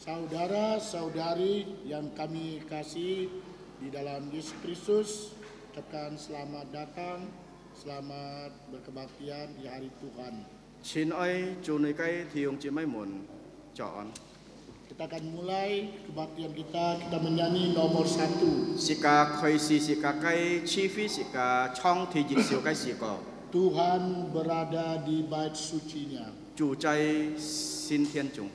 Saudara-saudari yang kami kasih di dalam Yesus Kristus, ucapkan selamat datang, selamat berkebaktian di hari Tuhan. 親愛祝你嘅弟兄姊妹們早安。 Kita akan mulai kebaktian kita menyanyi nomor 1. 是個開始是個嘅起飛是個創天熱燒嘅時個， Tuhan berada di bait sucinya. 住在新天中。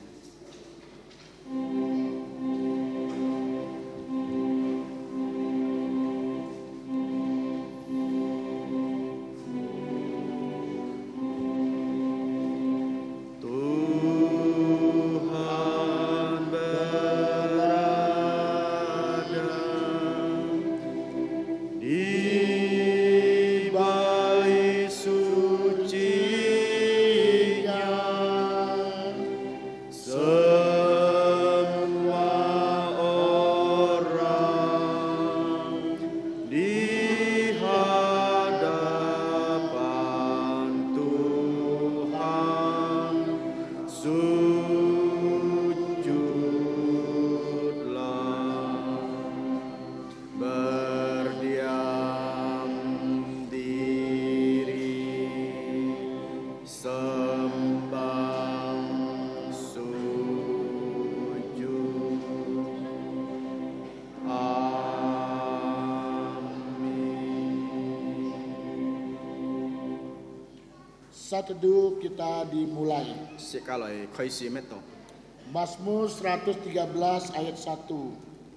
Saat teduh kita dimulai. 是個來開始咩度？ Mazmur 113 ayat 1.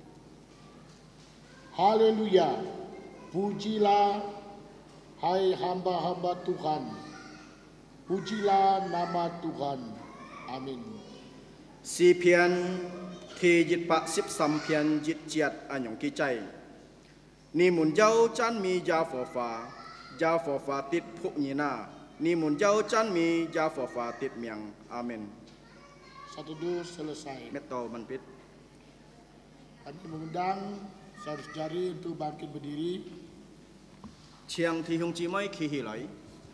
Haleluya, pujilah hai hamba-hamba Tuhan. Pujilah nama Tuhan. Amin. 詩篇第113篇1節按用記載：你們要讚美耶和華，耶和華的僕人啊！ 你們要讚美耶和華的名，阿門。 Saat teduh selesai. Meto manpit. Kami mengundang saudara-saudari untuk bangkit berdiri. 請弟兄姊妹企起來。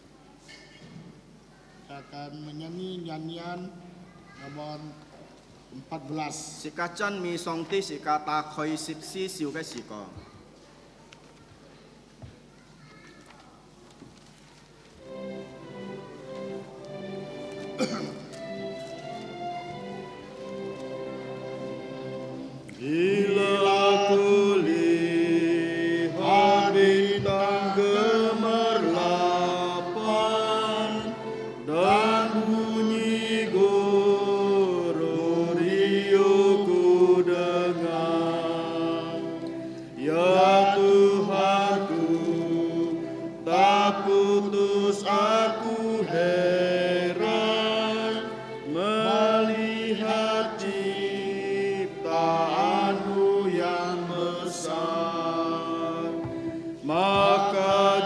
Kita akan menyanyi nyanyian nomor 14. 是個讚美上帝，是個打開14兆嘅時個。 Bila ku lihat bintang gemerlapan dan bunyi gororio ku dengar, ya Tuhanku, tak putus aku heran melihat ciptaanmu yang besar, maka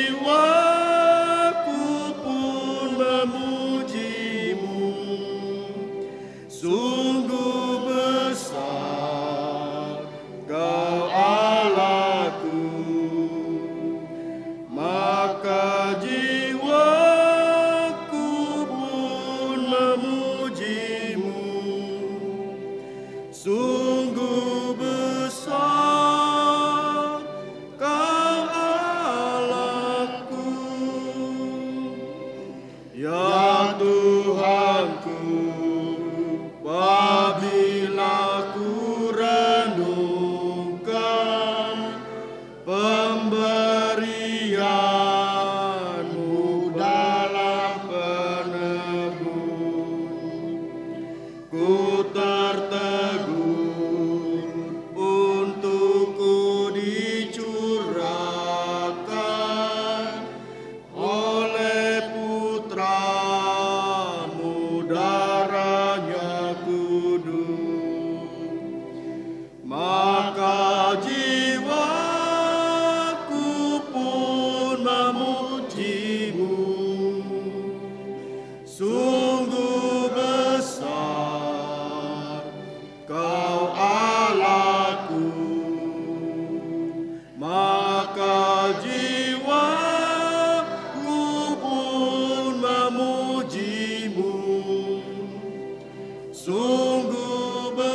jiwaku pun memujimu. Sungguh besar Kau Allahku, maka jiwaku pun memujimu. Sungguh besar Kau Allahku, ya Tuhanku. Apabila ku renungkan pemberian-Mu dalam penebus, ku tertegun untukku dicurahkan oleh Putra-Mu darahnya kudus, maka jiwaku pun memujimu. Sungguh besar Kau Allahku, maka jiwaku pun memujimu. Sungguh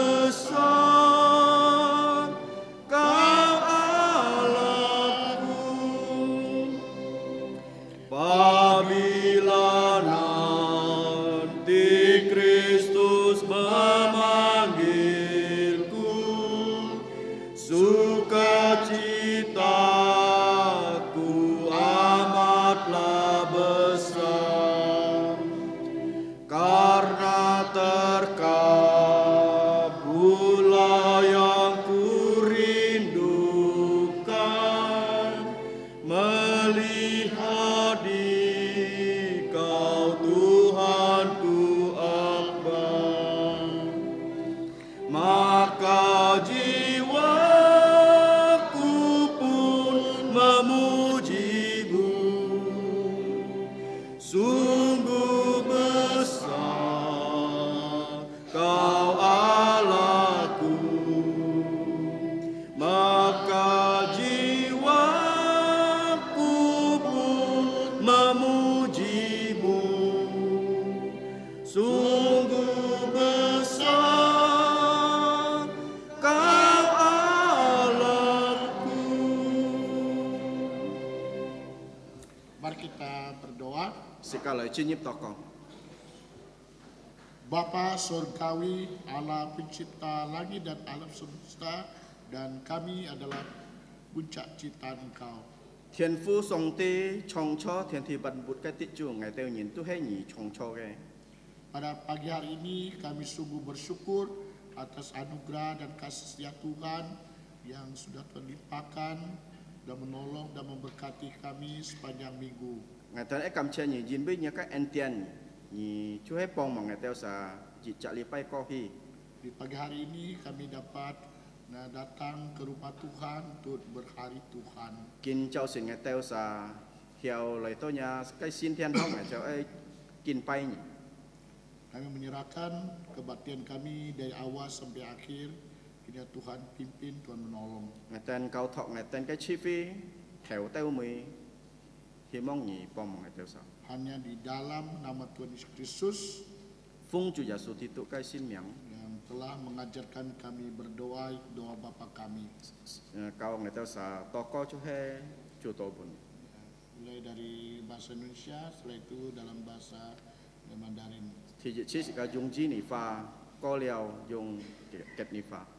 Kau Allahku, maka jiwaku pun memujimu. Sungguh besar Kau Allahku. Mari kita berdoa. Sekalai cinyip tokoh. Bapa Surgawi, Allah pencipta langit dan alam semesta, dan kami adalah puncak ciptaan Engkau. Thiên Phu Song Te Chong Cho Thiên Thi Ban Bút Cái Tít Chu Ngày Teo Nhìn Tu Hai Nhị Chong Cho Cái. Pada pagi hari ini kami sungguh bersyukur atas anugerah dan kasih setia Tuhan yang sudah terlimpahkan dan menolong dan memberkati kami sepanjang minggu. Ngày Teo Kam Chia Nhị Jin Bui Nya Cái En Tian Nhị Chu Hai Pong Mà Ngày Teo Sa Jit Cak Lipai Ko Hi. Di pagi hari ini kami dapat datang ke rumah Tuhan untuk berhari Tuhan. Kin Chao Sin Ngày Teo Sa Hiao Lai To Nya Cái Sin Thiên Hong Ngày Teo Kin Pai Nhị. Kami menyerahkan kebaktian kami dari awal sampai akhir. Kiranya Tuhan pimpin, Tuhan menolong. Ngày Ten Cao Thọ Ngày Ten Cái Chi Phi Theo Teo Mui Hi Mong Nhị Pong Mà Ngày Teo Sa. Hanya di dalam nama Tuhan Yesus Kristus Phung Chu Yasu Titu Cái Sin Miang. yang telah mengajarkan kami berdoa, doa Bapa kami. Kau Ngày Teo Sa Toko Chu Hai Chu To Bun. Mulai dari bahasa Indonesia, setelah itu dalam bahasa Mandarin. Thì chỉ cả dùng chi nỉ pha, có liao dùng kẹp nỉ pha.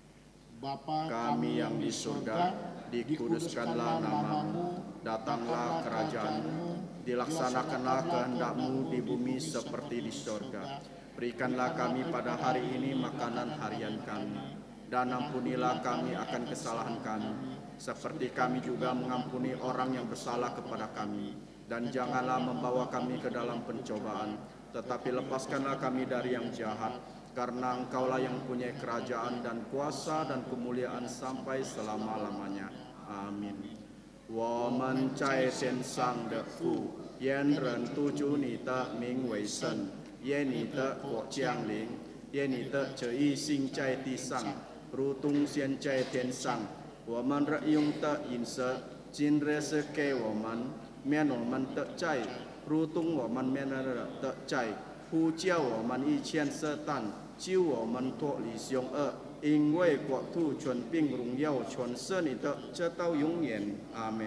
Bapa Kami yang di surga, dikuduskanlah namamu, datanglah kerajaanmu, dilaksanakanlah kehendak-Mu di bumi seperti di surga. Berikanlah kami pada hari ini makanan harian kami, dan ampunilah kami akan kesalahan kami, seperti kami juga mengampuni orang yang bersalah kepada kami. Dan janganlah membawa kami ke dalam pencobaan, tetapi lepaskanlah kami dari yang jahat, karena Engkaulah yang punya kerajaan dan kuasa dan kemuliaan sampai selama-lamanya. Amin. 我们在天上的父，愿人督主你的名为圣，愿你的国降临，愿你的旨意行在地上，如同行在天上。我们日用的饮食，今日是给我们，免我们的债，如同我们免了的债，不叫我们以前涉探，救我们脱离凶恶。因为国土、权柄、荣耀全是你的，直到永远。阿门。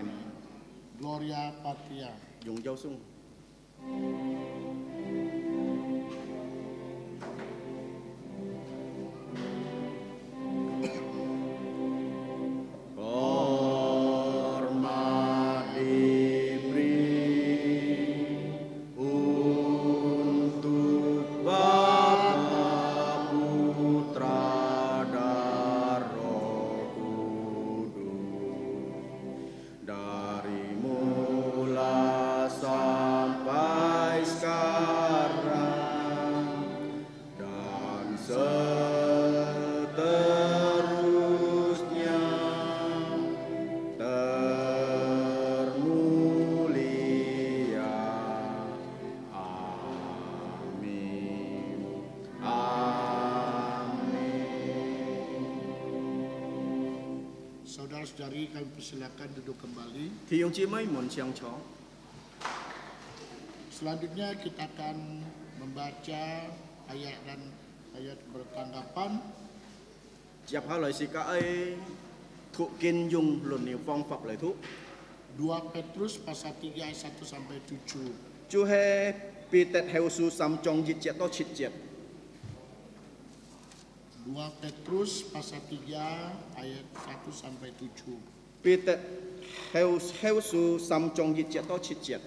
Gloria Patria. 永耀颂。Hormat diberi untuk Bapa, Putra, dan Roh Kudus, dari mula sampai sekarang dan seterusnya termulia. Amin. Amin. Saudara-saudari, kami persilakan duduk kembali. Thì ông chị mới muốn chiang chó. Selanjutnya kita akan membaca ayat dan ayat bertanggapan. Chạp hao lời xì cả ấy thụ kiên dùng luận niệm phong phập lời thúc. 2 Petrus pasal 3 ayat 1 sampai 7. Chú he pi tết heo su sam trong dịch chết to chít chết. 2 Petrus pasal 3 ayat 1 sampai 7. Pi tết heo su sam trong dịch chết to chít chết.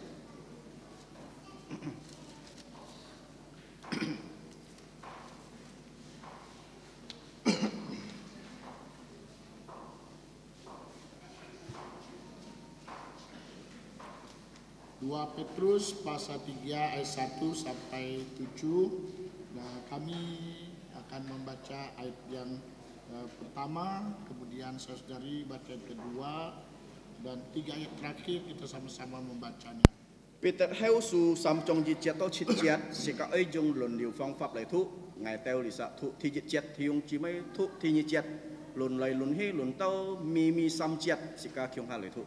Dua Petrus pasal 3 ayat 1 sampai 7. Nah, kami akan membaca ayat yang pertama, kemudian saudari baca yang kedua, dan 3 ayat terakhir kita sama-sama membacanya. Peter Heu Su Sam Chong Jit Chiat Tao Chit Chiat Sika Ơi Jung Lun Liu Phong Pháp Lại Thu Ngài Teo Lì Sạ Thu Thi Jit Chiat Thi Yung Chi Mấy Thu Thi Nhi Chiat Lun Lai Lun Hi Lun Tao Mi Sam Chiat Sika Kyung Ha Lại Thu.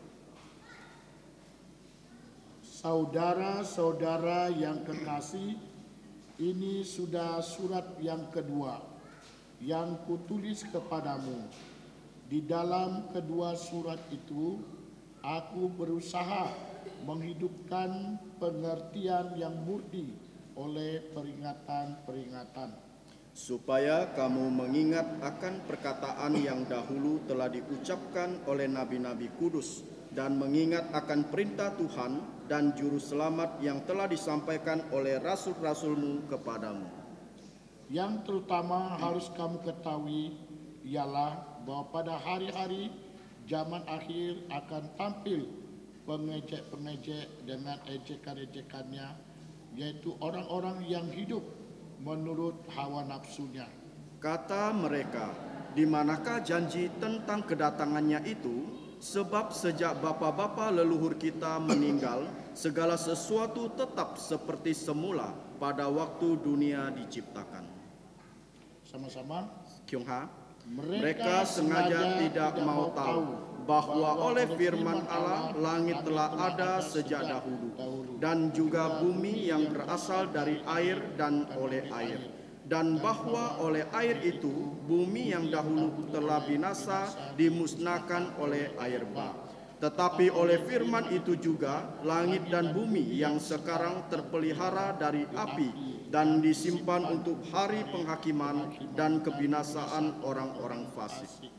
Saudara-saudara yang kekasih, ini sudah surat yang kedua yang kutulis kepadamu. Di dalam kedua surat itu, aku berusaha menghidupkan pengertian yang murni oleh peringatan-peringatan. Supaya kamu mengingat akan perkataan yang dahulu telah diucapkan oleh nabi-nabi kudus dan mengingat akan perintah Tuhan dan juru selamat yang telah disampaikan oleh rasul-rasulmu kepadamu. Yang terutama harus kamu ketahui ialah bahwa pada hari-hari zaman akhir akan tampil pengejek-pengejek dengan ejekan-ejekannya, yaitu orang-orang yang hidup menurut hawa nafsunya. Kata mereka, di manakah janji tentang kedatangannya itu? Sebab sejak bapa-bapa leluhur kita meninggal, segala sesuatu tetap seperti semula pada waktu dunia diciptakan. Sama-sama. Kyung Ha, mereka sengaja tidak mau tahu bahwa oleh firman Allah langit telah ada sejak dahulu dan juga bumi yang berasal dari air dan oleh air. Dan bahwa oleh air itu bumi yang dahulu telah binasa dimusnahkan oleh air bah. Tetapi oleh firman itu juga langit dan bumi yang sekarang terpelihara dari api dan disimpan untuk hari penghakiman dan kebinasaan orang-orang fasik.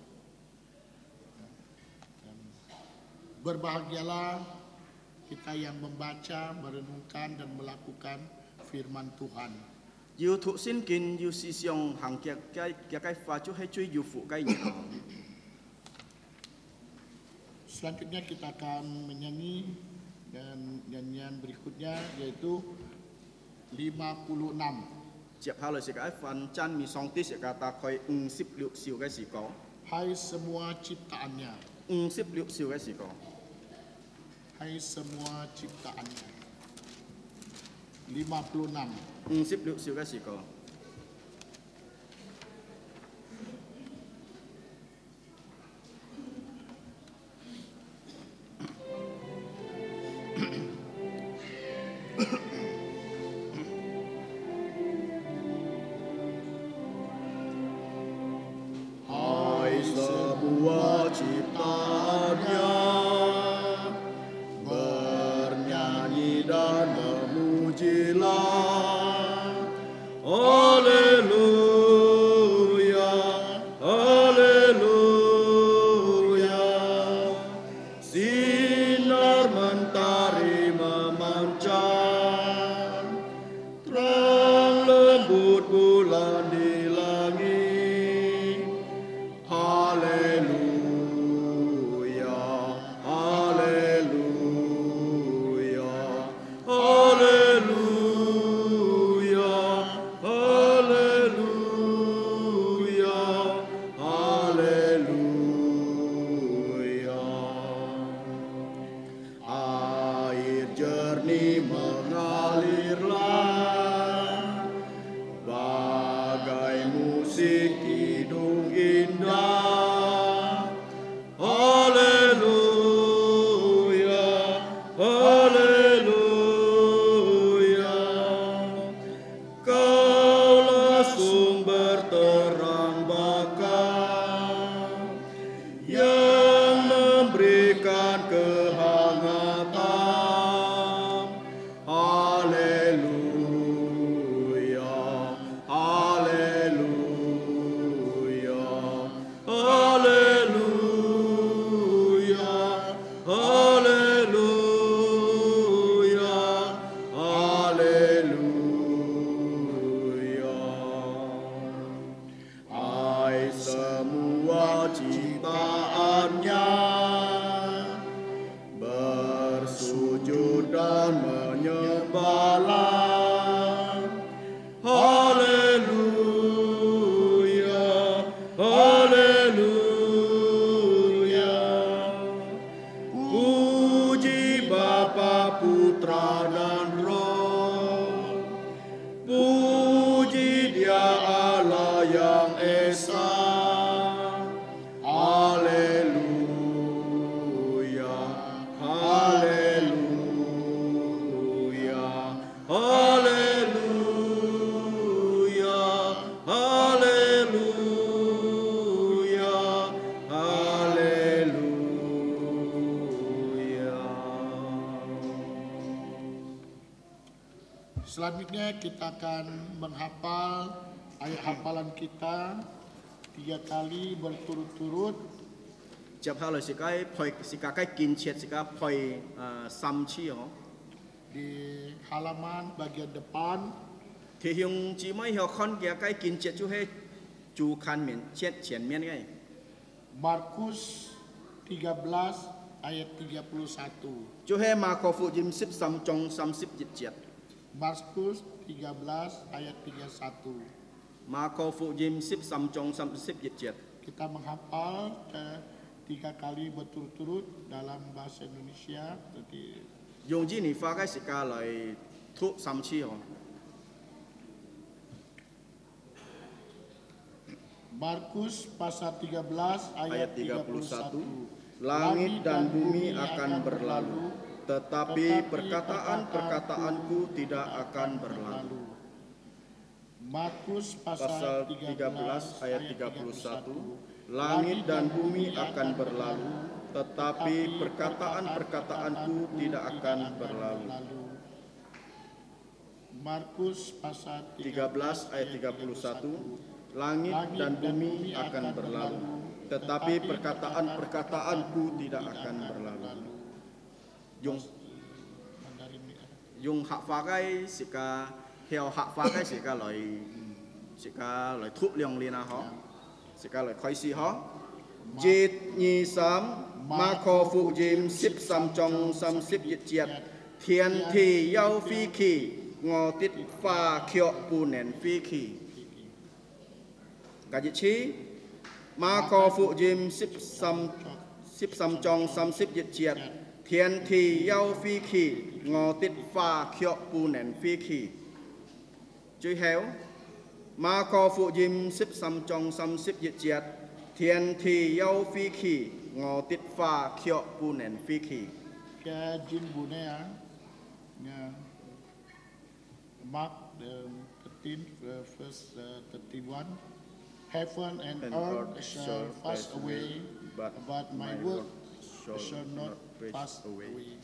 Berbahagialah kita yang membaca, merenungkan dan melakukan firman Tuhan. Yêu thụ xin kính yêu si xiong hàng kia cái pha chú hay chui yêu phụ cái nhỉ. Selanjutnya kita akan menyanyi dan nyanyian berikutnya yaitu 56. Tiếp theo là sẽ cái phần chân mi song tí sẽ ta khơi sip liệu siêu cái gì có. Hai semua ciptaannya. Sip liệu siêu cái gì có. Hai semua ciptaannya. 56. Sip liệu siêu cái gì có. Hai sebuah ciptaannya bernyanyi dan memujilah. Haleluya, haleluya. Sinar mentari memancar, terang lembut bulan di langit. Haleluya, haleluya, haleluya. Mengalirlah bagai musik hidung indah. Haleluya, haleluya. Kaulah sumber terang bakar yang memberikan kehangatan. Haleluya, haleluya. yang esa. Haleluya, haleluya, haleluya, haleluya, haleluya. Selanjutnya kita akan menghafal ayat hafalan kita 3 kali berturut-turut. 接下來是該配是該該建設是該配3次哦。 Di halaman bagian depan Thì兄姊妹要看嘅該建設就係主看面前面嘅。 Markus 13 ayat 31. 就係馬可福音13章31節。 Markus 13 ayat 31. 馬可福音13章31節。 Kita menghafal 3 kali berturut-turut dalam bahasa Indonesia. Jadi 用之年花嘅時間嚟讀3次哦。 Markus pasal 13 ayat 31. Langit dan bumi akan berlalu, tetapi perkataan-perkataanku tidak akan berlalu. Markus Pasal 13 ayat 31. Langit dan bumi akan berlalu, tetapi perkataan-perkataanku tidak akan berlalu. Markus pasal 13 ayat 31. Langit dan bumi akan berlalu, tetapi perkataan-perkataanku tidak akan berlalu. Dùng hạ phá cái sự ca theo hạ phá cái sự ca lời thuốc liang liên hó sự ca lời khói si hó Jit nhi sám ma kho phụ jim sip sam trong sam sip yết chiết thiên thì yau phi kỳ ngò tít pha kiệu pu nền phi kỳ cả yết chi ma kho phụ jim sip sam trong sam sip yết chiết thiên thì yau phi kỳ ngò tít pha kiệu pu nền phi kỳ chữ héo ma kho phụ jim sip sam trong sam sip yết chiết thiên thì yau phi kỳ ngò tít pha kiệu pu nền phi kỳ ke jin bunea Mark the 13th verse 31. Heaven and earth shall pass away, but my word shall not pass away.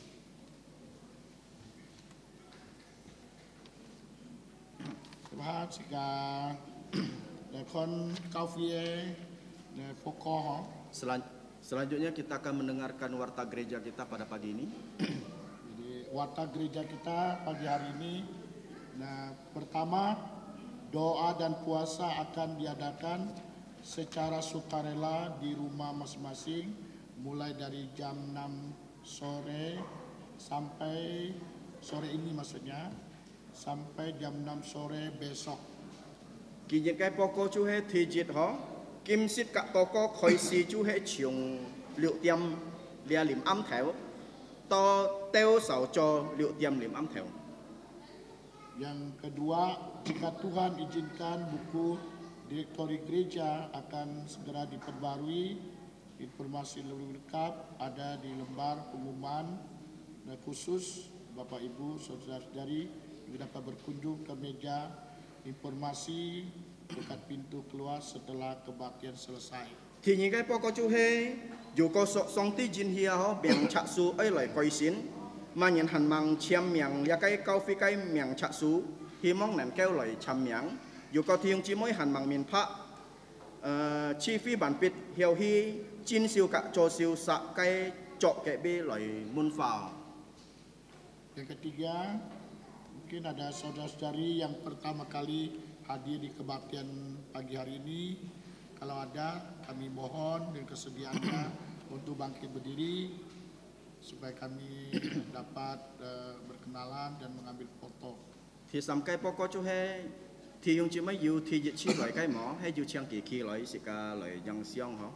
Tuhan jika kon kaufie pokok. Selanjutnya kita akan mendengarkan warta gereja kita pada pagi ini. Jadi warta gereja kita pagi hari ini. Nah, pertama doa dan puasa akan diadakan secara sukarela di rumah masing-masing mulai dari jam 6 sore sampai sore ini maksudnya sampai jam 6 sore besok. Kỳ cái poko chú he thì diệt họ kim sit các poko khởi si chú he chiong liệu tiêm lia lim âm theo to teo sầu cho liệu tiêm lim âm theo. Yang kedua, jika Tuhan izinkan buku direktori gereja akan segera diperbarui, informasi lebih lengkap ada di lembar pengumuman khusus Bapak Ibu saudara-saudari yang dapat berkunjung ke meja informasi dekat pintu keluar setelah kebaktian selesai. Thì những cái poko chú he dù có song ti jin hia ho biang chak su ấy lại coi xin mà nhận hành mang chiam miang ya cái cao phi cái miang chak su hi mong nền kêu lại cham miang dù có thiêng chỉ mới hành mang miền Phạ chi phí bản bịt hiểu hi chin siêu cả cho siêu sạ cái chọ cái bê lại mun phào. Yang ketiga, mungkin ada saudara-saudari yang pertama kali hadir di kebaktian pagi hari ini. Kalau ada, kami mohon dengan kesediaannya untuk bangkit berdiri supaya kami dapat berkenalan dan mengambil foto. Thì sắm cái poko chú he thì yung chỉ mới yêu thì dịch chi lại cái mỏ hay yêu chiang kỳ kỳ lại sự cả lại yang xiong hả?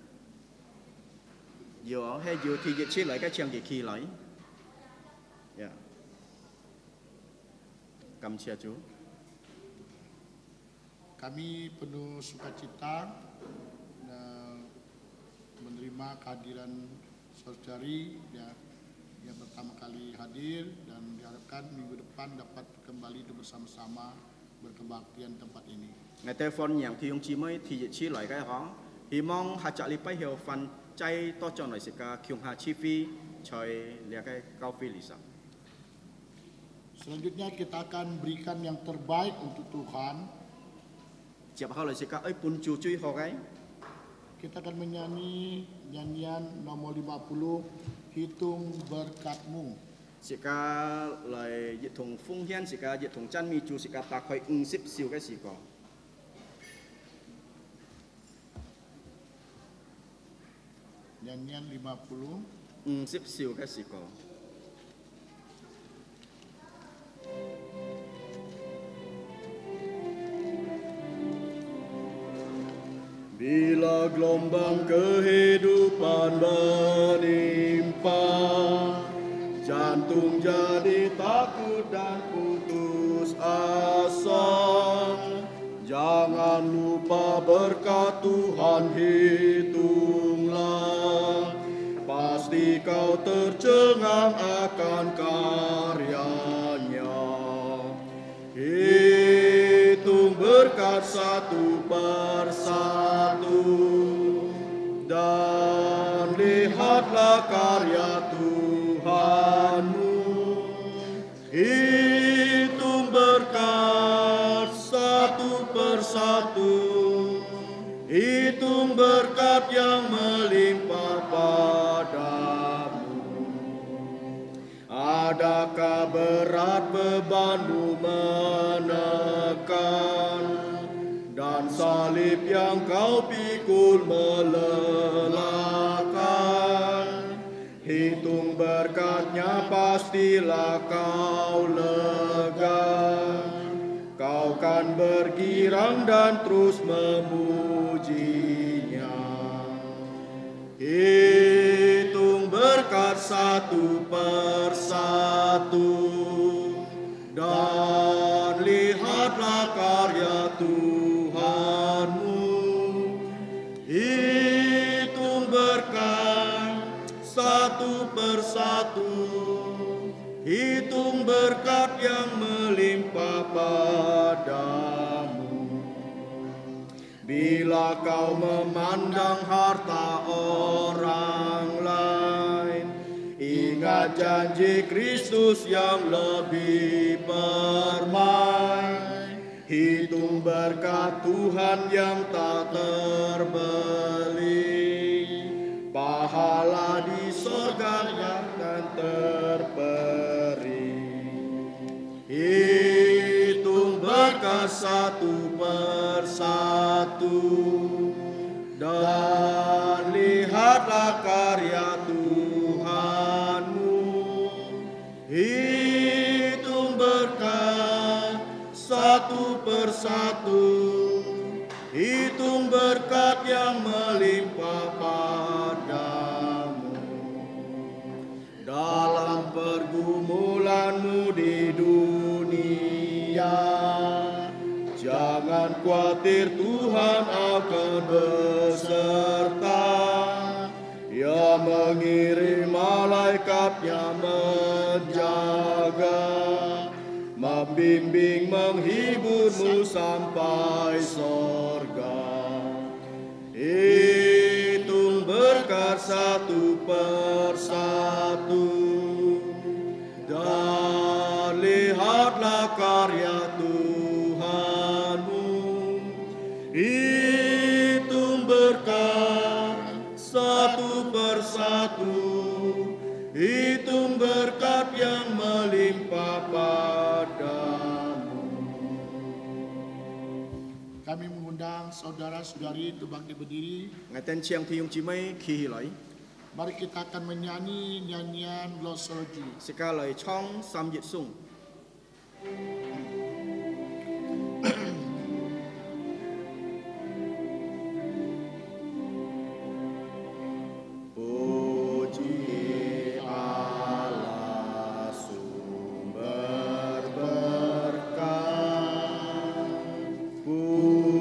Yêu hay yêu thì dịch chi lại cái chiang kỳ kỳ lại. Yeah. Cảm ơn chú. Kami penuh sukacita menerima kehadiran saudari ya, yang pertama kali hadir, dan diharapkan minggu depan dapat kembali bersama-sama berkebaktian tempat ini. Ngày telefon yang thì ông chị mới thì dịch chi lại cái họ, hy mong hạt chợ li bay hiểu phần chay to cho nội sự cả kyung ha chi phi chơi lihat cái cao phi lisa. Selanjutnya kita akan berikan yang terbaik untuk Tuhan. Siapa kalau sự cả ấy pun cuci họ cái. Kita akan menyanyi nyanyian nomor 50, Hitung Berkat-Mu. Sự cả lời dịch thùng phung hiên, sự cả dịch thùng chân mi chu, sự cả ta khơi ship siêu cái sự có. Nyanyian 50. Ship siêu cái sự có. Bila gelombang kehidupan menimpa, jantung jadi takut dan putus asa. Jangan lupa berkat Tuhan hitunglah, pasti kau tercengang akan karyanya. Hitung berkat satu persatu, dan lihatlah karya Tuhanmu. Hitung berkat satu persatu, hitung berkat yang melimpah padamu. Adakah berat bebanmu menekan, dan salib yang kau pikul melelahkan? Hitung berkatnya, pastilah kau lega. Kau kan bergirang dan terus memujinya. Hitung berkat satu persatu, dan lihatlah karya Tuhanmu. Hitung berkat satu persatu, hitung berkat yang melimpah padamu. Bila kau memandang harta orang lain, ingat janji Kristus yang lebih permai. Hitung berkat Tuhan yang tak terbeli, pahala di sorga yang akan terperi. Hitung berkat satu persatu, dan lihatlah karya Tuhanmu. Hitung berkat satu persatu, hitung berkat yang melimpah padamu. Dalam pergumulanmu di dunia, jangan khawatir, Tuhan akan beserta. Ia mengirim malaikatnya menjaga, membimbing, menghiburmu sampai sorga. Hitung berkat satu persatu, dan lihatlah karya Tuhanmu. Hitung berkat satu persatu, hitung berkat yang melimpah padamu. Kami mengundang saudara-saudari untuk bangkit berdiri. Ngày tên chiang thì ông chị mới khi lại. Mari kita akan menyanyi nyanyian Glossology. Sự cả lời trong sam dịch sung. Puji Allah sumber berkat.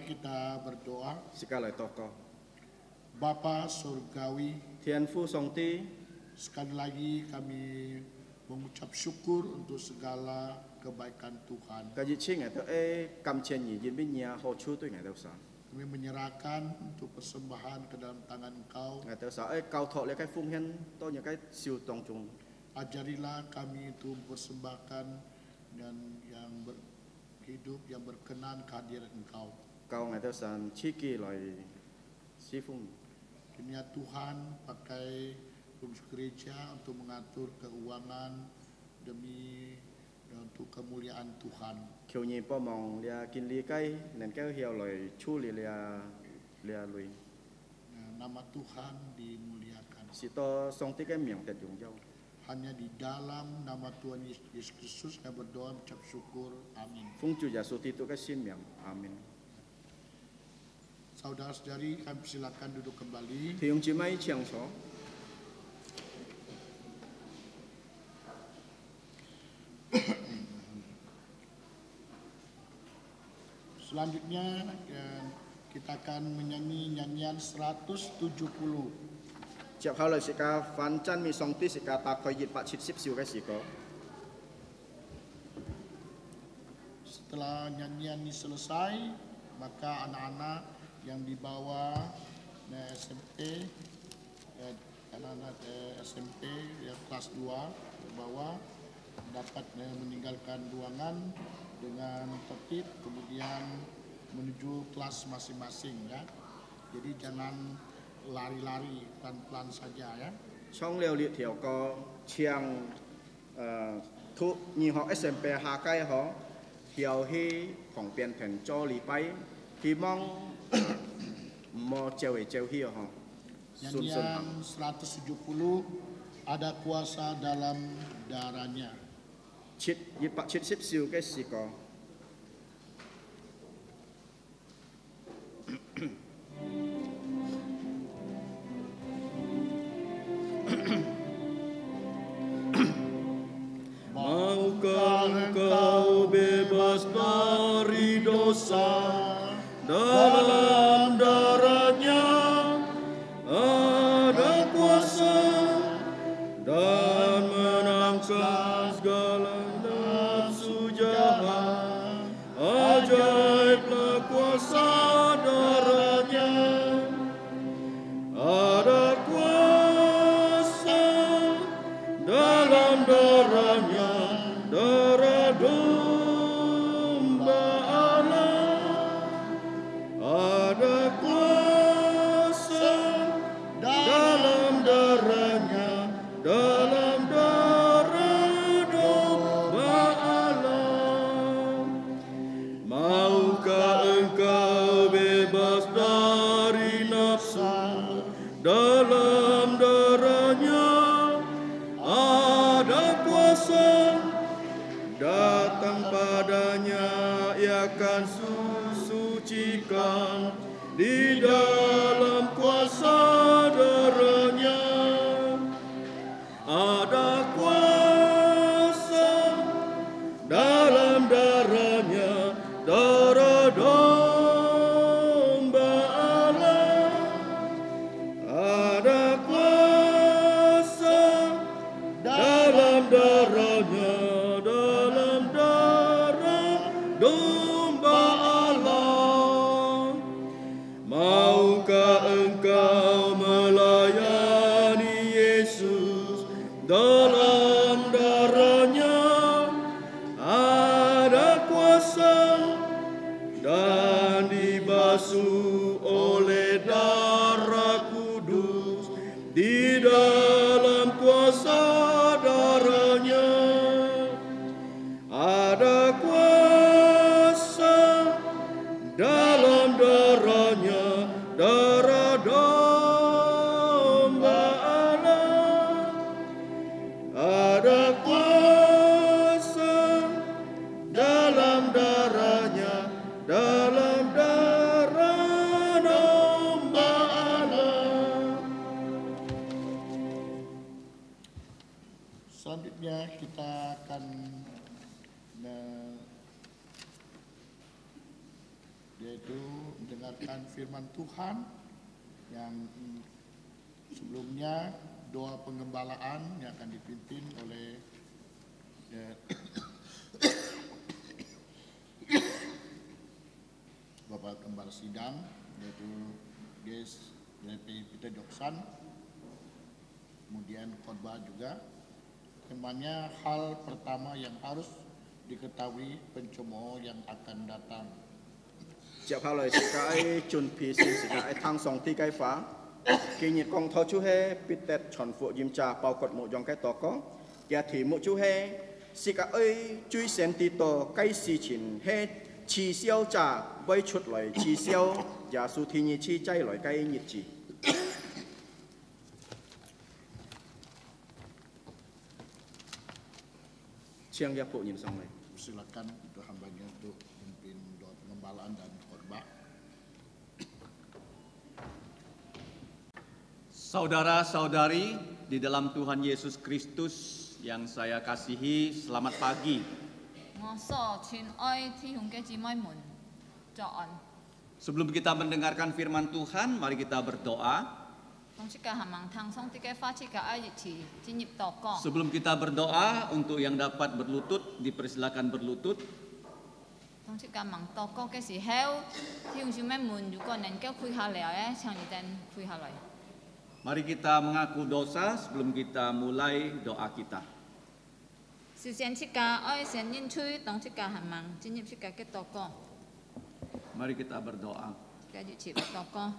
kita berdoa. Sekali toko. Bapa Surgawi, Thiên Phu Song Ti, sekali lagi kami mengucap syukur untuk segala kebaikan Tuhan. cái gì chính ngày đó cầm trên nhị diễn bên nhà họ chú tôi ngày đó sao? Kami menyerahkan untuk persembahan ke dalam tangan Engkau. Ngày đó sao? Cao thọ lấy cái phung hiến tôi những cái siêu tông trung. Ajarilah kami itu mempersembahkan dan yang hidup yang berkenan kehadiran Engkau. Cao ngày đó sao? Chi kỳ lại si phung. Kiranya Tuhan pakai pengurus gereja untuk mengatur keuangan demi untuk kemuliaan Tuhan. Kiểu nhị po mong lia kinh lia cái nên cái hiểu lời chú lia lui. Nama Tuhan dimuliakan. Si to song ti cái miệng tết dùng dâu. Hanya di dalam nama Tuhan Yesus Kristus saya berdoa mengucap syukur. Amin. Phung chủ Yesus ti tu cái xin miệng. Amin. Saudara-saudari, kami silakan duduk kembali. Thì ông chỉ mấy chiang số. Selanjutnya kita akan menyanyi nyanyian 170. Chào hao lời sĩ ca phán chân mi song ti sĩ ca ta khơi dịch bạc chít xíp siêu cái sĩ có. Setelah nyanyian ini selesai, maka anak-anak yang dibawa SMP, anak-anak SMP yang kelas 2 ke bawah dapat meninggalkan ruangan dengan tertib, kemudian menuju kelas masing-masing ya. Jadi jangan lari-lari, pelan-pelan saja ya. Trong liều liệt thiểu có chiang thu nhìn họ SMP hạ cái họ hiểu hi phòng biên thành cho lý bay hy mong mau treo hi họ Nyanyian 170 ada kuasa dalam darahnya. chít dịch bạc chít xíp siêu cái sĩ có. Maukah engkau bebas dari dosa, dalam darahnya ada kuasa dan menangkan segala nafsu jahat. Ajaiblah kuasa darahnya, ada kuasa dalam darahnya, darah domba Allah. Ada kuasa dalam darahnya, dalam darah domba Allah. Maukah engkau bebas dari nafsu, dalam darahnya ada kuasa, datang padanya ia akan sucikan di dalam kuasa darahnya. Ada kuasa dalam darahnya, darah domba Allah. Ada kuasa dalam darahnya, dalam darah domba Allah. Maukah engkau melayani Yesus dalam darahnya? Ada kuasa dan dibasuh oleh darah kudus di dalam kuasa darahnya. Ada kuasa dalam darahnya, darah domba Allah. Ada kuasa dalam darahnya, dalam darah domba Allah. Selanjutnya kita akan yaitu mendengarkan firman Tuhan yang sebelumnya doa pengembalaan yang akan dipimpin oleh Bapak Gembala Sidang, yaitu Des Peter Joksan, kemudian khotbah juga. Temanya hal pertama yang harus diketahui pencemooh yang akan datang. 接下來是解準備先時間喺湯上啲雞化，今日講頭就係必得傳福音者包括冇用嘅多個，嘅題目就係是個愛最先啲多雞事前係刺銷者會出來刺銷，耶穌天意刺仔來雞日子。Siang ya Bu song lai. Silakan untuk hambanya untuk memimpin doa pengembalaan dan khotbah. Saudara-saudari di dalam Tuhan Yesus Kristus yang saya kasihi, selamat pagi. 我所親愛弟兄嘅姊妹們，早安。 Sebelum kita mendengarkan firman Tuhan, mari kita berdoa. 當出嘅係盲聽送啲嘅花枝嘅愛熱詞，進入禱告。 Sebelum kita berdoa, untuk yang dapat berlutut, dipersilakan berlutut. 當出嘅盲禱告嘅時候，弟兄姊妹們如果能夠跪下嚟咧，請你哋跪下嚟。 Mari kita mengaku dosa sebelum kita mulai doa kita. 首先出嘅愛先認罪，當出嘅係盲進入出嘅禱告， Mari kita berdoa. 嘅熱詞嘅禱告。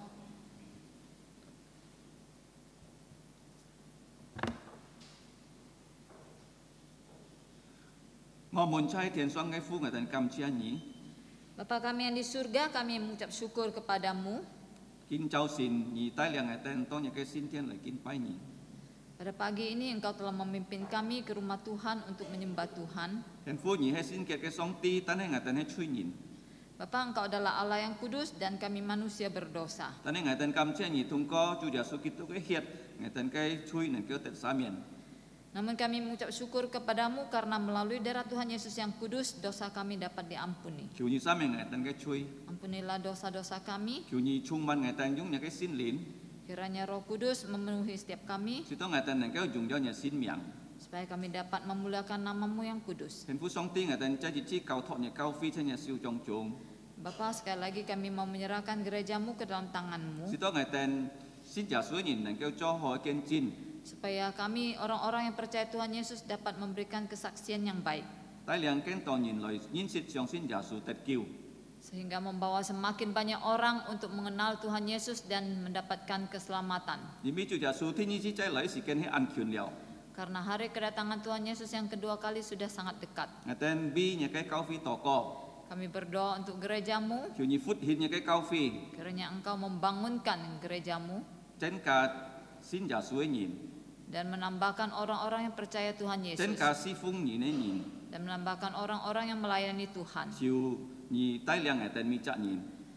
Ngomong cai tian suang ngai fu ngatan kam cia nyi, Bapa kami yang di surga, kami mengucap syukur kepadamu. kin chau sin nyi tai liang ngatan tong nya ke sin tian lai kin pai nyi. Pada pagi ini Engkau telah memimpin kami ke rumah Tuhan untuk menyembah Tuhan. Hen fu nyi he sin ke song ti tan he ngatan he chui nyin. Bapa, Engkau adalah Allah yang kudus dan kami manusia berdosa. Tan he ngatan kam cia nyi tung ko chu ja su kit tu ke hiat ngatan ke chui nan ke tet samian. Namun kami mengucap syukur kepadamu karena melalui darah Tuhan Yesus yang kudus, dosa kami dapat diampuni. Kiu nyi samian ngatan ke chui. Ampunilah dosa-dosa kami, Kiu nyi chung man ngatan jung nya ke sin lin. kiranya Roh Kudus memenuhi setiap kami, Si to ngatan nan ke jung jo nya sin miang. supaya kami dapat memuliakan namamu yang kudus. Hen fu song ti ngatan cha ji chi kau thok nya kau fi chen nya siu jong jong. Bapa, sekali lagi kami mau menyerahkan gerejamu ke dalam tanganmu, Si to ngatan sin ja su nyin nan ke cho ho ken jin. supaya kami orang-orang yang percaya Tuhan Yesus dapat memberikan kesaksian yang baik, Tai liang ken to nyin loi nyin sit siong sin ja su tet kiu. sehingga membawa semakin banyak orang untuk mengenal Tuhan Yesus dan mendapatkan keselamatan. Ni mi chu ja su ti nyi chi chai lai si ken he an kyun liao. Karena hari kedatangan Tuhan Yesus yang kedua kali sudah sangat dekat. Ngaten bi nya ke kau fi to ko. Kami berdoa untuk gerejamu, Kiu nyi fut hin nya ke kau fi. kiranya Engkau membangunkan gerejamu Chen ka sin ja su nyin. dan menambahkan orang-orang yang percaya Tuhan Chen Yesus ka si fung nyi ne nyin. dan menambahkan orang-orang yang melayani Tuhan. Siu nyi tai liang ngaten mi cha nyin.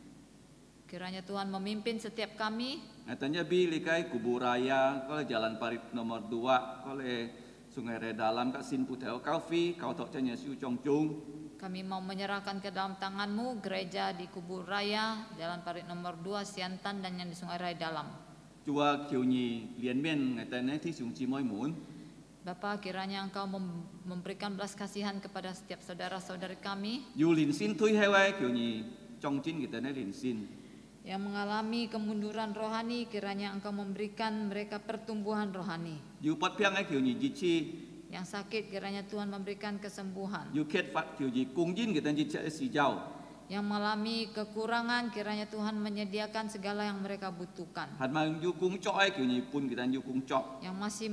Kiranya Tuhan memimpin setiap kami, Ngaten ja bi likai kubur raya ko le jalan parit nomor 2 ko le Sungai Redalam ka sin puteo kau fi kau thok chen nya siu jong jong. kami mau menyerahkan ke dalam tanganmu gereja di Kubur Raya, Jalan Parit nomor 2, Siantan dan yang di Sungai Raya Dalam. Chua kiu nyi lien men ngaten ne thi sung chi moi mun. Bapa, kiranya Engkau memberikan belas kasihan kepada setiap saudara-saudari kami Yu lin sin thui hewai kiu nyi trong jin kita ne lin sin. yang mengalami kemunduran rohani, kiranya Engkau memberikan mereka pertumbuhan rohani. Yu pat piang ai kiu nyi ji chi. Yang sakit, kiranya Tuhan memberikan kesembuhan. Yu ket fat kiu nyi kung jin kita ji cha si jau. Yang mengalami kekurangan, kiranya Tuhan menyediakan segala yang mereka butuhkan. Hat ma yu kung chok ai kiu nyi pun kita yu kung chok. Yang masih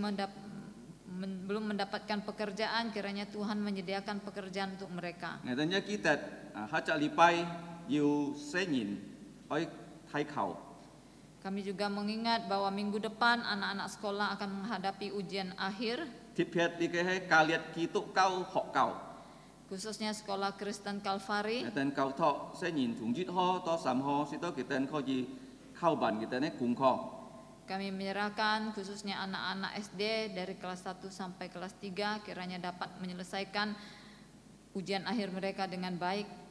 belum mendapatkan pekerjaan, kiranya Tuhan menyediakan pekerjaan untuk mereka. Ngaten ja kita ha cha li pai yu se nyin oi thai khau. Kami juga mengingat bahwa minggu depan anak-anak sekolah akan menghadapi ujian akhir, Thit phet li ke he ka liat ki tu kau hok kau. khususnya sekolah Kristen Kalvari. Ngaten kau thok se nyin thung jit ho to sam ho si to kita ko ji khau ban kita ne kung kho. Kami menyerahkan khususnya anak-anak SD dari kelas 1 sampai kelas 3, kiranya dapat menyelesaikan ujian akhir mereka dengan baik.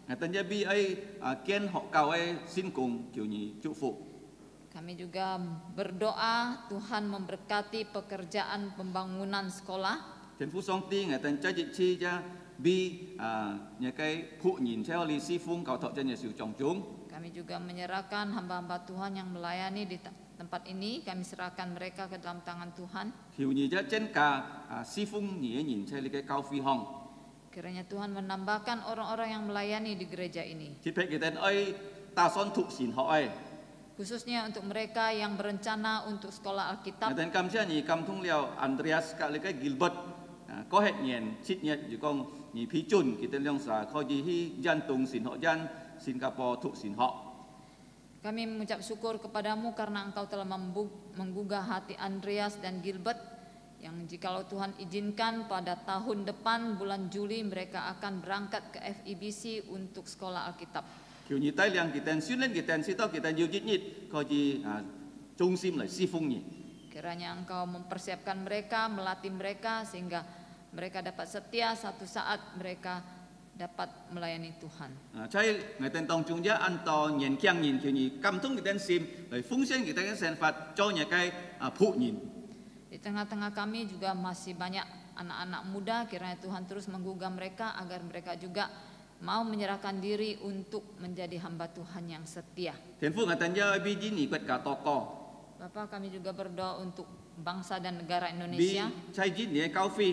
Ngatan jabi ai kian hok kau ai sin kung kiu nyi cufu. Kami juga berdoa Tuhan memberkati pekerjaan pembangunan sekolah. Ten fu song ti ngatan caji chi ja bi nya kai pu nyin theo li si fung kau tok jan Yesus Chong Chung. Kami juga menyerahkan hamba-hamba Tuhan yang melayani di tempat ini. Kami serahkan mereka ke dalam tangan Tuhan. Kiu nyi ja chen ka si fung nyi nyin theo li kai kau fi hong. Kiranya Tuhan menambahkan orang-orang yang melayani di gereja ini. Chi pek kita ai ta son thuk sin ho ai. Khususnya untuk mereka yang berencana untuk sekolah Alkitab. Ngatan kam sia nyi kam thung liao Andreas ka li kai Gilbert. Có hết nhiên chít nhiệt dù con nhị phi chun kita liang sa kho ji hi jantung sin ho jan Singapore thuk sin ho. Kami mengucap syukur kepadamu karena Engkau telah menggugah hati Andreas dan Gilbert, yang jikalau Tuhan izinkan pada tahun depan bulan Juli mereka akan berangkat ke FEBC untuk sekolah Alkitab. Kiu nyi tai liang kita xuyên lên kita si to kita yu jit nhit kho ji trung sim lai si fung nyi. Kiranya Engkau mempersiapkan mereka, melatih mereka sehingga mereka dapat setia, satu saat mereka dapat melayani Tuhan. Chai ngai ten tong chung ja an to nyen kyang nyin kiu nyi kam tung kita sim lai fung xian kita kan sen fat cho nya kai pu nyin. Di tengah-tengah kami juga masih banyak anak-anak muda, kiranya Tuhan terus menggugah mereka agar mereka juga mau menyerahkan diri untuk menjadi hamba Tuhan yang setia. Ten fu ngai ten ja bi ji ni kwet ka toko. Bapak, kami juga berdoa untuk bangsa dan negara Bi Indonesia, chai ji ni kau fi.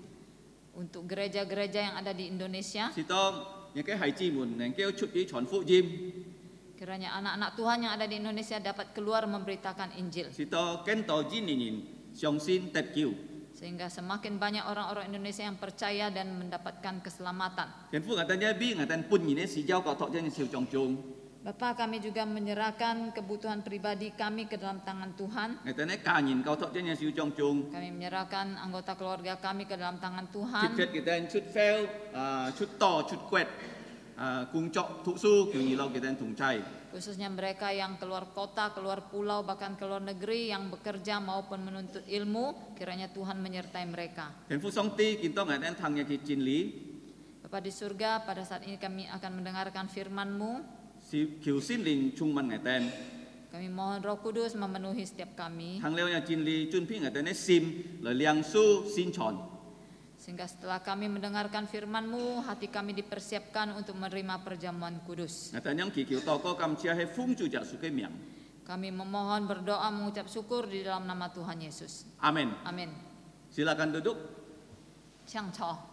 untuk gereja-gereja yang ada di Indonesia. Si to nya kai hai ji mun nang kêu chut ji chon fu jim. Kiranya anak-anak Tuhan yang ada di Indonesia dapat keluar memberitakan Injil, Si to ken to ji ni nyin xiong sin tet kiu. sehingga semakin banyak orang-orang Indonesia yang percaya dan mendapatkan keselamatan. Ten fu ngatan ja bi ngatan pun ni si jau ka tok jan Yesus Chong Chung. Bapak, kami juga menyerahkan kebutuhan pribadi kami ke dalam tangan Tuhan. Ngatan ka nyin ka tok jan Yesus Chong Chung. Kami menyerahkan anggota keluarga kami ke dalam tangan Tuhan. Chut fet kita chut fail chut to chut kwet kung chok thu su kiu ni lo kita tung chai. Khususnya mereka yang keluar kota, keluar pulau, bahkan keluar negeri, yang bekerja maupun menuntut ilmu, kiranya Tuhan menyertai mereka. Ten fu song ti kin to ngatan thang nya ki chin li. Bapak di surga, pada saat ini kami akan mendengarkan firman-Mu. Si kiu sin lin chung man ngatan. Kami mohon Roh Kudus memenuhi setiap kami, Thang leo nya chin li chun pi ngatan sim le liang su sin chon. sehingga setelah kami mendengarkan firman-Mu, hati kami dipersiapkan untuk menerima perjamuan kudus. Ngatan yang ki kiu to ko kam chia he fung chu ja su ke miang. Kami memohon, berdoa, mengucap syukur di dalam nama Tuhan Yesus. Amin. Amin. Silakan duduk. Xiang Chao.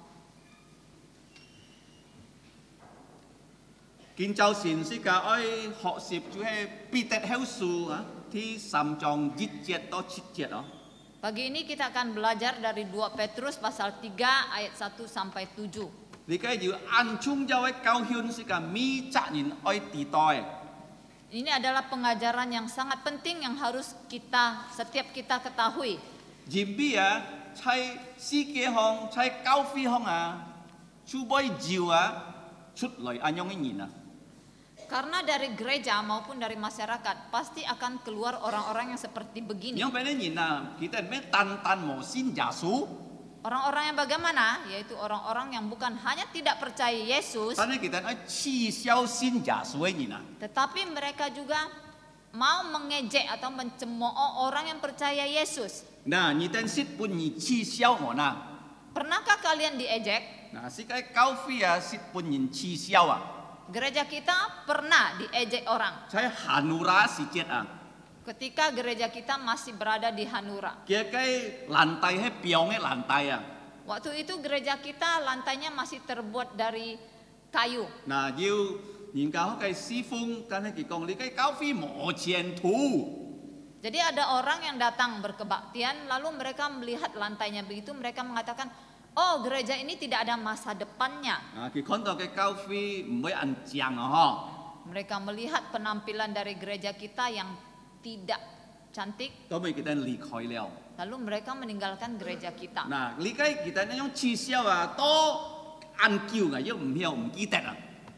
Kiến châu xin sĩ cả ơi học习chú hay bi tết heo su thì sam chong jit jet to chit jet đó. Pagi ini kita akan belajar dari 2 Petrus pasal 3 ayat 1 sampai 7. Vì cái dự ăn chung giao ấy cao hiun sĩ cả mi chạ nhìn ơi tì toi. Ini adalah pengajaran yang sangat penting yang harus setiap kita ketahui. Jim bi chai si kia hong chai cao phi hong chú boy jiu chút lời anh nhong nhìn Karena dari gereja maupun dari masyarakat pasti akan keluar orang-orang yang seperti begini. Yang pengen nhìn kita mấy tan mo sin jasu. Orang-orang yang bagaimana? Yaitu orang-orang yang bukan hanya tidak percaya Yesus, Tan kita ơi chi xiao sin jasu ấy nhìn tetapi mereka juga mau mengejek atau mencemooh orang yang percaya Yesus. Nah, nhìn tên sit pun nhìn chi xiao mo na. Pernahkah kalian diejek? Nah, si cái cao phi sit pun nhìn chi xiao Gereja kita pernah diejek orang Saya Hanura si jet ketika gereja kita masih berada di Hanura. Kia cái lantai hay piong ấy lantai Waktu itu gereja kita lantainya masih terbuat dari kayu. Nah, yêu nhìn cao cái si phung tan hay kỳ công lý cái cao phi mo chien thu. Jadi ada orang yang datang berkebaktian, lalu mereka melihat lantainya begitu, mereka mengatakan, oh gereja ini tidak ada masa depannya. Nah, kỳ con tao cái cao phi mới ăn chàng ho. Mereka melihat penampilan dari gereja kita yang tidak cantik, Tôi mình kita lì khỏi leo. lalu mereka meninggalkan gereja kita. Nah, lý cái kita nó chi xiao to ăn kiu nggak yêu hiểu kỹ tẹt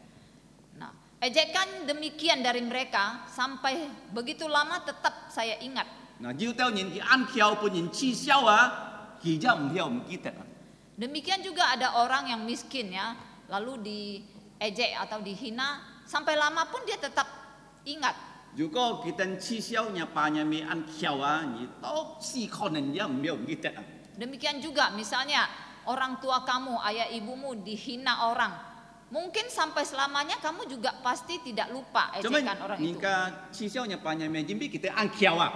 Nah, ejekan demikian dari mereka sampai begitu lama tetap saya ingat. Nah, yêu tao nhìn cái ăn kiao pun nhìn chi xiao kỳ ra hiểu kỹ tẹt Demikian juga ada orang yang miskin ya, lalu diejek atau dihina, sampai lama pun dia tetap ingat. 如果佢哋恥笑人把人咪按橋啊，而都是可能也唔記得啊。 Demikian juga misalnya orang tua kamu, ayah ibumu dihina orang. Mungkin sampai selamanya kamu juga pasti tidak lupa 做咩 ejekan orang 人 itu. 家恥笑人把人咪，點解佢哋按橋啊？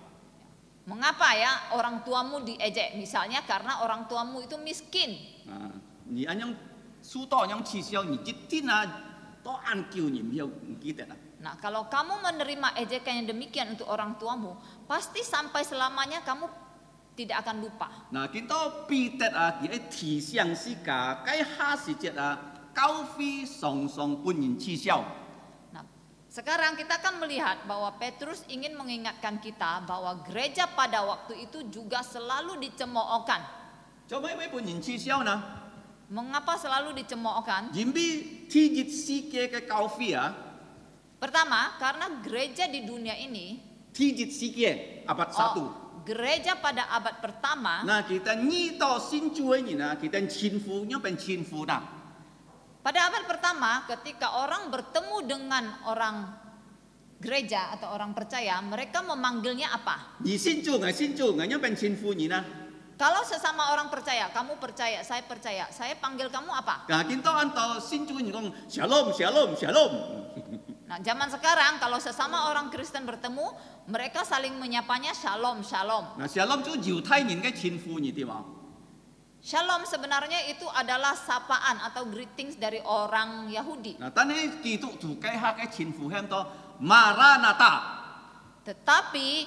Mengapa ya orang tuamu diejek? Misalnya karena orang tuamu itu miskin. 啊，你按樣輸多樣恥笑，你一天啊都按橋，你唔記得啦。 Nah, kalau kamu menerima ejekan yang demikian untuk orang tuamu, pasti sampai selamanya kamu tidak akan lupa. 嗱，見到彼得啊，佢喺提醒世界，該下時節啊，教會常常本人恥笑。 Nah, sekarang kita akan melihat bahwa Petrus ingin mengingatkan kita bahwa gereja pada waktu itu juga selalu dicemoohkan. 做咩本人恥笑呢？ Mengapa selalu dicemoohkan? 因為天熱世界嘅教會啊， Pertama, karena gereja di dunia ini, 天熱世界abad 1。 gereja pada abad pertama, 嗱，佢哋呢度先做嘅人啊，佢哋前夫因為前夫啦， pada abad pertama ketika orang bertemu dengan orang gereja atau orang percaya, mereka memanggilnya apa? 而先做係先做，係因為前夫人啊。 Kalau sesama orang percaya, kamu percaya, saya panggil kamu apa? 嗱，見到按度先做人講 shalom shalom shalom。 Nah, zaman sekarang kalau sesama orang Kristen bertemu, mereka saling menyapanya shalom, shalom. 嗱，shalom 做猶太人嘅前夫人對嘛？ Shalom sebenarnya itu adalah sapaan atau greetings dari orang Yahudi. 嗱，但係基督徒嘅客嘅前夫喺度 Maranatha。 Tetapi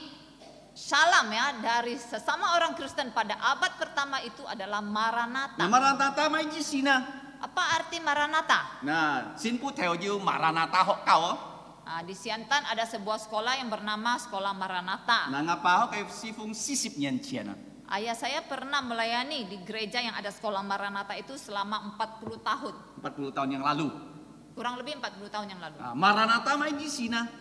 salam ya dari sesama orang Kristen pada abad pertama itu adalah 嗱 Maranatha. ，Maranatha 咩意思呢？ Apa arti Maranatha? 嗱，先不條要 Maranatha 學教哦。 Nah, di Siantan ada sebuah sekolah yang bernama Sekolah Maranatha. 嗱，我爸學嘅師傅40年前啊， Ayah saya pernah melayani di gereja yang ada Sekolah Maranatha itu selama 40 tahun. 40 tahun yang lalu。 Kurang lebih 40 tahun yang lalu. 啊，Maranatha 咩意思呢？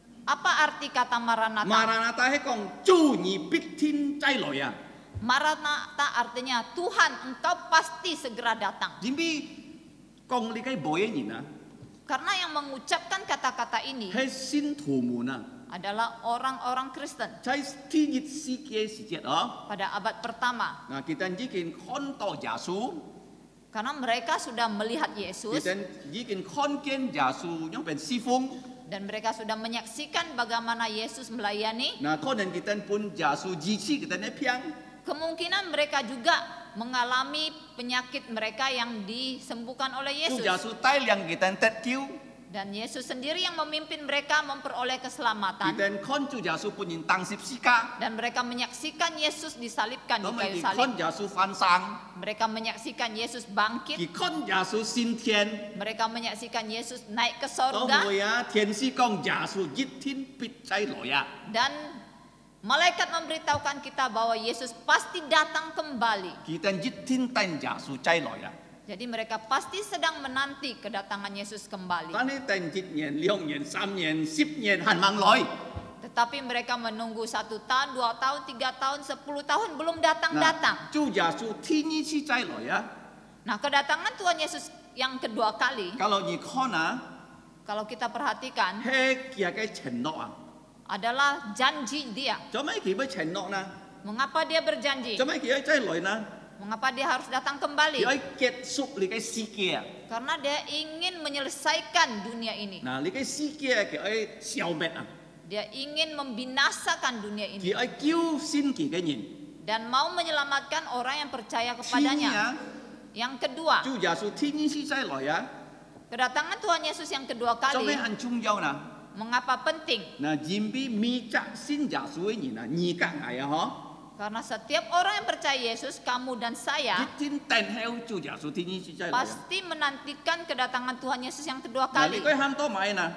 Apa arti kata Maranatha? Maranatha 係講主你必天再來啊！ Maranatha artinya Tuhan engkau pasti segera datang. 點解講你嘅每一人啊？ Karena yang mengucapkan kata-kata ini 係信徒們啊， adalah orang-orang Kristen 在天熱世界時節啊， pada abad pertama. 嗱，佢哋已經看到耶穌， Karena mereka sudah melihat 佢 Yesus 哋已經看見耶穌yangเป็น侍奉， dan mereka sudah menyaksikan bagaimana Yesus melayani. 嗱，可能佢哋本耶穌支持佢哋嘅病， Kemungkinan mereka juga mengalami penyakit mereka yang disembuhkan oleh 主 Yesus. 耶穌帶領佢哋得救， Dan Yesus sendiri yang memimpin mereka memperoleh 佢 keselamatan. 哋看主耶穌本人當十字架， Dan mereka menyaksikan Yesus disalibkan di 咁 kayu 佢 salib. 看耶穌翻生， Mereka menyaksikan Yesus bangkit. 佢看耶穌升天， Mereka menyaksikan Yesus naik ke 當 sorga. 會啊，天使講耶穌一天必再來啊！ Dan malaikat memberitahukan kita bahwa Yesus pasti datang kembali. 佢哋一天等耶穌再來啊！ Jadi mereka pasti sedang menanti kedatangan Yesus kembali. 但係等1年、2年、3年、10年還冇來。 Tetapi mereka menunggu 1 tahun, 2 tahun, 3 tahun, 10 tahun belum 嗱， datang-datang. 主耶穌天一次再來啊！ Nah, kedatangan Tuhan Yesus yang kedua kali, 假如你看啊， kalau kita perhatikan, 係佢嘅承諾啊， adalah janji dia. 做咩佢要承諾呢？ Mengapa dia berjanji? 做咩佢要再來呢？ Mengapa dia harus datang 佢 kembali? 要結束你嘅世界啊！ Karena dia ingin menyelesaikan dunia ini. 嗱，你嘅世界佢要消滅啊！ Dia ingin membinasakan dunia 佢 ini 要救先佢嘅人。 dan mau menyelamatkan orang yang percaya 天 kepadanya. 啊， Yang kedua, 主耶穌天一次再來啊！ kedatangan Tuhan Yesus yang kedua 做咩 kali, 很重要呢？ mengapa penting? 嗱，因為未則信耶穌嘅人啊，而家係啊，嗬。 Karena setiap orang yang percaya Yesus, kamu dan saya, 一天等候主耶穌天一次再來啊！ pasti menantikan kedatangan Tuhan Yesus yang kedua 嗱，你 kali. 該喊多買啊！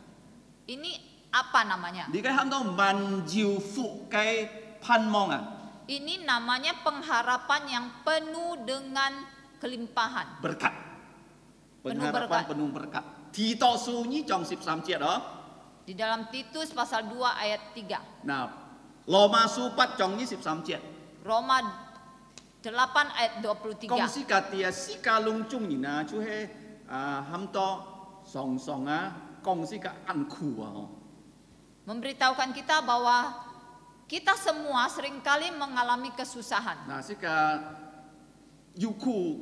Ini apa namanya? 你該喊多萬兆福嘅盼望啊！ Ini namanya pengharapan yang penuh dengan kelimpahan. berkat. Penuh Pengharapan berkat. penuh berkat. Tito ini jong 13 節咯。 Di dalam Titus pasal 2 ayat 3. 嗱，羅馬書8章13節， Roma 8 ayat 23. 講是家啲啊，世界隆中人啊，就係 hamto song-songa kongsi ka anku Memberitahukan kita bahwa kita semua seringkali mengalami kesusahan. Nah, sika yuku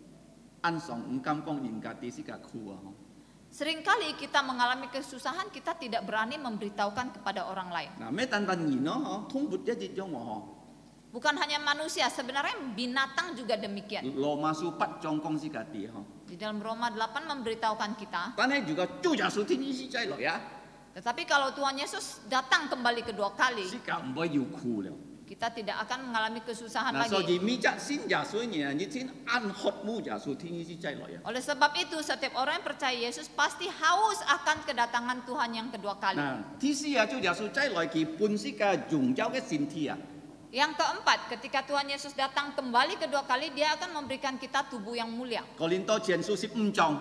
ansong engkam kong ingkati sika kuwa. Seringkali kita mengalami kesusahan, kita tidak berani memberitahukan kepada orang lain. Nah, me tan tan ngino thung but ya jijong Bukan hanya manusia, sebenarnya binatang juga demikian. lo masuk pat jongkong sikati Di dalam Roma 8 memberitahukan kita. Tanai juga cu jasu tini si cai lo ya. Tetapi kalau Tuhan Yesus datang kembali kedua kali, Sika mboy yuku lo. kita tidak akan mengalami kesusahan Nah, so lagi. ji mi jak sin jasu nya ni tin an hot mu jasu tini si cai lo ya. Oleh sebab itu, setiap orang yang percaya Yesus pasti haus akan kedatangan Tuhan yang kedua kali. Nah, ti si ya cu jasu cai lo ki pun sika jung jau ke sin ti ya. Yang keempat, ketika Tuhan Yesus datang kembali kedua kali, dia akan memberikan kita tubuh yang mulia. Korinto chen su 15章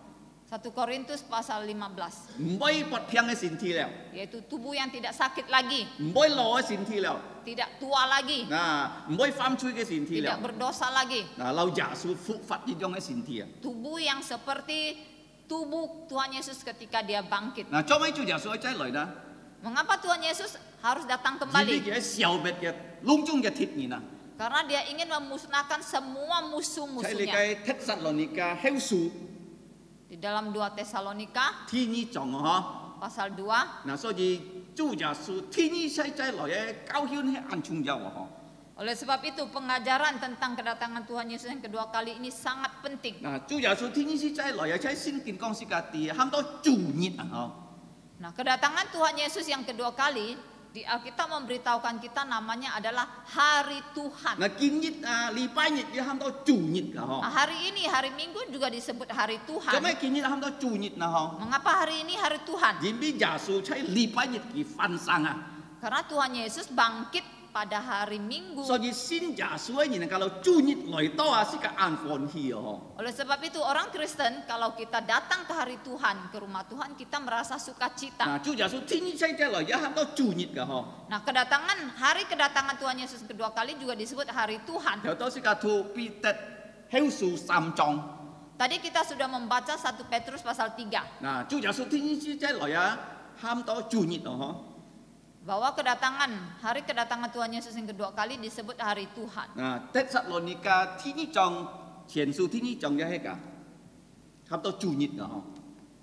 1 Korintus pasal 15, 唔可以拔片嘅線體了， yaitu tubuh yang tidak sakit lagi, 唔可以老嘅線體了， tidak tua lagi, 嗱唔可以犯罪嘅線體 tidak 了， berdosa lagi. 嗱老耶穌復活呢種嘅線體啊， Tubuh yang seperti tubuh Tuhan Yesus ketika dia bangkit. 嗱做咩做耶穌再來呢？ Mengapa Tuhan Yesus harus datang 呢啲 kembali? 嘅消滅嘅籠中嘅鐵面啊， Karena dia ingin memusnahkan semua 喺你 musuh-musuhnya. 嘅帖撒羅尼迦後書 Di dalam 2 Tesalonika 天呢種啊 pasal 2, 嗬，嗱所以做耶穌天呢世再來嘅教訓係暗中有啊 oleh sebab itu pengajaran tentang kedatangan Tuhan Yesus yang kedua kali ini sangat penting. 嗬，嗱做耶穌天呢世再來嘅喺聖經講世界啲，喊到主日啊 Nah, kedatangan Tuhan Yesus yang kedua kali di Alkitab memberitahukan kita namanya adalah hari 嗬， Tuhan. 嗱見日啊禮拜日嘅喊到主日啊 Nah, 嗬。 hari ini, hari Minggu juga disebut hari 做 Tuhan. 咩見日喊到主日啊？嗬， Mengapa hari ini hari Tuhan? 因為耶穌喺禮拜日嘅翻生啊， Karena Tuhan Yesus bangkit pada hari Minggu. 所以先耶穌嘅人kalau主日來到啊，先個安歡喜啊！ Oleh sebab itu orang Kristen kalau kita datang ke hari Tuhan, ke rumah Tuhan, kita merasa sukacita. 嗱，主耶穌天主世界來也喊到主日噶嗬， Nah, hari kedatangan Tuhan Yesus kedua kali juga disebut hari Tuhan. 又到先個圖彼得後書3章， Tadi kita sudah membaca 1 Petrus pasal 3. 嗱，主耶穌天主世界來啊，喊到主日啊嗬， Bahwa hari kedatangan Tuhan Yesus yang kedua kali disebut hari Tuhan. 嗱，帖撒羅尼迦天主章前書天主章嘅係個，喊到主日啊嗬，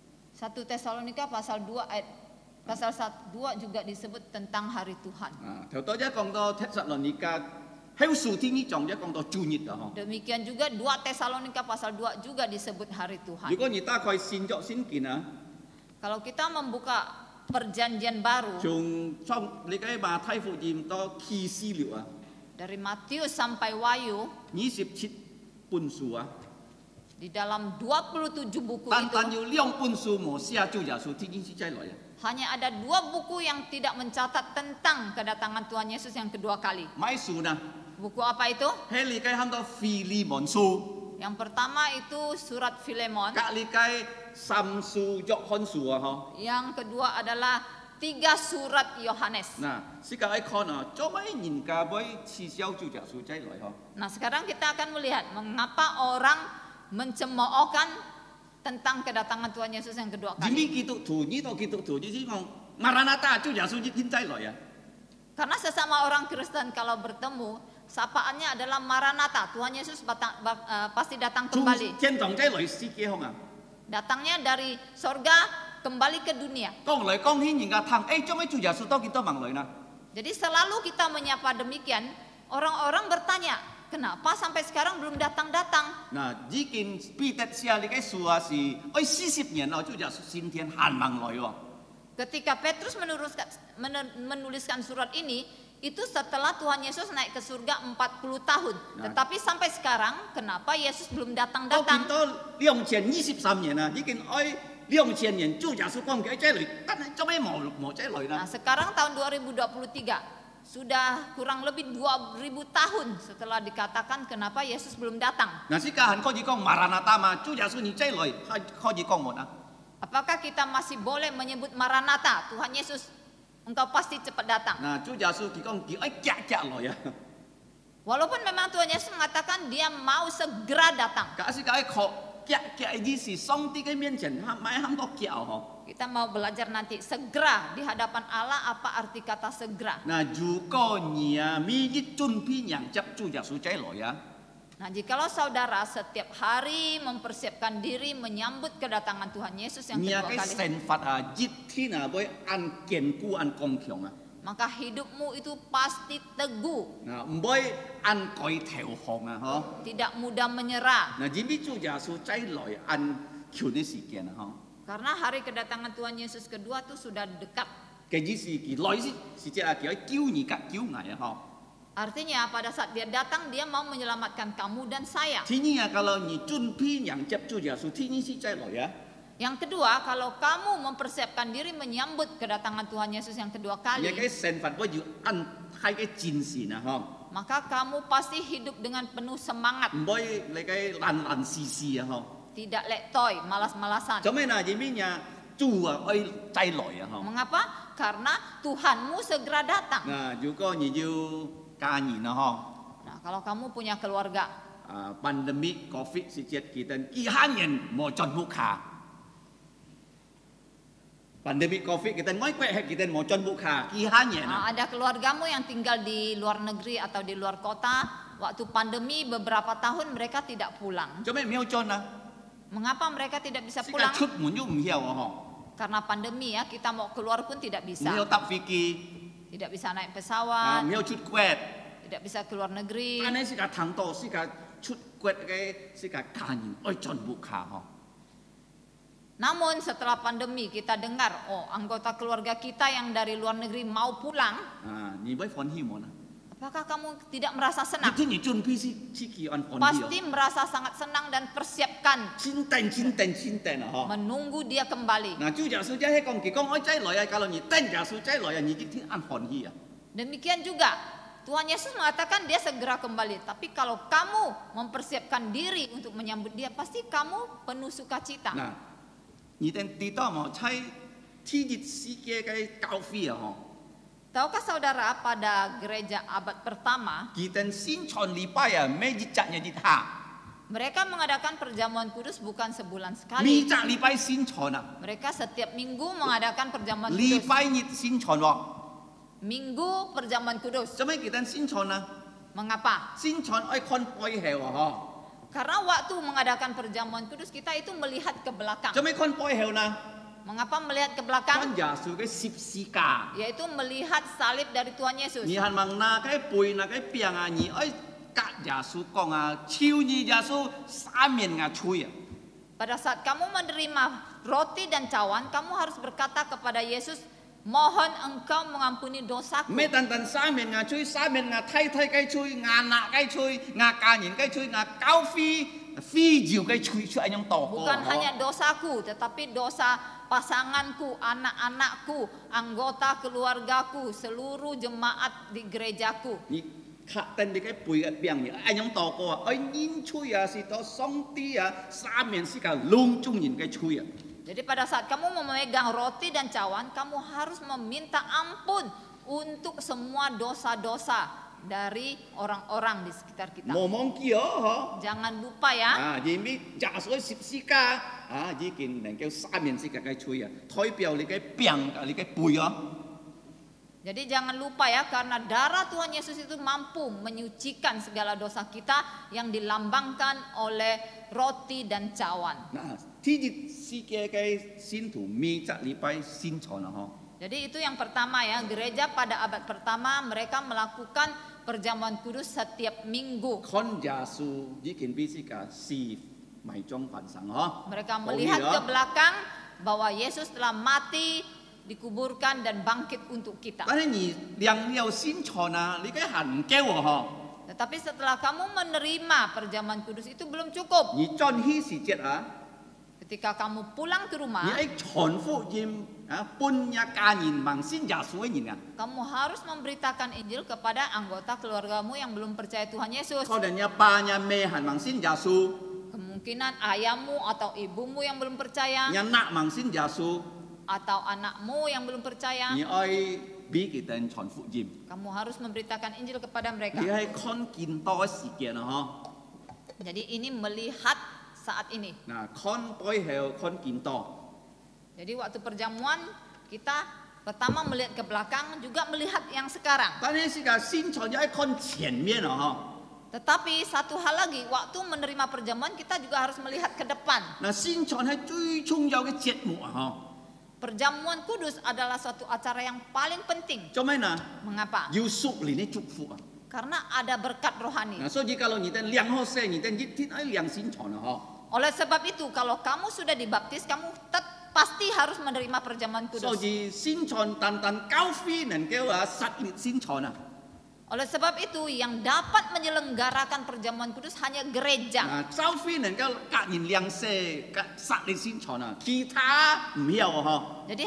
1 Tesalonika pasal 2 pasal 2 juga disebut tentang hari Tuhan. 啊，頭多一講到帖撒羅尼迦後書天主章一講到主日啊嗬。 Demikian juga 2 Tesalonika pasal 2 juga disebut hari Tuhan. 如果你打開新約先見啊， Kalau kita membuka perjanjian baru 從創你嘅馬太福音到啟示錄啊， dari Matius sampai Wahyu 27本書啊， di dalam 27 buku 單 itu 單有2本書冇寫主耶穌天主再來啊， hanya ada 2 buku yang tidak mencatat tentang kedatangan Tuhan Yesus yang kedua kali. 買書呢， Buku apa itu? 喺你嘅喊到腓利門書， Yang pertama itu surat Filemon. 隔你嘅三書約翰書啊嗬， Yang kedua adalah 3 surat Yohanes. 嗱，世界一看啊，做咩人家會恥笑主耶穌再來嗬？ Nah, sekarang kita akan melihat mengapa orang mencemoohkan tentang kedatangan Tuhan Yesus yang kedua 因 kali. 為基督徒呢度基督徒你知講，馬拉納達主耶穌一天再來啊， Karena sesama orang Kristen kalau bertemu, sapaannya adalah Maranatha, Tuhan Yesus pasti datang 從 kembali. 天堂再來世界空啊。 Datangnya dari sorga kembali ke dunia. 講來講去，人家談，做咩主耶穌到幾多萬來呢？ Jadi selalu kita menyapa demikian, orang-orang bertanya, kenapa sampai sekarang belum datang-datang? 嗱，已經彼得寫你嘅書啊，是40年後，主耶穌先天限能來喎。 Ketika Petrus menuliskan surat ini, itu setelah Tuhan Yesus naik ke surga 40 tahun. Nah. Tetapi sampai sekarang, kenapa Yesus belum 到見 datang-datang? 到2023年啊，已經2000年，主耶穌講嘅再來，但係做咩冇再來 Nah, 呢？ sekarang tahun 2023, sudah kurang lebih 2000 tahun setelah dikatakan kenapa Yesus belum datang. 嗱，時間開始講馬拉納達嘛，主耶穌你再來，開始講冇啊？ Apakah kita masih boleh menyebut Maranatha, Tuhan Yesus, engkau pasti cepat datang? 嗱，主耶穌佢講佢夾來啊， Walaupun memang Tuhan Yesus mengatakan dia mau segera datang. 假使佢 kia Yesus song ti cái miên chen mai ham to kia ho. Kita mau belajar nanti segera di hadapan Allah apa arti kata segera. Nah, juga nia mi ji chun pi yang cap chu ya su cai lo ya. Nah, jikalau saudara setiap hari mempersiapkan diri menyambut kedatangan Tuhan Yesus yang Nia kedua cái kali, sen fat jit thi na boy an kian ku an kong kiong maka hidupmu itu pasti teguh, Nah, boy an koi theo hong ho. tidak mudah menyerah. Nah, ji mi chu ya su cai lo an kiu ni si kian ho. Karena hari kedatangan Tuhan Yesus kedua tuh sudah dekat. Cái gì si ki loi si chia ki kiu ni ka kiu ngai ho. Artinya pada saat dia datang dia mau menyelamatkan kamu dan saya. Thì ni kalau ni chun pi yang jap chu ya su thì ni si cai lo ya. Yang kedua, kalau kamu mempersiapkan diri menyambut kedatangan Tuhan Yesus yang kedua kali, Nia cái sen fat boy ju an hai cái jin si na ho. maka kamu pasti hidup dengan penuh semangat, Boy lấy cái lan si ho. tidak lektoy, malas-malasan. Cho nên là gì mi nhà chu ơi chay lỏi ho. Mengapa? Karena Tuhanmu segera datang. Nah, juga ni ju ca ni na ho. Nah, kalau kamu punya keluarga, Pandemi Covid si chết kita kihanyen mo chon buka. Pandemi Covid kita ngoi kwek kita mo chon buka kihanyen. ada keluargamu yang tinggal di luar negeri atau di luar kota, waktu pandemi beberapa tahun mereka tidak pulang. Cho nên miao chon na. Mengapa mereka tidak bisa Si pulang? ka chut mun yu hiao ho. Karena pandemi ya, kita mau keluar pun tidak bisa. Miao tap fiki. Tidak bisa naik pesawat, Miao chut kwet. tidak bisa ke luar negeri. Anai si ka thang to si ka chut kwet cái si ka kanyin oi chon buka ho. Namun setelah pandemi kita dengar, oh anggota keluarga kita yang dari luar negeri mau pulang. Ni boy fon hi mo na. Apakah kamu tidak merasa senang? Thì ni chun pi si ki an fon hi. Pasti merasa sangat senang dan persiapkan Chin ten ho. menunggu dia kembali. Nah, chu ja su ja he kong ki kong oi chai loi kalau ni ten ja su chai loi ni ji thi an fon hi. Demikian juga Tuhan Yesus mengatakan dia segera kembali. Tapi kalau kamu mempersiapkan diri untuk menyambut dia, pasti kamu penuh sukacita. Nah, ni ten ti to mo chai thi ji si ke cái cao phi ho. Tahukah saudara pada gereja abad pertama Ki ten sin chon li pa ya me ji cha nya ji tha. mereka mengadakan perjamuan kudus bukan sebulan Mi sekali. cha li pai sin chon na. Mereka setiap minggu mengadakan perjamuan Li kudus. pai ni sin chon wo. Minggu perjamuan kudus. Cho mấy ki ten sin chon na. Mengapa? Sin chon oi kon poi he wo ho. Karena waktu mengadakan perjamuan kudus kita itu melihat ke belakang. Cho mấy kon poi he na. Mengapa melihat ke Kon belakang? ja su cái sip si ka. Yaitu melihat salib dari Tuhan Yesus. Ni han mang na cái bùi na cái piang ni oi ka ja su kong chiu ni ja su sa mien chui. Pada saat kamu menerima roti dan cawan, kamu harus berkata kepada Yesus, mohon engkau mengampuni dosaku. Me tan sa mien chui sa mien thai cái chui na cái chui ka nhìn cái chui cao phi jiu cái chui anh nhong to. Bukan hanya dosaku, tetapi dosa pasanganku, anak-anakku, anggota keluargaku, seluruh jemaat di gerejaku. Ni ka ten di cái bùi cái piang ni anh nhong to ko oi nhìn chui si to song ti sa mien si ka lung chung nhìn cái chui. Jadi pada saat kamu memegang roti dan cawan, kamu harus meminta ampun untuk semua dosa-dosa dari orang-orang di sekitar kita. Mong kia ho. Jangan lupa ya. Ji mi ja so sip si ka. Ji kin nang kêu sa mien si ka cái chui thoi piao li cái piang ka li cái bùi Jadi jangan lupa ya, karena darah Tuhan Yesus itu mampu menyucikan segala dosa kita yang dilambangkan oleh roti dan cawan. Nah, thi ji si cái sin thủ mi cha li pai sin chon ho. Jadi itu yang pertama ya, gereja pada abad pertama mereka melakukan perjamuan kudus setiap minggu. Kon ja su ji kin bi si ka si mai chong pan sang ho. Mereka melihat ke belakang bahwa Yesus telah mati, dikuburkan dan bangkit untuk kita. Tapi ni liang liao sin chon li cái han kêu ho. Tetapi setelah kamu menerima perjamuan kudus itu belum cukup. Ni chon hi si jet Ketika kamu pulang ke rumah, ni ai chon fu yim pun nya ka nhìn mang sin ja su nhìn kamu harus memberitakan Injil kepada anggota keluargamu yang belum percaya Tuhan Yesus. Ko dan nya pa nya me han mang sin ja su. Kemungkinan ayahmu atau ibumu yang belum percaya, Nya nak mang sin ja su. atau anakmu yang belum percaya, Ni ai bi ki ten chon fu yim. kamu harus memberitakan Injil kepada mereka. Ni ai kon kin to si kian ho. Jadi ini melihat saat ini. Nah, kon poi heo kon kinto. Jadi waktu perjamuan kita pertama melihat ke belakang juga melihat yang sekarang. 但是个新传要看前面了哈。 Tetapi satu hal lagi, waktu menerima perjamuan kita juga harus melihat ke depan. 那新传係最重要嘅節目啊！ Perjamuan kudus adalah suatu acara yang paling penting. 做咩呢？ Mengapa? 要屬靈嘅祝福啊！ Karena ada berkat rohani. 嗱，所以kalau 你哋兩號聲，你哋一天係兩新傳啊！嗬。 Oleh sebab itu, kalau kamu sudah dibaptis, kamu pasti harus menerima perjamuan 所 kudus. 以新傳單單教會能夠實列新傳啊！ Oleh sebab itu, yang dapat menyelenggarakan perjamuan kudus hanya gereja. 啊，教會能夠隔年兩世實列新傳啊，其他唔要啊！嗬。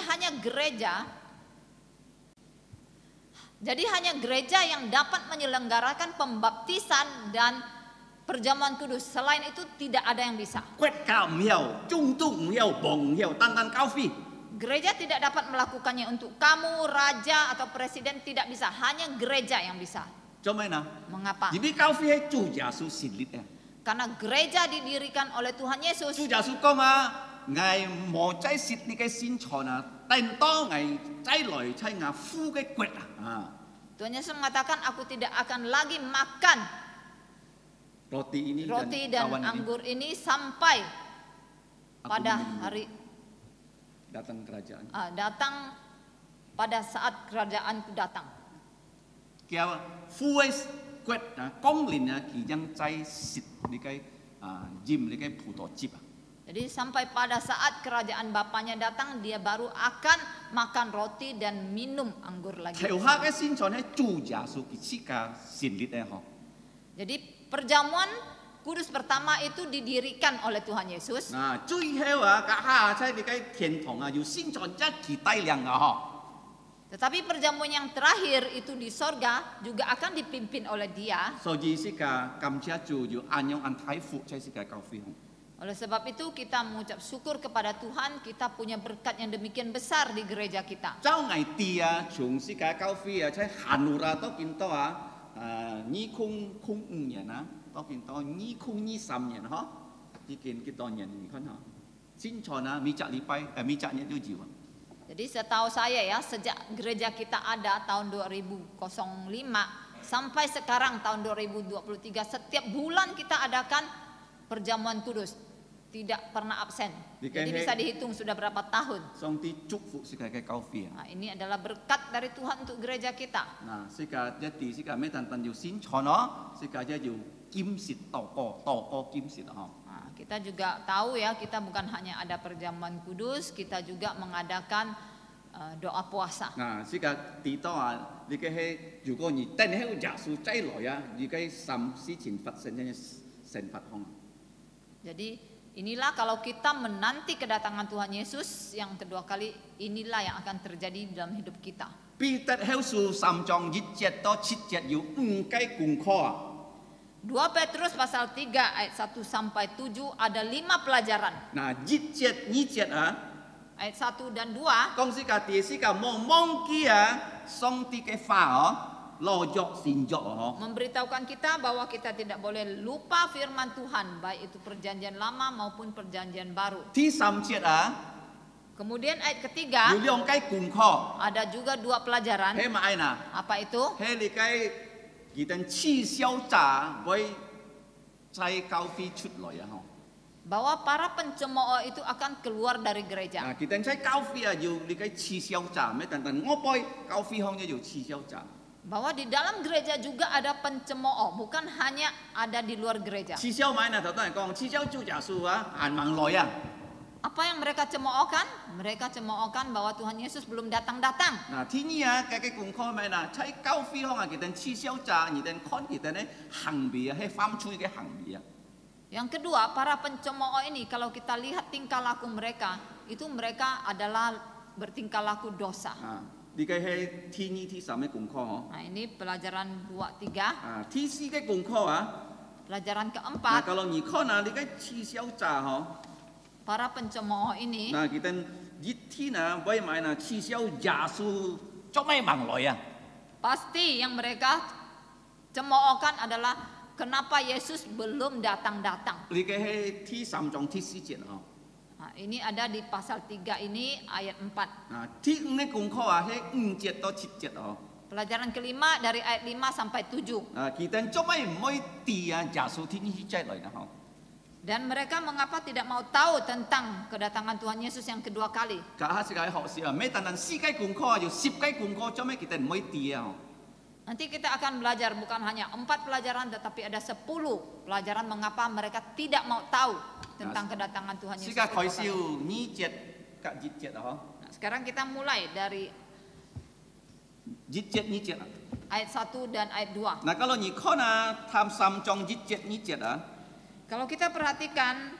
Jadi hanya gereja yang dapat menyelenggarakan pembaptisan dan perjamuan kudus. Selain itu tidak ada yang bisa. 國教唔要，中東唔要，王唔要，單單教會。 Gereja tidak dapat melakukannya untuk kamu, raja atau presiden, tidak bisa. Hanya gereja yang bisa. 做咩呢？ Mengapa? 因為教會係主耶穌設立嘅。 Karena gereja didirikan oleh Tuhan Yesus. 主耶穌講啊，ngài冇再設立嘅新傳啊，但當ngài再來在ngài父嘅國啊。 Tuhan Yesus mengatakan, aku tidak akan lagi makan roti dan anggur ini sampai pada hari datang kerajaan. Datang pada saat kerajaanku datang. Kia phu ấy quyết công linh kỳ yang cai sit ni cái jim ni cái葡萄汁. Jadi sampai pada saat kerajaan bapaknya datang, dia baru akan makan roti dan minum anggur lagi. Theo ha cái xin chọn hay chủ giả số kỳ chi cả xin lít ho. Jadi perjamuan kudus pertama itu didirikan oleh Tuhan Yesus. Nah,最後cả ha在你cái thiên堂有xin chọn一kỳ大量ho. Tetapi perjamuan yang terakhir itu di sorga juga akan dipimpin oleh Dia. So ji si ka cảm chia chủ yu an yong an thái phụ cai si ka cao phi hong. Oleh sebab itu kita mengucap syukur kepada Tuhan, kita punya berkat yang demikian besar di gereja kita. Trong ngày tia chúng si ka cao phi cai hanura to kin to ni khung khung nya na to kin to ni khung ni sam nya ho. Ji kin ki to nya ni kan ho. Xin chọn mi chak li pai mi chak nya tu jiwa. Jadi setahu saya ya, sejak gereja kita ada tahun 2005 sampai sekarang tahun 2023, setiap bulan kita adakan perjamuan kudus, tidak pernah absen. Jadi bisa dihitung sudah berapa tahun. Nah, ini adalah berkat dari Tuhan untuk gereja kita. Nah, sika jadi sika me tan tan yu sin chon sika ja yu kim sit to kim sit Nah, kita juga tahu ya, kita bukan hanya ada perjamuan kudus, kita juga mengadakan doa puasa. Nah, sika ti to ni cái he, 如果你等喺耶穌再來你cái sam si chin phát sinh嘅sen phát hong. Jadi inilah kalau kita menanti kedatangan Tuhan Yesus yang kedua kali, inilah yang akan terjadi dalam hidup kita. Peter Helsu sam jong yit jet to chit jet yu cái cùng kho. 2 Petrus pasal 3 ayat 1 sampai 7 ada 5 pelajaran. Nah, yit jet ni jet ayat 1 dan 2. Kong si ka ti si ka mong kia song ti cái pha lo jok sin jok memberitahukan kita bahwa kita tidak boleh lupa firman Tuhan, baik itu perjanjian lama maupun perjanjian baru. Ti sam jet Kemudian ayat ketiga ada juga 2 pelajaran. He ma ai na? Apa itu? He li kai kita chi xiao zha wei cai cao fi chut loi bahwa para pencemooh itu akan keluar dari gereja. Nah, kita cai cao fi yu li kai chi xiao zha me tan tan ngopoi cao fi hong yu chi xiao zha. Bahwa di dalam gereja juga ada pencemooh, bukan hanya ada di luar gereja. Chi xiao mai na ta ta gong chi xiao ju ja su an mang loi Apa yang mereka cemoohkan? Mereka cemoohkan bahwa Tuhan Yesus belum datang-datang. Nah, ini cái cùng kho mai na cai cao fi hong kita chi xiao zha ni den kon kita ne hang bi he fam chui cái hang bi Yang kedua, para pencemooh ini kalau kita lihat tingkah laku mereka, itu mereka adalah bertingkah laku dosa. Di cái he thi ni thi sam cái cùng kho Nah, ini pelajaran 2, 3. Thi si cái cùng kho Pelajaran Nah, keempat, kalau ni kho na di cái chi xiao zha para pencemooh ini Nah, kita yiti na boy mai na chi xiao ya su chok mai mang loi pasti yang mereka cemoohkan adalah kenapa Yesus belum datang-datang. 呢個係第3章第4節哦。 Nah, ini ada di pasal 3 ini ayat 4. 啊，第5嘅功課啊，係5節到7節哦。 Pelajaran kelima dari ayat 5 sampai 7. 啊，佢哋做咩唔可以啲啊？耶穌天呢節嚟啦嗬。 Dan mereka mengapa tidak mau tahu tentang kedatangan Tuhan Yesus yang kedua kali? 家下世界學士啊，咩單單4個功課，要10個功課，做咩佢哋唔可以啲啊？ Nanti kita akan belajar bukan hanya 4 pelajaran tetapi ada 10 pelajaran mengapa mereka tidak mau tahu tentang kedatangan Tuhan 世 Yesus 界 kedua 開 kali. 銷呢節及熱節啊嗬， Nah, sekarang kita mulai dari 熱節呢節啊。 ayat 1 dan ayat 2. 嗱，kalau 你看啊，探3章熱節呢節啊， Kalau kita perhatikan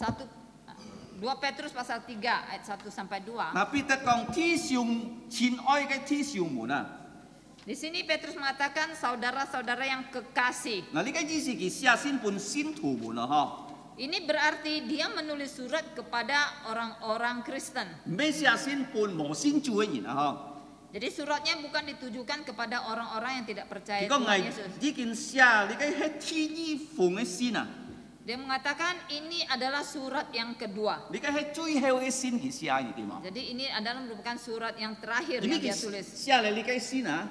2 Petrus pasal 3 ayat 1 sampai 2. 嗱，彼得講天上親愛嘅天上門啊。 Di sini Petrus mengatakan saudara-saudara yang kekasih. 嗱，呢個意思佢寫信本信徒們啊，嗬。 Ini berarti dia menulis surat kepada orang-orang Kristen. 唔係寫信本無信主嘅人啊， Jadi suratnya bukan ditujukan kepada orang-orang yang tidak 嗬。 percaya 佢講 Tuhan 係 Yesus. 呢件寫呢個係天意奉嘅信啊， Dia mengatakan ini adalah surat yang kedua. 呢個係最後嘅信佢寫嘅點啊？ Jadi ini adalah merupakan surat yang terakhir 呢 yang 個 dia tulis. 寫嚟呢個信啊，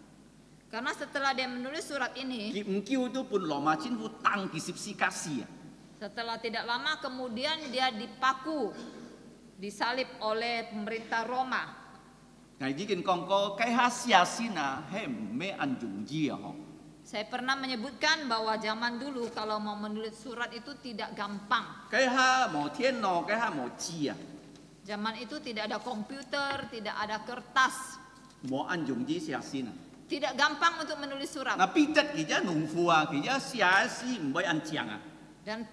Karena setelah dia menulis surat ini, 佢唔叫到本羅馬政府當佢十字架死啊。 setelah tidak lama kemudian dia dipaku, disalib oleh pemerintah Roma. 係呢件講過，計下寫信啊，係唔咩按容易啊？嗬。 Saya pernah menyebutkan bahwa zaman dulu kalau mau menulis surat itu tidak gampang. 計下冇電腦，計下冇紙啊， Zaman itu tidak ada komputer, tidak ada kertas. 冇按容易寫信啊。 Tidak gampang untuk menulis surat. 嗱，彼得佢只農夫啊，佢只寫信唔會按章啊。 Dan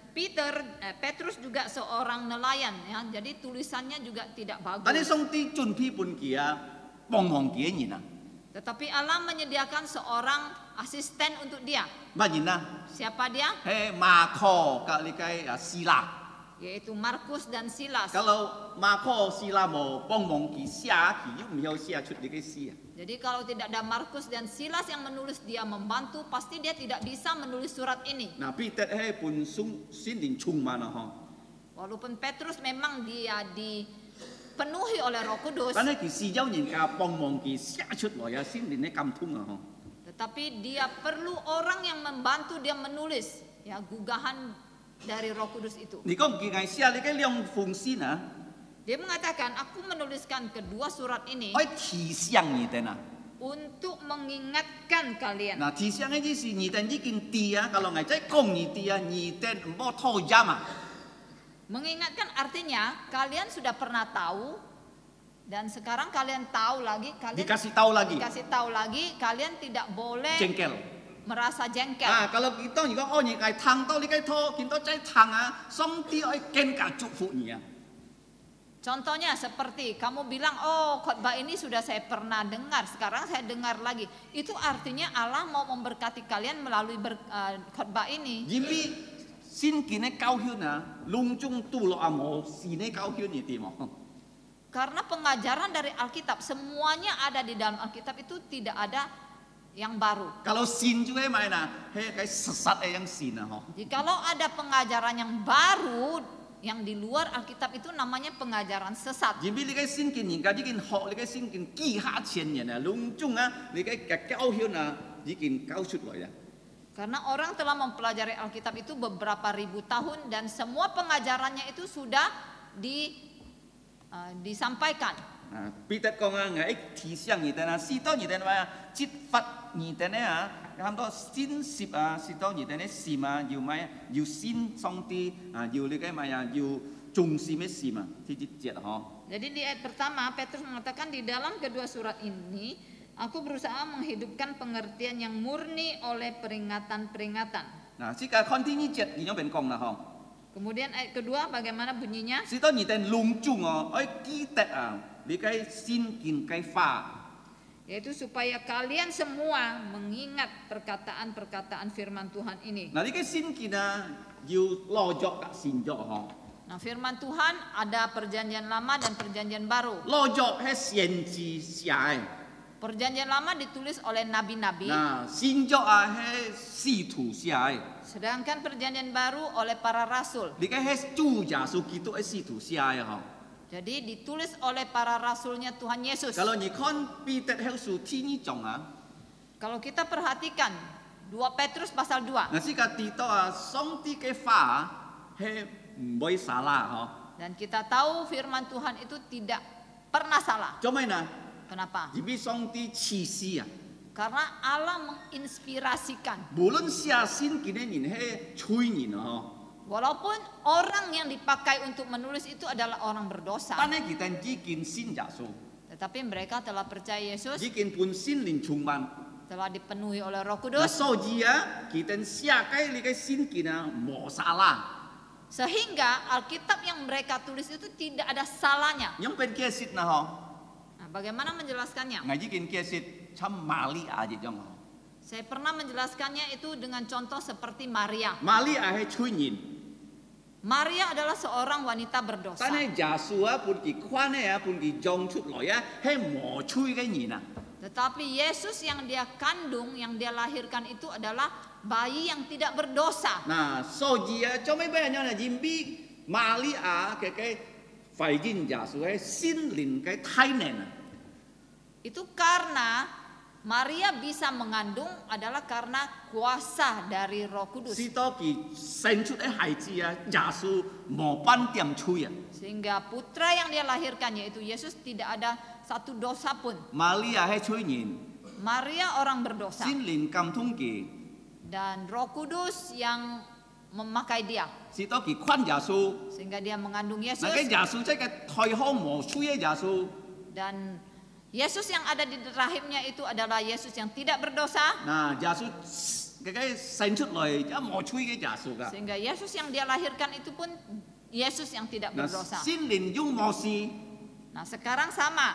Petrus juga seorang nelayan ya. Jadi tulisannya juga tidak 但係 bagus. 上帝準備本佢啊，幫忙佢嘅人啊， Tetapi Allah menyediakan seorang asisten untuk dia. 乜人啊？ Siapa dia? 係馬可隔呢個啊希臘。 Yaitu Markus dan Silas. Kalau 馬可希臘冇幫忙佢寫，佢又唔要寫出呢個詩啊。 Jadi kalau tidak ada Markus dan Silas yang menulis, dia membantu, pasti dia tidak bisa menulis surat ini. 嗱，彼得係本心靈充滿啊，嗬。 Walaupun Petrus memang dia dipenuhi oleh Roh Kudus, 但係佢是有人家幫忙佢寫出來啊，心靈嘅感通啊，嗬。 tetapi dia perlu orang yang membantu dia menulis, ya gugahan dari Roh Kudus itu. 你講佢係寫呢個兩封信啊， Dia mengatakan, aku menuliskan kedua surat ini 可以提醒你哋啊。 untuk mengingatkan kalian. 嗱，提醒嘅意思，你哋已經啲啊，kalau 係真係講你啲啊，你哋唔好拖延啊。 Mengingatkan artinya kalian sudah pernah tahu dan sekarang kalian tahu lagi, kalian Dikasih tahu lagi. dikasih tahu lagi, kalian tidak boleh Jengkel. merasa jengkel. 啊，kalau kita 如果按你係撐到你嘅拖，見到真係撐啊，上帝可以更加祝福你啊。 Contohnya seperti kamu bilang, oh khotbah ini sudah saya pernah dengar, sekarang saya dengar lagi. Itu artinya Allah mau memberkati kalian melalui khotbah ini. 因為先見嘅教訓啊，隆中度落啊冇事呢教訓你點啊？ Karena pengajaran dari Alkitab, semuanya ada di dalam Alkitab, itu tidak ada yang baru. Kalau sin juga mana? Hei kayak sesat yang sin ah. Jikalau ada pengajaran yang baru yang di luar Alkitab, itu namanya pengajaran sesat. Jadi你嘅先見人家呢件學，你嘅先見記下前人啊，隆中啊，你嘅教訓啊，呢件教出來啊。 Karena orang telah mempelajari Alkitab itu beberapa ribu tahun dan semua pengajarannya itu sudah disampaikan. Ah, Peter 講啊，我提醒你哋啊，使到你哋話揭發你哋啊，咁多先攝啊，使到你哋呢事啊，要咩？要先上帝啊，要你嘅咩啊，要重視咩事嘛？呢啲節嗬。 Jadi di ayat pertama Petrus mengatakan di dalam kedua surat ini aku berusaha menghidupkan pengertian yang murni oleh peringatan-peringatan. 嗱，即係看呢節點樣變講啦嗬。 Kemudian ayat kedua bagaimana bunyinya? 使到你哋隆重哦，愛記得啊，你嘅先見嘅話。 Yaitu supaya kalian semua mengingat perkataan-perkataan firman Tuhan ini. 嗱，你嘅先見啊，要攞咗嘅先咗嗬。 Nah, firman Tuhan ada perjanjian lama dan perjanjian baru. 攞咗係先知寫嘅， Perjanjian Lama ditulis oleh nabi-nabi, 嗱，先作啊係使徒寫嘅， sedangkan Perjanjian Baru oleh para rasul. 你嘅係主耶穌基督嘅使徒寫嘅嗬。 Jadi ditulis oleh para rasulnya Tuhan Yesus. Kalau你看彼得後書第二章啊， Kalau kita perhatikan 2 Petrus pasal 2, 嗱先個提到啊，上帝嘅話係唔會撒啦 dan kita tahu firman Tuhan itu tidak pernah salah. 嗬。做咩呢？ Kenapa? 因為上帝啟示啊， Karena Allah menginspirasikan. 無論寫信嘅人係吹人啊， Walaupun orang yang dipakai untuk menulis itu adalah orang berdosa, 但係佢哋已經信耶穌， tetapi mereka telah percaya Yesus, 已經本心靈充滿。 telah dipenuhi oleh Roh 嗱， Kudus, 所以啊，佢哋寫嘅你嘅信件啊，冇撒啦。 sehingga Alkitab yang mereka tulis itu tidak ada salahnya. ยังเป็น解釋นะ嗬， Nah, bagaimana menjelaskannya? 我已經解釋參瑪利亞一樣嗬。 Saya pernah menjelaskannya itu dengan contoh seperti Maria. 瑪利亞係吹人。 Maria adalah seorang wanita berdosa. 但係耶穌啊，本佢寬咧啊，本佢種出來啊，係無吹嘅人啊。 Tetapi Yesus yang dia kandung, yang dia lahirkan itu adalah bayi yang tidak berdosa. 嗱，所以啊，做咩俾人呢？因為瑪利亞嘅懷孕耶穌係心靈嘅胎年啊。 Itu karena Maria bisa mengandung adalah karena kuasa dari Roh Kudus. 使到佢生出嘅孩子啊，耶穌無半點吹啊。 Sehingga putra yang dia lahirkan yaitu Yesus tidak ada satu dosa pun. 瑪利亞係吹人， Maria orang berdosa 心靈感通嘅， dan Roh Kudus yang memakai dia 使到佢寬耶穌。 sehingga dia mengandung 嗱， Yesus 嘅耶穌即係胎殼無吹嘅耶穌。 dan Yesus yang ada di rahimnya itu adalah Yesus yang tidak berdosa 嗱，耶穌嘅生出來一無吹嘅耶穌噶。 sehingga Yesus yang dia lahirkan itu pun Yesus yang tidak 嗱， berdosa. 心靈用無事， Nah sekarang sama,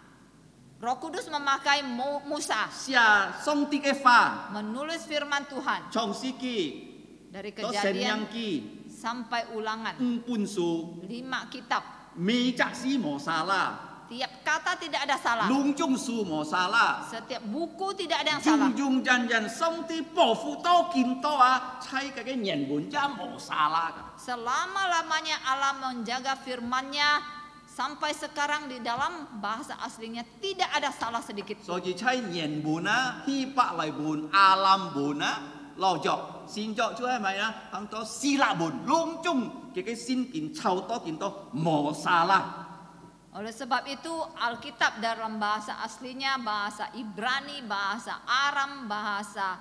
Roh Kudus memakai Musa 寫上帝嘅話， menulis firman Tuhan 創世記 dari 到神樣 Kejadian 記 sampai Ulangan, 5本書， 5 kitab. 每則詩無撒啦， Tiap kata tidak ada salah, 籠中書無撒啦， setiap buku tidak ada yang salah. 種種人人上帝保護到見到啊，猜嘅人文也無撒啦噶。 Selama-lamanya Allah menjaga firman-Nya sampai sekarang di dalam bahasa aslinya tidak ada salah sedikit 所 pun. 以猜人本啊，希伯來本、阿蘭本啊，落作先作出係咪啊？很多希臘本籠中嘅先見湊多見多無撒啦。 Oleh sebab itu Alkitab dalam bahasa aslinya, bahasa Ibrani, bahasa Aram, bahasa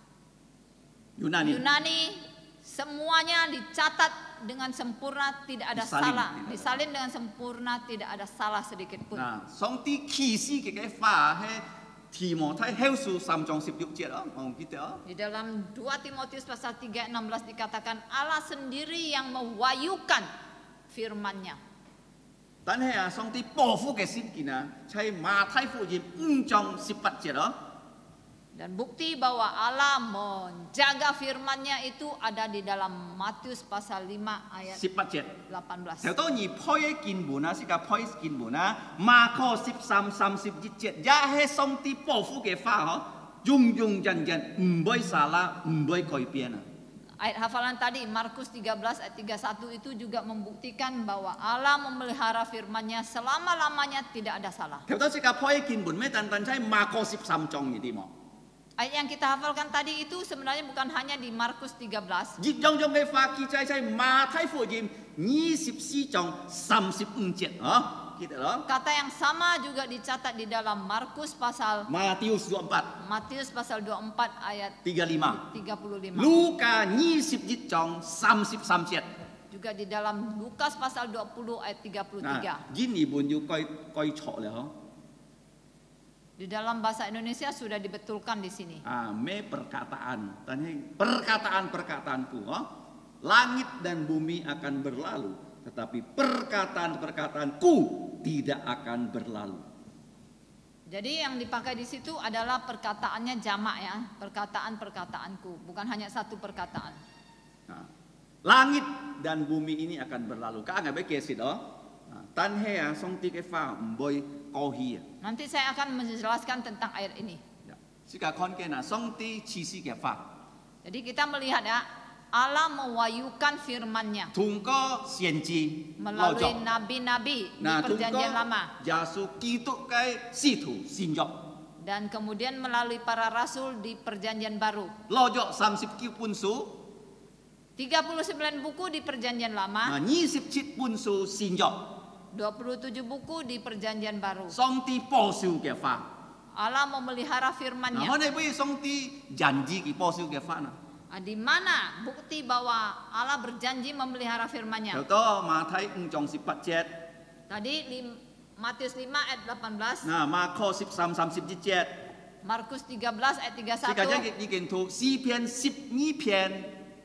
Yunani. Yunani, semuanya dicatat dengan sempurna, tidak ada Disalin. salah. Disalin dengan sempurna, tidak ada salah sedikit pun. 嗱，上帝啟示嘅話係提摩太後書3章16節啊，我唔記得啊。 Di dalam 2 Timotius pasal 3:16 dikatakan Allah sendiri yang mewahyukan firman-Nya. 但係啊，上帝保護嘅先見啊，喺馬太福音5章18節啊。 Dan bukti bahwa Allah menjaga firman-Nya itu ada di dalam Matius pasal 5 ayat 18節。 18. 頭當而批嘅經文啊，是個批經文啊，馬可13、31節，也係上帝保護嘅話嗬，用用人人唔會撒啦，唔會改變啊。 Ayat hafalan tadi Markus 13 ayat 31 itu juga membuktikan bahwa Allah memelihara firman-Nya selama-lamanya tidak ada salah. 頭當是個批嘅經文咩？但係馬可13章呢啲冇。 Ayat yang kita hafalkan tadi itu sebenarnya bukan hanya di Markus 13. 熱種種嘅話記載喺馬太福音24章35節啊。 Gitu loh. Kata yang sama juga dicatat di dalam Markus pasal Matius 24 Matius pasal 24 ayat 35 35. Luka 21章33節 Juga di dalam Lukas pasal 20 ayat 33. 嗱，呢本要該錯咧嗬。 Di dalam bahasa Indonesia sudah dibetulkan di sini. Me perkataan, perkataan-perkataanku, langit dan bumi akan berlalu, tetapi perkataan-perkataanku tidak akan berlalu. Jadi yang dipakai di situ adalah perkataannya jamak ya, perkataan-perkataanku, bukan hanya satu perkataan. Nah, langit dan bumi ini akan berlalu. Kak nggak baik sih doh. Tan hea song ti cái pha boy 高希啊。 Nanti saya akan menjelaskan tentang ayat ini. 是个看见啊，上帝启示嘅法， Jadi kita melihat ya, Allah mewahyukan firman-Nya 通過先知 melalui 老作， nabi-nabi di 嗱，通 perjanjian 過 lama 耶穌基督嘅使徒先約， dan kemudian melalui para rasul di perjanjian baru. 老約39本書， 39 buku di perjanjian lama, 27本書先約， 27 buku di perjanjian baru. 上帝保守嘅法。 Allah memelihara 嗱， firman-Nya. 我哋俾上帝人子嘅保守嘅法啊。 Di mana bukti bahwa Allah berjanji memelihara 就 firman-Nya? 到馬太5章18節， Tadi Matius 5 ayat 18, 嗱馬可13、31節， Markus 13 ayat 世界真 31. 嘅已經到詩篇12篇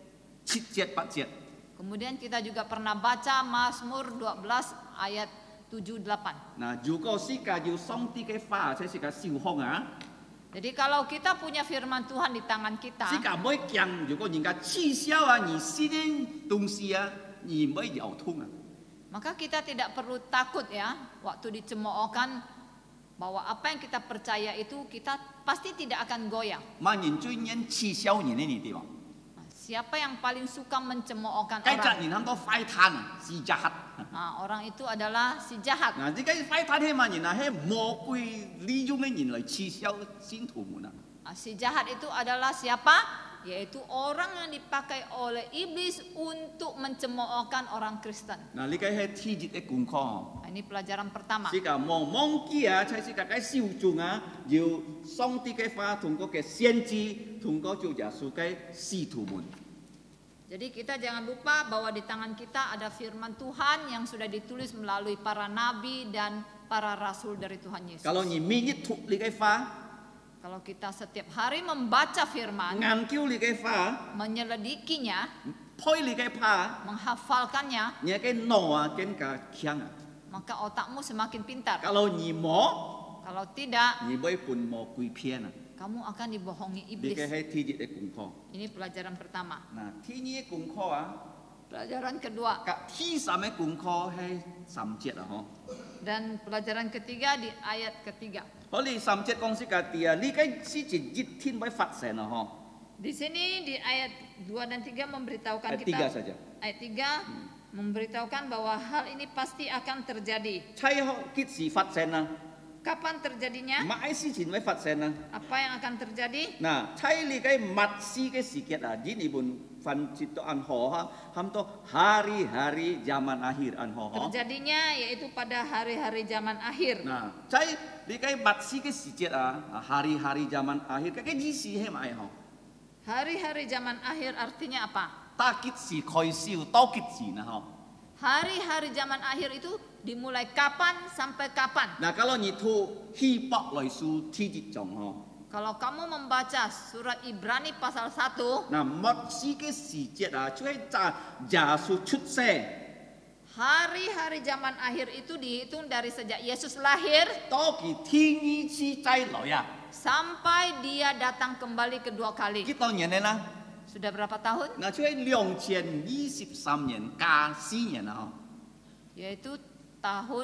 7節8節。 Kemudian kita juga pernah baca Mazmur 12 ayat 7 8. 嗱，如果世界要上帝嘅法，即係世界受控啊！ Jadi kalau kita punya firman Tuhan di tangan kita, 世界唔可以驚，如果人家取消啊，你新嘅東西啊，你唔可以有通啊！ maka kita tidak perlu takut ya waktu dicemoohkan bahwa apa yang kita percaya itu kita pasti tidak akan goyang. 萬人最認取消人呢啲地方， Siapa yang paling suka mencemoohkan 計責 orang? 人很多快攤啊，是jahat。 Nah, orang itu adalah si jahat. 嗱，呢啲快攤係乜人啊？係魔鬼利用嘅人嚟取消信徒們啊！ Si jahat itu adalah siapa? Yaitu orang yang dipakai oleh iblis untuk mencemoohkan orang Kristen. 嗱，呢個係天節嘅功課。 Nah, ini pelajaran pertama. 世界忘記啊，在世界嘅受眾啊，要上帝嘅法通過嘅先知，通過做耶穌嘅使徒們。 Jadi kita jangan lupa bahwa di tangan kita ada firman Tuhan yang sudah ditulis melalui para nabi dan para rasul dari Tuhan Yesus. Kalau 你每日讀呢個法， Kalau kita setiap hari membaca firman, 研究呢個法， menyelidikinya, 配呢個法， menghafalkannya, 你嘅腦啊更加強啊！ maka otakmu semakin pintar. Kalau 你冇， Kalau tidak, 你會被魔鬼騙啊！ kamu akan dibohongi 呢個 iblis. 係天節嘅功課。 Ini pelajaran pertama. 嗱，天節嘅功課啊， Pelajaran kedua 甲天三嘅功課係3節啊！嗬。 dan pelajaran ketiga di ayat ketiga. 好，你3節講是個啲啊，呢個是一日天會發生啊！嗬。 Di sini di ayat 2 dan 3 memberitahukan Ayat kita. 3 saja. Ayat 3 memberitahukan bahwa hal ini pasti akan terjadi. ใช่เหรอ幾時發生啊？ Kapan terjadinya? 買事前會發生啊！ Apa yang akan terjadi? 嗱，睇你嘅密事嘅時間啊，呢你們分節到安何哈？喊到 hari-hari zaman akhir安何嗬？ Terjadinya yaitu pada hari-hari zaman akhir. 嗱，睇你嘅密事嘅時節啊，hari-hari zaman akhir，嘅意思係咪嗬？ Hari-hari zaman akhir artinya apa? 打結時開銷，多結時啊嗬。 Hari-hari zaman akhir itu dimulai kapan sampai kapan? 嗱，kalau你讀希伯來書天節章嗬， Kalau kamu membaca surat Ibrani pasal 1, 嗱密事嘅時節啊，就係在耶穌出世。 hari-hari zaman akhir itu dihitung dari sejak Yesus lahir 多佢天意之再來啊！ sampai dia datang kembali kedua kali. 幾多年啦？ Sudah berapa tahun? 嗱，就係2023年加4年啊！ Yaitu tahun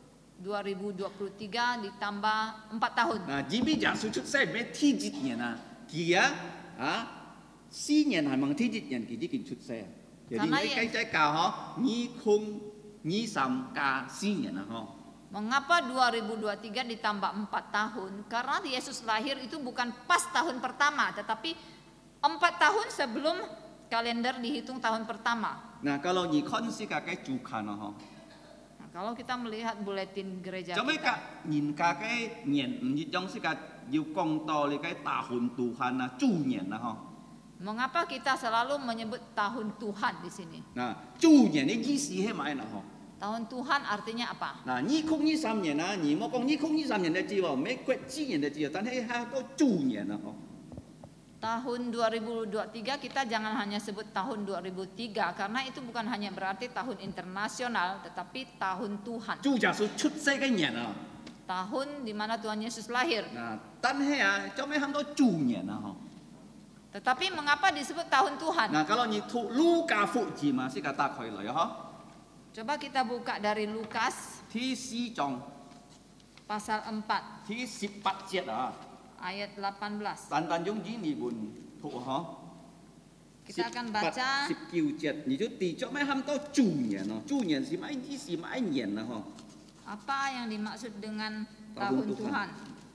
2023 ditambah 4 tahun. 嗱，只比耶穌出世咩天節年啊？佢啊4年係咪天節年佢已經出世啊？有啲你計計教嗬，2023加4年啊！嗬。 Mengapa 2023 ditambah 4 tahun? Karena Yesus lahir itu bukan pas tahun pertama, tetapi 4 tahun sebelum kalender dihitung tahun pertama. 嗱，kalau 你看世界嘅主看啊，嗬。 Nah, kalau kita melihat buletin gereja 做咩 kita, 㗎？人家嘅年唔係將世界要講到你嘅大運Tuhan啊，豬年啊，嗬。 mengapa kita selalu menyebut tahun Tuhan di sini? 嗱，豬年嘅意思係咪啊？嗬。 Tahun Tuhan artinya apa? 嗱，2023年啊，你冇講2023年嘅字喎，咩國之年嘅字喎，但係係都豬年啊，嗬。 Tahun 2023 kita jangan hanya sebut tahun 2003 karena itu bukan hanya berarti tahun internasional tetapi tahun Tuhan. 主耶穌出世嘅年啊， Tahun di mana Tuhan Yesus lahir. 嗱，但係啊，做咩喊到豬年啊？嗬。 Tetapi mengapa disebut tahun Tuhan? 嗱，kalau 你讀路加福音嘛，世界打開來啊，嗬。 Coba kita buka dari Lukas 第4章， pasal 4 ที่18 节啊 ayat 18. 单单用英语文读哈 Kita akan baca 19 节你就第咗咩喊到主年咯主年是咪意思咪年啦哈 apa yang dimaksud dengan tahun Tuhan.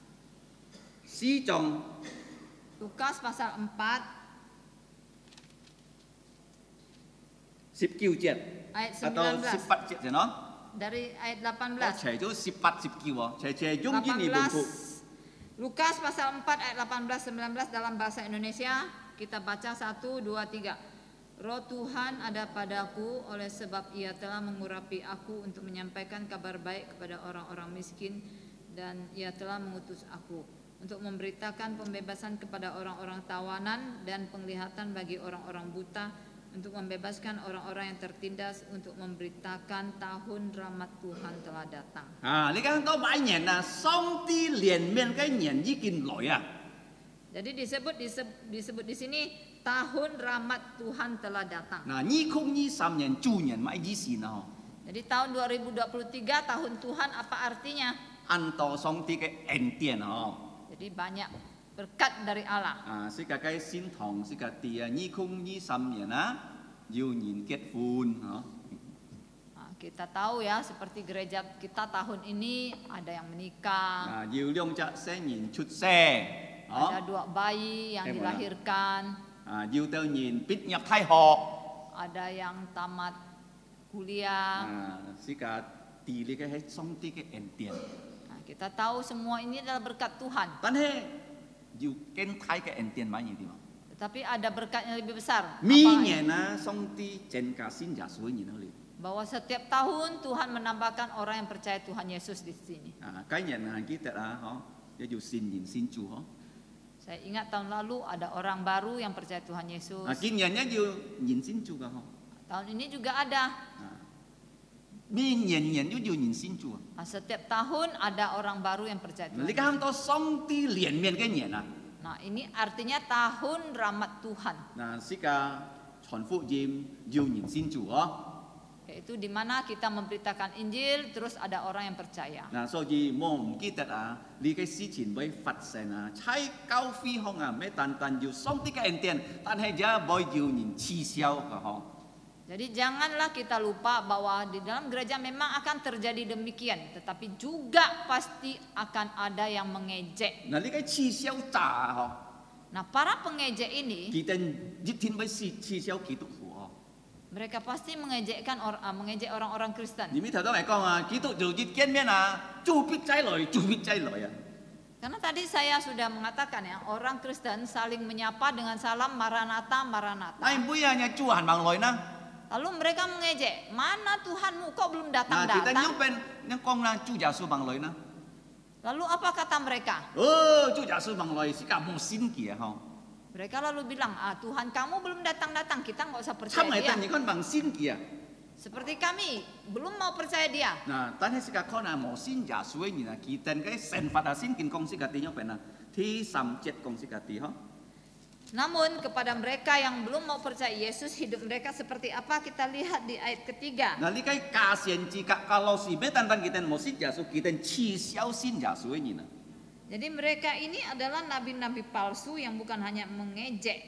4章 Lukas pasal 4 19 节 ayat atau 19 18 节啫咯 dari ayat 哦 18. 除咗18 19喎除用英語文讀 Lukas pasal 4 ayat 18 19 dalam bahasa Indonesia. Kita baca 1 2 3. Roh Tuhan ada padaku oleh sebab Ia telah mengurapi aku untuk menyampaikan kabar baik kepada orang-orang miskin, dan Ia telah mengutus aku untuk memberitakan pembebasan kepada orang-orang tawanan dan penglihatan bagi orang-orang buta, untuk membebaskan orang-orang yang tertindas, untuk memberitakan tahun rahmat Tuhan telah datang. 你講到買年啊，上帝連面嘅年已經來啊！ Jadi disebut di sini tahun rahmat Tuhan telah datang. 嗱，2023年主年咪意思呢？ Jadi tahun 2023 tahun Tuhan apa artinya? 按到上帝嘅恩典哦。 Jadi banyak berkat dari Allah. 啊，世界嘅先堂，世界地啊，2023年啊，要年結婚哦。 Nah, kita tahu ya seperti gereja kita tahun ini ada yang menikah, 啊，要兩隻新年出世， ada 2 bayi yang Mana? dilahirkan, 啊，要到年畢業大學， ada yang tamat kuliah. 啊，世界地呢嘅係上帝嘅恩典， Nah, kita tahu semua ini adalah berkat Tuhan. 但係要跟太嘅恩典買嘢點啊？ Tetapi ada berkat yang lebih besar. 每 Apa? 年啊，上帝增加信耶穌嘅年去。 Bahwa setiap tahun Tuhan menambahkan orang yang percaya Tuhan Yesus di sini. 啊，今年啊，記得啊，嗬，要新年新主嗬。 Saya ingat tahun lalu ada orang baru yang percaya Tuhan Yesus. 啊，今年呢要年新主噶嗬。 Tahun ini juga ada. 啊，年都要年新主啊。 Nah, setiap tahun ada orang baru yang percaya 你 Tuhan. 講到上帝連面嘅年啊， Nah, ini artinya tahun rahmat Tuhan. 嗱，世界傳福音要年新主哦。 Yaitu di mana kita memberitakan Injil terus ada orang yang percaya. 嗱，所以我唔記得啊，呢個事情會發生啊，喺教會學啊，咩單單要上帝嘅恩典，但係也唔要年恥笑嘅嗬。 Jadi janganlah kita lupa bahwa di dalam gereja memang akan terjadi demikian, tetapi juga pasti akan ada yang mengejek. 嗱，呢個恥笑詐嗬， Nah, para pengejek ini 佢哋一天會恥笑基督徒哦。 mereka pasti mengejek orang-orang Kristen. 你咪頭先嚟講啊，基督徒一見面啊，做必仔來，做必仔來啊。 Karena tadi saya sudah mengatakan ya, orang Kristen saling menyapa dengan salam Maranatha, Maranatha. 哎，每日日做行行來呢？ Lalu mereka mengejek, mana Tuhanmu kok belum 嗱，其實 datang-datang? 有邊你講啦，做耶穌行來呢？ Lalu apa kata mereka? 哦，做耶穌行來是咁冇先嘅嗬。 Mereka lalu bilang, Tuhan kamu belum datang-datang, kita nggak usah 參 percaya 係 dia. 但你講冇先嘅啊？ Seperti kami, belum mau percaya dia. 嗱，但係世界可能冇先耶穌嘅人啊，佢哋嘅神法啊，先見講世界點樣變啊？ที่37講世界點嗬？ Namun kepada mereka yang belum mau percaya Yesus, hidup mereka seperti apa kita lihat di ayat ketiga. 嗱，呢個假先知kalau si咩單單佢哋冇信耶穌，佢哋恥笑信耶穌嘅人啊。 Jadi mereka ini adalah nabi-nabi palsu yang bukan hanya mengejek.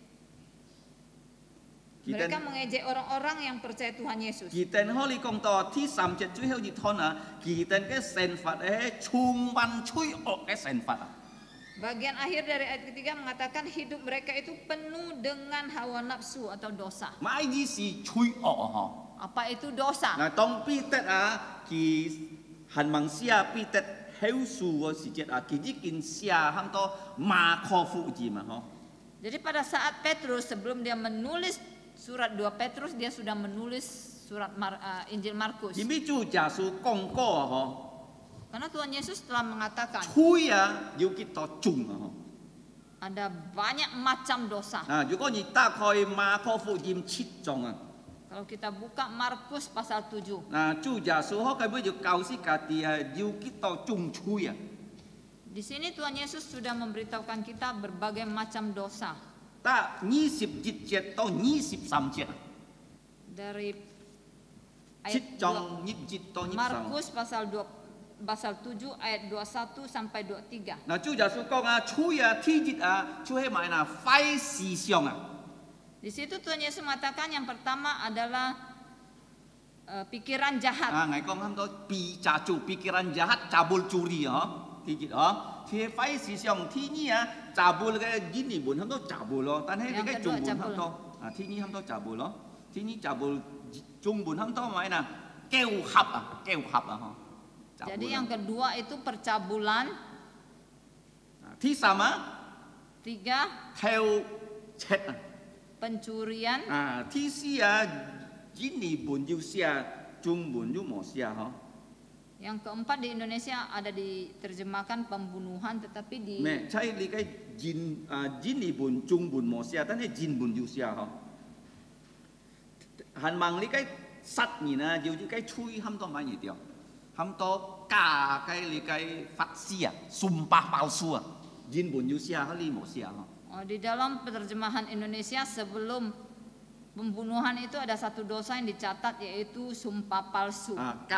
Mereka mengejek orang-orang yang percaya Tuhan Yesus. 佢哋可以講到ที่37最後一趟啊，佢哋嘅神法係充滿罪惡嘅神法啊。 Bagian akhir dari ayat ketiga mengatakan hidup mereka itu penuh dengan hawa nafsu atau dosa. 買意是罪惡啊！ Apa itu dosa? 嗱，當彼得啊，佢hành文寫彼得口述嘅時節啊，佢已經寫很多馬可福音啊，嗬。 Jadi pada saat Petrus sebelum dia menulis surat 2 Petrus, dia sudah menulis surat Injil Markus. 因為主耶穌講過啊，嗬。 Karena Tuhan Yesus telah mengatakan 罪啊，要幾多種啊，嗬。 ada banyak macam dosa. 啊，如果你打開馬可福音7章啊， Kalau kita buka Markus pasal 7, 嗱，主耶穌可佢要教示家己啊，要幾多種罪啊。 di sini Tuhan Yesus sudah memberitahukan kita berbagai macam dosa. 但21節到23節啊， Dari 7 ayat 章21到 2, 23。 Markus pasal 2 pasal 7 ayat 21 sampai 23. 嗱，主耶穌講啊，吹啊，天熱啊，吹起埋嗱，快時尚啊。 Di situ Tuhan Yesus mengatakan yang pertama adalah pikiran jahat. Ah, ngai kong ham to pi cacu pikiran jahat cabul curi tijit thì phải sử dụng thi nhi cabul cái gini bun ham to cabul lo tan hay cái chung bun ham to thi nhi ham to cabul lo thi nhi cabul chung bun ham to mai na kêu hap Jadi yang kedua itu percabulan. Thi sama 3 theo chết pencurian. Thi si gini bun yu sia chung bun yu mo sia Yang keempat di Indonesia ada diterjemahkan pembunuhan, tetapi di mẹ chay li cái jin ni bun chung bun mo sia tan hay jin bun yu sia han mang li cái sắt nhỉ na yu cái chui ham to mai nhỉ tiêu ham to cả cái phát sia sumpah palsu jin bun yu sia li mo sia di dalam penerjemahan Indonesia sebelum pembunuhan itu ada satu dosa yang dicatat, yaitu sumpah palsu.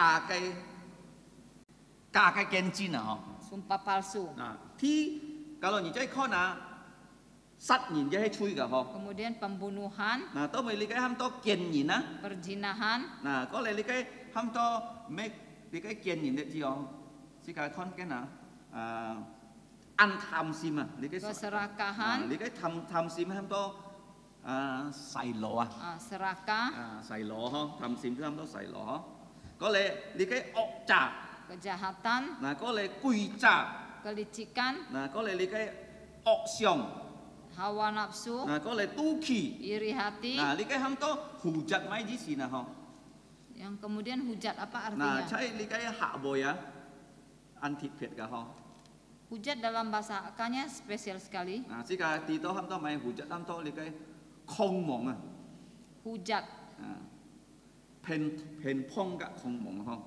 Cả cái ken jin Sumpah palsu. Thì kalau nhỉ chơi con sắt nhìn cho hay chui cả Kemudian pembunuhan, tôi mới li cái ham to kiên nhìn perzinahan, có lẽ li cái ham to mấy li cái kiên nhìn đấy gì si cái con cái nào ăn tham sim li cái keserakahan, li cái tham sim ham to xài lỗ serakah, xài lỗ tham sim ham to xài lỗ có lẽ li cái ọc trả kejahatan, có lẽ quy trả kelicikan, có lẽ li cái ọc xiong hawa nafsu, có lẽ tu kỳ iri hati. li cái ham to hujat mai di sini Yang kemudian hujat apa artinya? Cai li cái hạ bồi ăn thịt Việt cả Hujat dalam bahasa Akanya spesial sekali. Si ka tito ham to mai hujat ham to li cái không mong Hujat. Pen phong cả không mong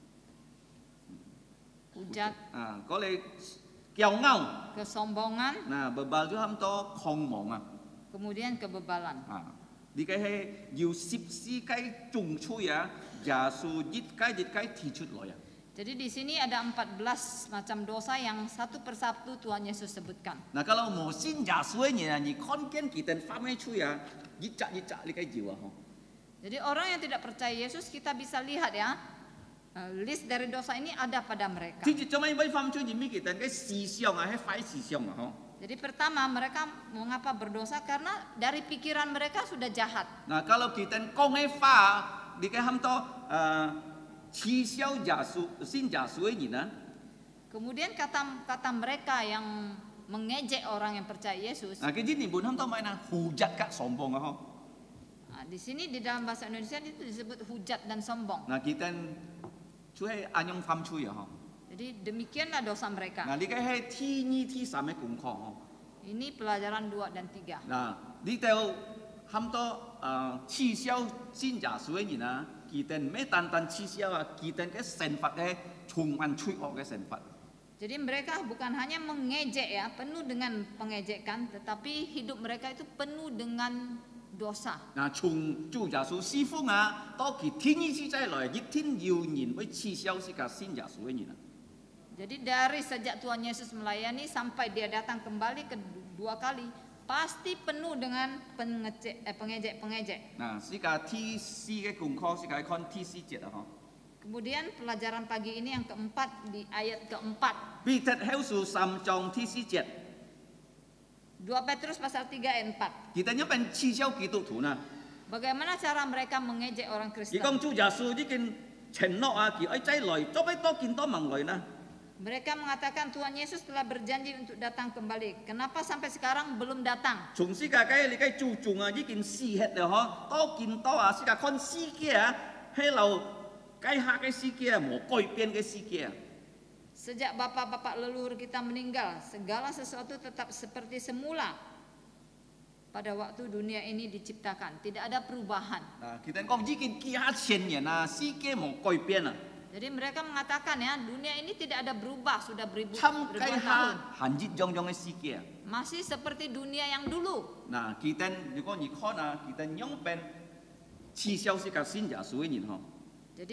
Hujat. Có lẽ kiao ngao. Kesombongan. Bebal tu ham to không mong Kemudian kebebalan. Di cái hay you sip si cái chung chui giả su jit cái thi chut lo Jadi di sini ada 14 macam dosa yang satu persatu Tuhan Yesus sebutkan. Nah kalau mau sin giả suai ni kon ken kita famai chui jit cak li cái jiwa Jadi orang yang tidak percaya Yesus, kita bisa lihat ya, list dari dosa ini ada pada mereka. Thì cho mấy phàm chui gì mi kita cái si xiong hay phải si xiong Jadi pertama mereka mengapa berdosa karena dari pikiran mereka sudah jahat. Nah kalau kita kong hay fa di cái ham to chi xiao giả su sin giả suai ni Kemudian kata mereka yang mengejek orang yang percaya Yesus. Nah cái ni bun ham to mai hujat kak sombong Di sini di dalam bahasa Indonesia itu disebut hujat dan sombong. Nah kita chui anyong phàm chui Jadi demikianlah dosa mereka. Nah di cái hay thi ni thi samai kung kong Ini pelajaran 2 dan 3. Nah di teo ham to chi xiao sin giả suai ni kita mấy tan chi xiao kita cái sen phật cái chung ăn chui cái sen phật. Jadi mereka bukan hanya mengejek ya, penuh dengan pengejekan, tetapi hidup mereka itu penuh dengan dosa. Nah, chung chủ giả su si phu to ki thiên yi chi zai lai, yi thiên yu yin với chi xiao si ka xin giả su yin. Jadi dari sejak Tuhan Yesus melayani sampai dia datang kembali kedua kali, pasti penuh dengan pengejek-pengejek. Nah, si ka ti si cái cùng kho si ka con ti si jet Kemudian pelajaran pagi ini yang keempat di ayat keempat. Bi thật heo su sam trong ti si jet. 2 Petrus pasal 3 ayat 4. Kita nya pen chi xiao ki tu tu Bagaimana cara mereka mengejek orang Ki Kristen? kong chủ giả su ji kin chen no ki ai zai lai, to bai to kin to mang lai Mereka mengatakan Tuhan Yesus telah berjanji untuk datang kembali. Kenapa sampai sekarang belum datang? Chung si ka cái li cái chủ chung ji kin si het le to kin to si ka con si kia hay lau cái ha cái si kia mo koi pian cái si kia. Sejak bapak-bapak leluhur kita meninggal, segala sesuatu tetap seperti semula pada waktu dunia ini diciptakan. Tidak ada perubahan. Nah, kita kong jikin kia chen ya si kia mo koi pian Jadi mereka mengatakan ya, dunia ini tidak ada berubah sudah beribu Cham kai ribuan tahun. ha hanjit jong jong si kia. Masih seperti dunia yang dulu. Nah, kita ni kong ni kho kita nyong pen chi xiao si ka xin ja sui ni Jadi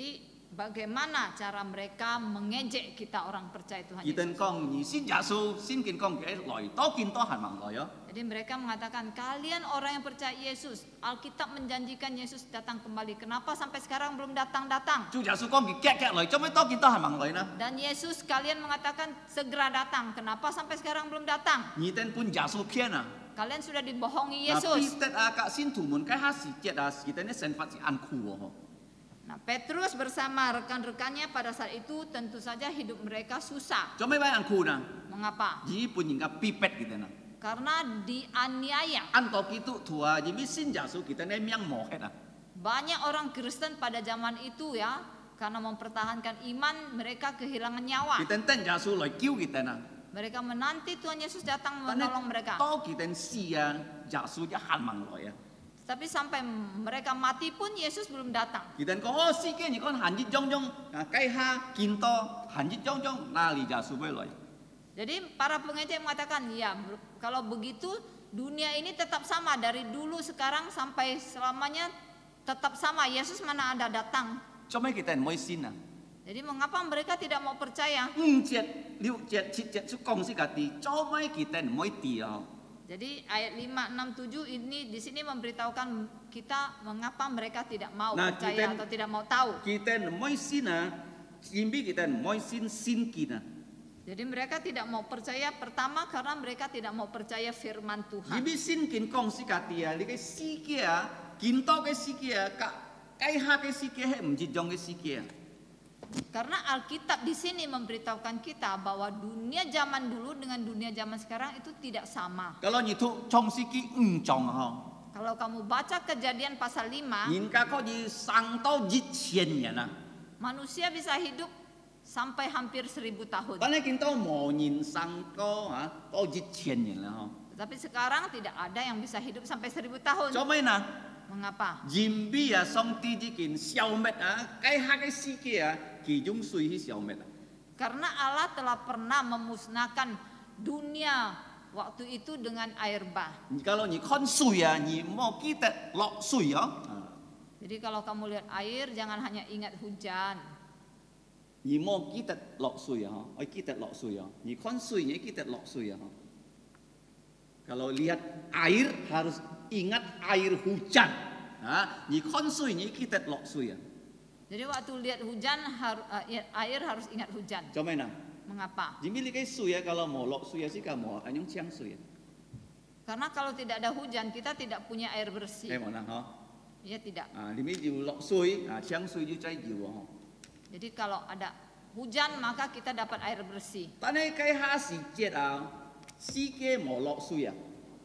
bagaimana cara mereka mengejek kita orang percaya Tuhan 而等 Yesus. 講而先耶穌先見講嘅來多見多行行來啊！ Jadi mereka mengatakan, kalian orang yang percaya Yesus, Alkitab menjanjikan Yesus datang kembali. Kenapa sampai sekarang belum datang-datang? 做耶穌講嘅夾來，做咩多見多行行來呢？ Dan Yesus kalian mengatakan segera datang. Kenapa sampai sekarang belum datang? 而等半耶穌騙啊！ Kalian sudah dibohongi 嗱， Yesus. 彼得啊，甲信徒們該下時節啊，而等啲神法是按酷喎。 Nah, Petrus bersama rekan-rekannya pada saat itu tentu saja hidup mereka susah. 做咩按酷呢？ Mengapa? 而半人家逼迫佢哋啊！ Karena dianiaya. 按到基督徒啊，而咪信耶穌佢哋呢命磨hết啊！ Banyak orang Kristen pada zaman itu ya, karena mempertahankan iman mereka kehilangan nyawa. 佢哋等耶穌來救佢哋啊！ Mereka menanti Tuhan Yesus datang 但係 menolong mereka. 多佢哋死啊，耶穌一行行來啊！ Tapi sampai mereka mati pun Yesus belum datang. 佢哋講哦，世界如果行熱種種啊，雞蝦見多行熱種種，哪裡耶穌會來？ Jadi para pengejek mengatakan, ya kalau begitu dunia ini tetap sama dari dulu sekarang sampai selamanya tetap sama. Yesus mana ada datang. 做咩佢哋唔會信啊？ Jadi mengapa mereka tidak mau percaya? 5節、6節、7節出講是家啲，做咩佢哋唔會知啊？ Jadi ayat 5, 6, 7 ini di sini memberitahukan kita mengapa mereka tidak mau Nah, percaya kita- atau tidak mau tahu. 佢哋唔會信啊，因為佢哋唔會信信見啊， Jadi mereka tidak mau percaya pertama karena mereka tidak mau percaya firman 因 Tuhan. 為信見講是家啲啊，你嘅世界啊，見多嘅世界啊，雞蝦嘅世界係唔一樣嘅世界啊。 Karena Alkitab di sini memberitahukan kita bahwa dunia zaman dulu dengan dunia zaman sekarang itu tidak sama. Kalau nyitu trong si ki chong ha, Kalau kamu baca Kejadian pasal 5, nhìn ka có gì sang to dịch xiên nhỉ na. manusia bisa hidup sampai hampir 1000 tahun. Cái này kiến tao mò nhìn sang có hả, to dịch xiên nhỉ là ha. Tapi sekarang tidak ada yang bisa hidup sampai 1000 tahun. Cho mấy na, Mengapa? dìm bi à song ti chỉ kiến xiao mệt à, cái ha cái si kia à, kỳ dung suy hi xiao mệt à. Karena Allah telah pernah memusnahkan dunia waktu itu dengan air bah. Kalau ni con suy à, ni mau kita lọ suy á. Jadi kalau kamu lihat air jangan hanya ingat hujan. Ni mau kita lọ suy à, oi kita lọ suy à. Ni con suy ni kita lọ suy à. Kalau lihat air harus ingat air hujan. Nah, ni con suy ni kita lọ suy à. Jadi waktu lihat hujan air harus ingat hujan. Cho mấy nào. Mengapa? Jadi cái suy ya kalau mau lọ suy sih kamu akan yang chiang suy. Karena kalau tidak ada hujan kita tidak punya air bersih. Em mana ha? Ya tidak. À, đi mới nhiều lọ suy, à chiang suy như trái nhiều ha. Jadi kalau ada hujan maka kita dapat air bersih. Ta này cái ha si chết à, si kia mau lọ suy à.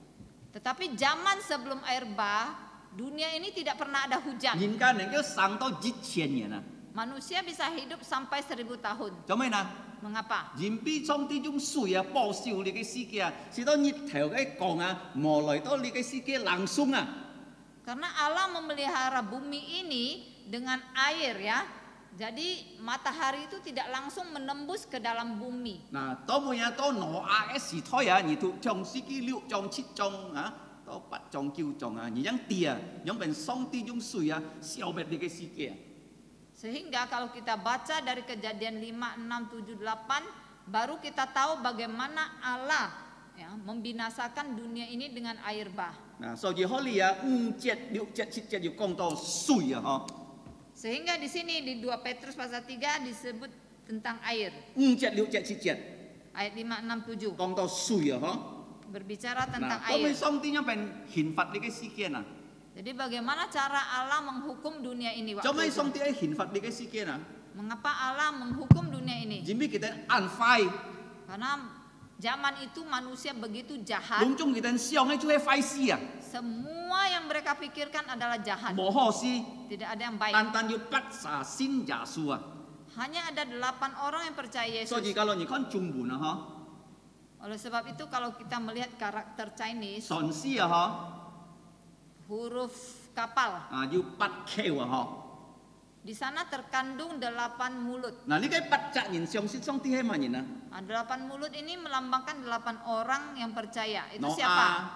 Tetapi zaman sebelum air bah, dunia ini tidak pernah ada hujan. Nhìn cái này cái sang to dịch xiên nhỉ na. Manusia bisa hidup sampai 1000 tahun. Cho mấy nào. Mengapa? Nhìn bi trong tí dung suy à, bao siêu đi cái si kia, si đó nhịp theo cái con à, mò lại đó đi cái si kia langsung à. Karena Allah memelihara bumi ini dengan air ya. Jadi matahari itu tidak langsung menembus ke dalam bumi. Nah, đó bây giờ đó nọ à cái si thôi à, nhị thuộc trong si kia liệu trong chít trong à, đó bắt trong kêu trong à, nhị yang tia, yang bên song tí dung suy à, siêu bệt đi cái si kia. Sehingga kalau kita baca dari Kejadian 5, 6, 7, 8 baru kita tahu bagaimana Allah ya, membinasakan dunia ini dengan air bah. Nah, so gì hỏi à, 5, 7, 6, 7, 7 要講到水啊，嗬， Sehingga di sini di 2 Petrus pasal 3 disebut tentang air. 5, 7, 6, 7, 7 Ayat 5, 6, 7 講到水啊，嗬。 berbicara tentang Nah, có mấy air. song tí nhau bên hình phạt đi cái si kia nè, Jadi bagaimana cara Allah menghukum dunia ini cho mấy waktu itu? song tí ấy hình phạt đi cái si kia nè, Mengapa Allah menghukum dunia ini? chỉ biết kita ăn phai, Karena zaman itu manusia begitu jahat. đúng chung kita siêu ngay chú hay phai si à, Semua yang mereka pikirkan adalah jahat. bỏ hồ si, Tidak ada yang baik. tan tan yêu bắt xả xin giả su à, Hanya ada 8 orang yang percaya so Yesus. gì kalau nhị con chung bùn à, hả, Oleh sebab itu kalau kita melihat karakter Chinese, son si à, hả, huruf kapal, à yêu bắt kêu à, hả, di sana terkandung 8 mulut. nah ini cái bắt chặt nhìn siêu si song tí hay mà nhìn à, Nah, 8 mulut ini melambangkan 8 orang yang percaya. Itu Noah, siapa?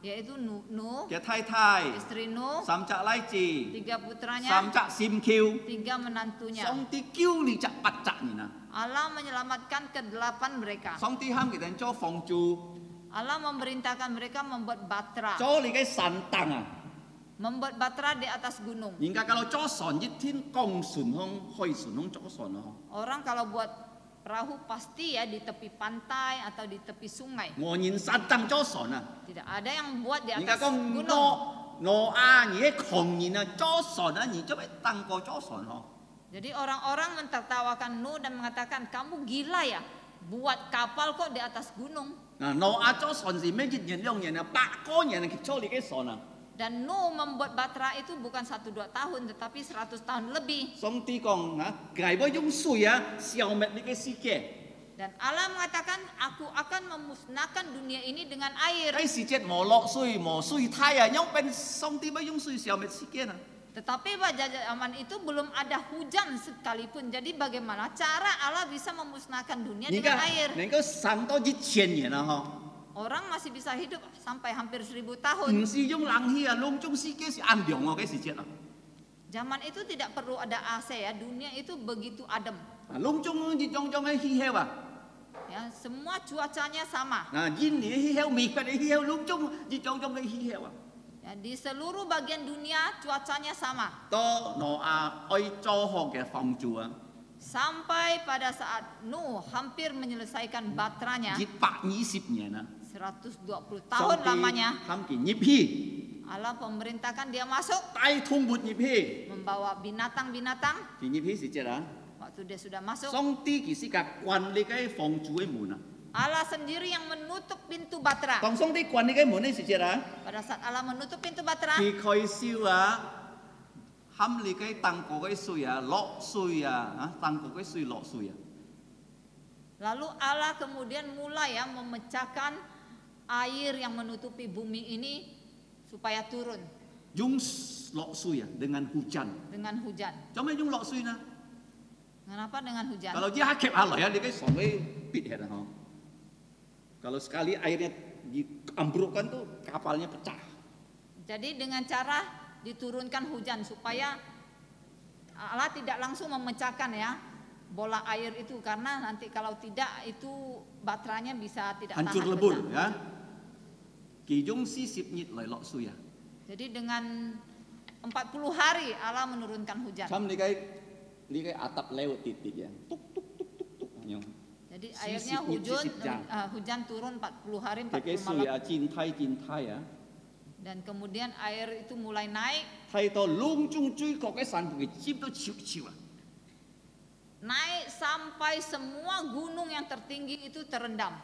yaitu Nuh, แกไทยไทย istri Nuh, สามจะไล่จี 3 putranya, สามจะซิมคิว 3 menantunya. สองตีคิวนี่จะปัจจักนี่นะ Allah menyelamatkan ke-8 mereka. สองตีห้ามกินโจ้ฟงจู Allah memerintahkan mereka membuat batra. โจ้นี่ไอ้สันตังอ่ะ Membuat batra di atas gunung. ยิงกะkalau โจ้สอนยิดทิ้นกงสุนห้องห้อยสุนห้องโจ้สอนเนาะ Orang kalau buat perahu pasti ya di tepi pantai atau di tepi sungai. งอยินสันตังโจ้สอนอ่ะ Tidak ada yang buat di ยิงกะ atas ก็โน gunung. โนอานี่ไอ้ของยินนะโจ้สอนนะนี่จะไปตังก็โจ้สอนเนาะ Jadi orang-orang mentertawakan Nuh dan mengatakan, kamu gila ya, buat kapal kok di atas gunung. โนอาโจ้สอนสิไม่ยินเย็นเรื่องเย็นนะปะก้อนเย็นนะคิดโจ้นี่ไอ้สอนอ่ะ Dan Nuh membuat batra itu bukan 1-2 tahun, tetapi 100 tahun lebih. สองตีกองนะไก่บ่ยุ่งสุยอ่ะเสี่ยวเม็ดนี่ไอ้สิเก Dan Allah mengatakan, aku akan memusnahkan dunia ini dengan air. ไอ้สิเจ็ดหมอเลาะสุยหมอสุยไทยอ่ะยังเป็นสองตีบ่ยุ่งสุยเสี่ยวเม็ดสิเกนะ Tetapi pada zaman itu belum ada hujan sekalipun. Jadi bagaimana cara Allah bisa memusnahkan dunia 你 dengan 看 air? 能够上到1000年了哈 Orang masih bisa hidup sampai hampir 1000 tahun. 唔是用冷气啊拢种时间是暗凉哦，几时节啊 Zaman itu tidak perlu ada AC ya. Dunia itu begitu adem. 拢种种嘅气候啊 Ya, semua cuacanya sama. 印尼嘅氣候、美國嘅氣候，拢種嘅氣候啊 Ya, di seluruh bagian dunia cuacanya sama. 到挪亞愛做好嘅房住啊 Sampai pada saat Nuh hampir menyelesaikan batranya, 120年啊 120 tahun lamanya, ทำกินยิบพี่ Allah memerintahkan dia masuk ใต้ทุ่งบุตรยิบพี่ membawa binatang-binatang. กินยิบพี่สิเจ็ดอ่ะ Waktu dia sudah masuk, สองตีกี่สิกับควันนี่ก็房住嘅門啊 Allah sendiri yang menutup pintu batra. 當สองตีควันนี่ก็門呢สิเจ็ดอ่ะ Pada saat Allah menutup pintu batra, ที่คอยซิวอ่ะทำนี่ก็ตั้งโกก็สุยอ่ะล็อกสุยอ่ะตั้งโกก็สุยล็อกสุยอ่ะ lalu Allah kemudian mulai ya memecahkan air yang menutupi bumi ini supaya turun ยุ่งล็อกสุยอ่ะ dengan hujan dengan hujan. จะไม่ยุ่งล็อกสุยนะ Kenapa dengan hujan? kalau dia hakib Allah ya dia kan sampai pit ya ha kalau sekali airnya diambrukkan tuh kapalnya pecah Jadi dengan cara diturunkan hujan supaya Allah tidak langsung memecahkan ya bola air itu, karena nanti kalau tidak itu baterainya bisa tidak hancur tahan lebur pecah. ya kijung si sipnyit lai lok suya Jadi dengan 40 hari Allah menurunkan hujan. sam ni kai atap lewat titik ya tuk tuk tuk tuk tuk nyong Jadi Sisip akhirnya nih, sisip jang. hujan turun 40 hari kai 40 suya malam, cintai ya dan kemudian air itu mulai naik, thay to lung chung chui ko cái san bu chim to chiu chiu naik sampai semua gunung yang tertinggi itu terendam.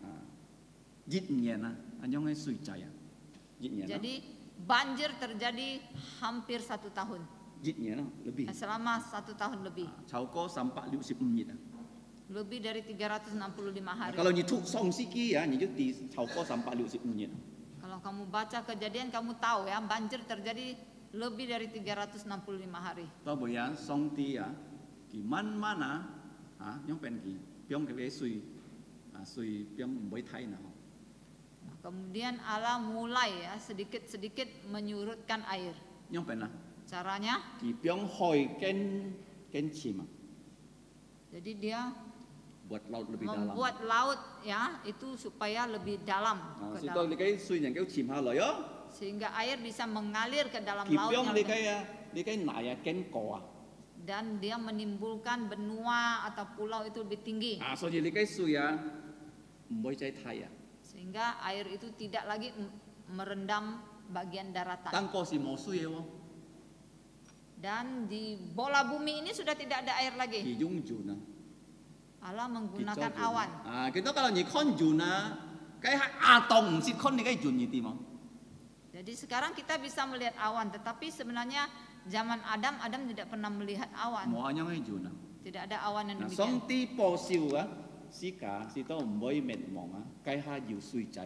jit nyen na anyong ai sui chaya jit nyen Jadi banjir terjadi hampir 1 tahun, jit nyen lebih selama 1 tahun lebih, chao ko sampak 60 menit lebih dari 365 hari. kalau nyitu song siki ya nyitu ti chao ko sampak 60 menit Kalau kamu baca Kejadian kamu tahu ya, banjir terjadi lebih dari 365 hari. to bo ya song ti ya ki man mana ha nyong pen ki pyong ke sui sui pyong boi thai na Nah, kemudian Allah mulai ya sedikit-sedikit menyurutkan air. nyong pen na Caranya, ki pyong hoi ken chim jadi dia buat laut lebih dalam membuat laut ya itu supaya lebih dalam ke si to dalam, ni kai sui nyang keu chim ha lo yo sehingga air bisa mengalir ke dalam ki laut pyong yang ni kai ya ni kai na ya ken ko dan dia menimbulkan benua atau pulau itu lebih tinggi, so jadi kai sui ya mboi chai thai ya sehingga air itu tidak lagi merendam bagian daratan. tang ko si mo sui yo Dan di bola bumi ini sudah tidak ada air lagi. ki jung ju na Allah menggunakan awan. kita kalau ni kon ju na kai ha atong si kon ni kai jun ni ti mo Jadi sekarang kita bisa melihat awan, tetapi sebenarnya zaman Adam tidak pernah melihat awan. mo anyong ai ju na Tidak ada awan yang na demikian. song ti po siu si ka si to mboi met mong kai ha yu sui chai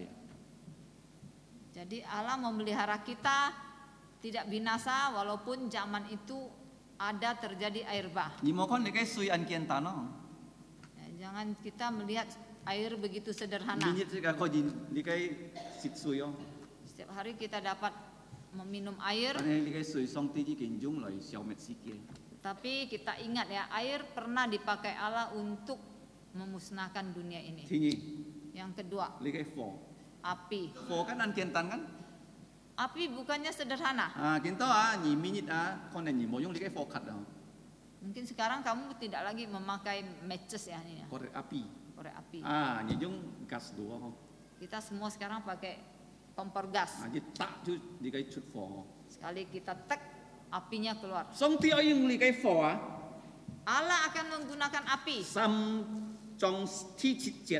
Jadi Allah memelihara kita tidak binasa walaupun zaman itu ada terjadi air bah. ni mo kon ni kai sui an kian ta no Ya, jangan kita melihat air begitu sederhana. ni ni ka ko jin ni kai sit sui yo Setiap hari kita dapat meminum air, 但係你嘅水上帝已經用來消滅世界。 tapi kita ingat ya, air pernah dipakai Allah untuk memusnahkan dunia ini. 天意， Yang kedua, 你嘅火， api. 火kan an kientan kan? Api bukannya sederhana. Kita ni minit kau ni mau用你嘅火cut Mungkin sekarang kamu tidak lagi memakai matches ya ini ya, korek api. korek api. Ni dùng gas doang. Kita semua sekarang pakai kompor gas. Jadi tak tu di cái chút火。 Sekali kita tek, apinya keluar. 上帝要用你嘅火 Allah akan menggunakan api. 三章第七節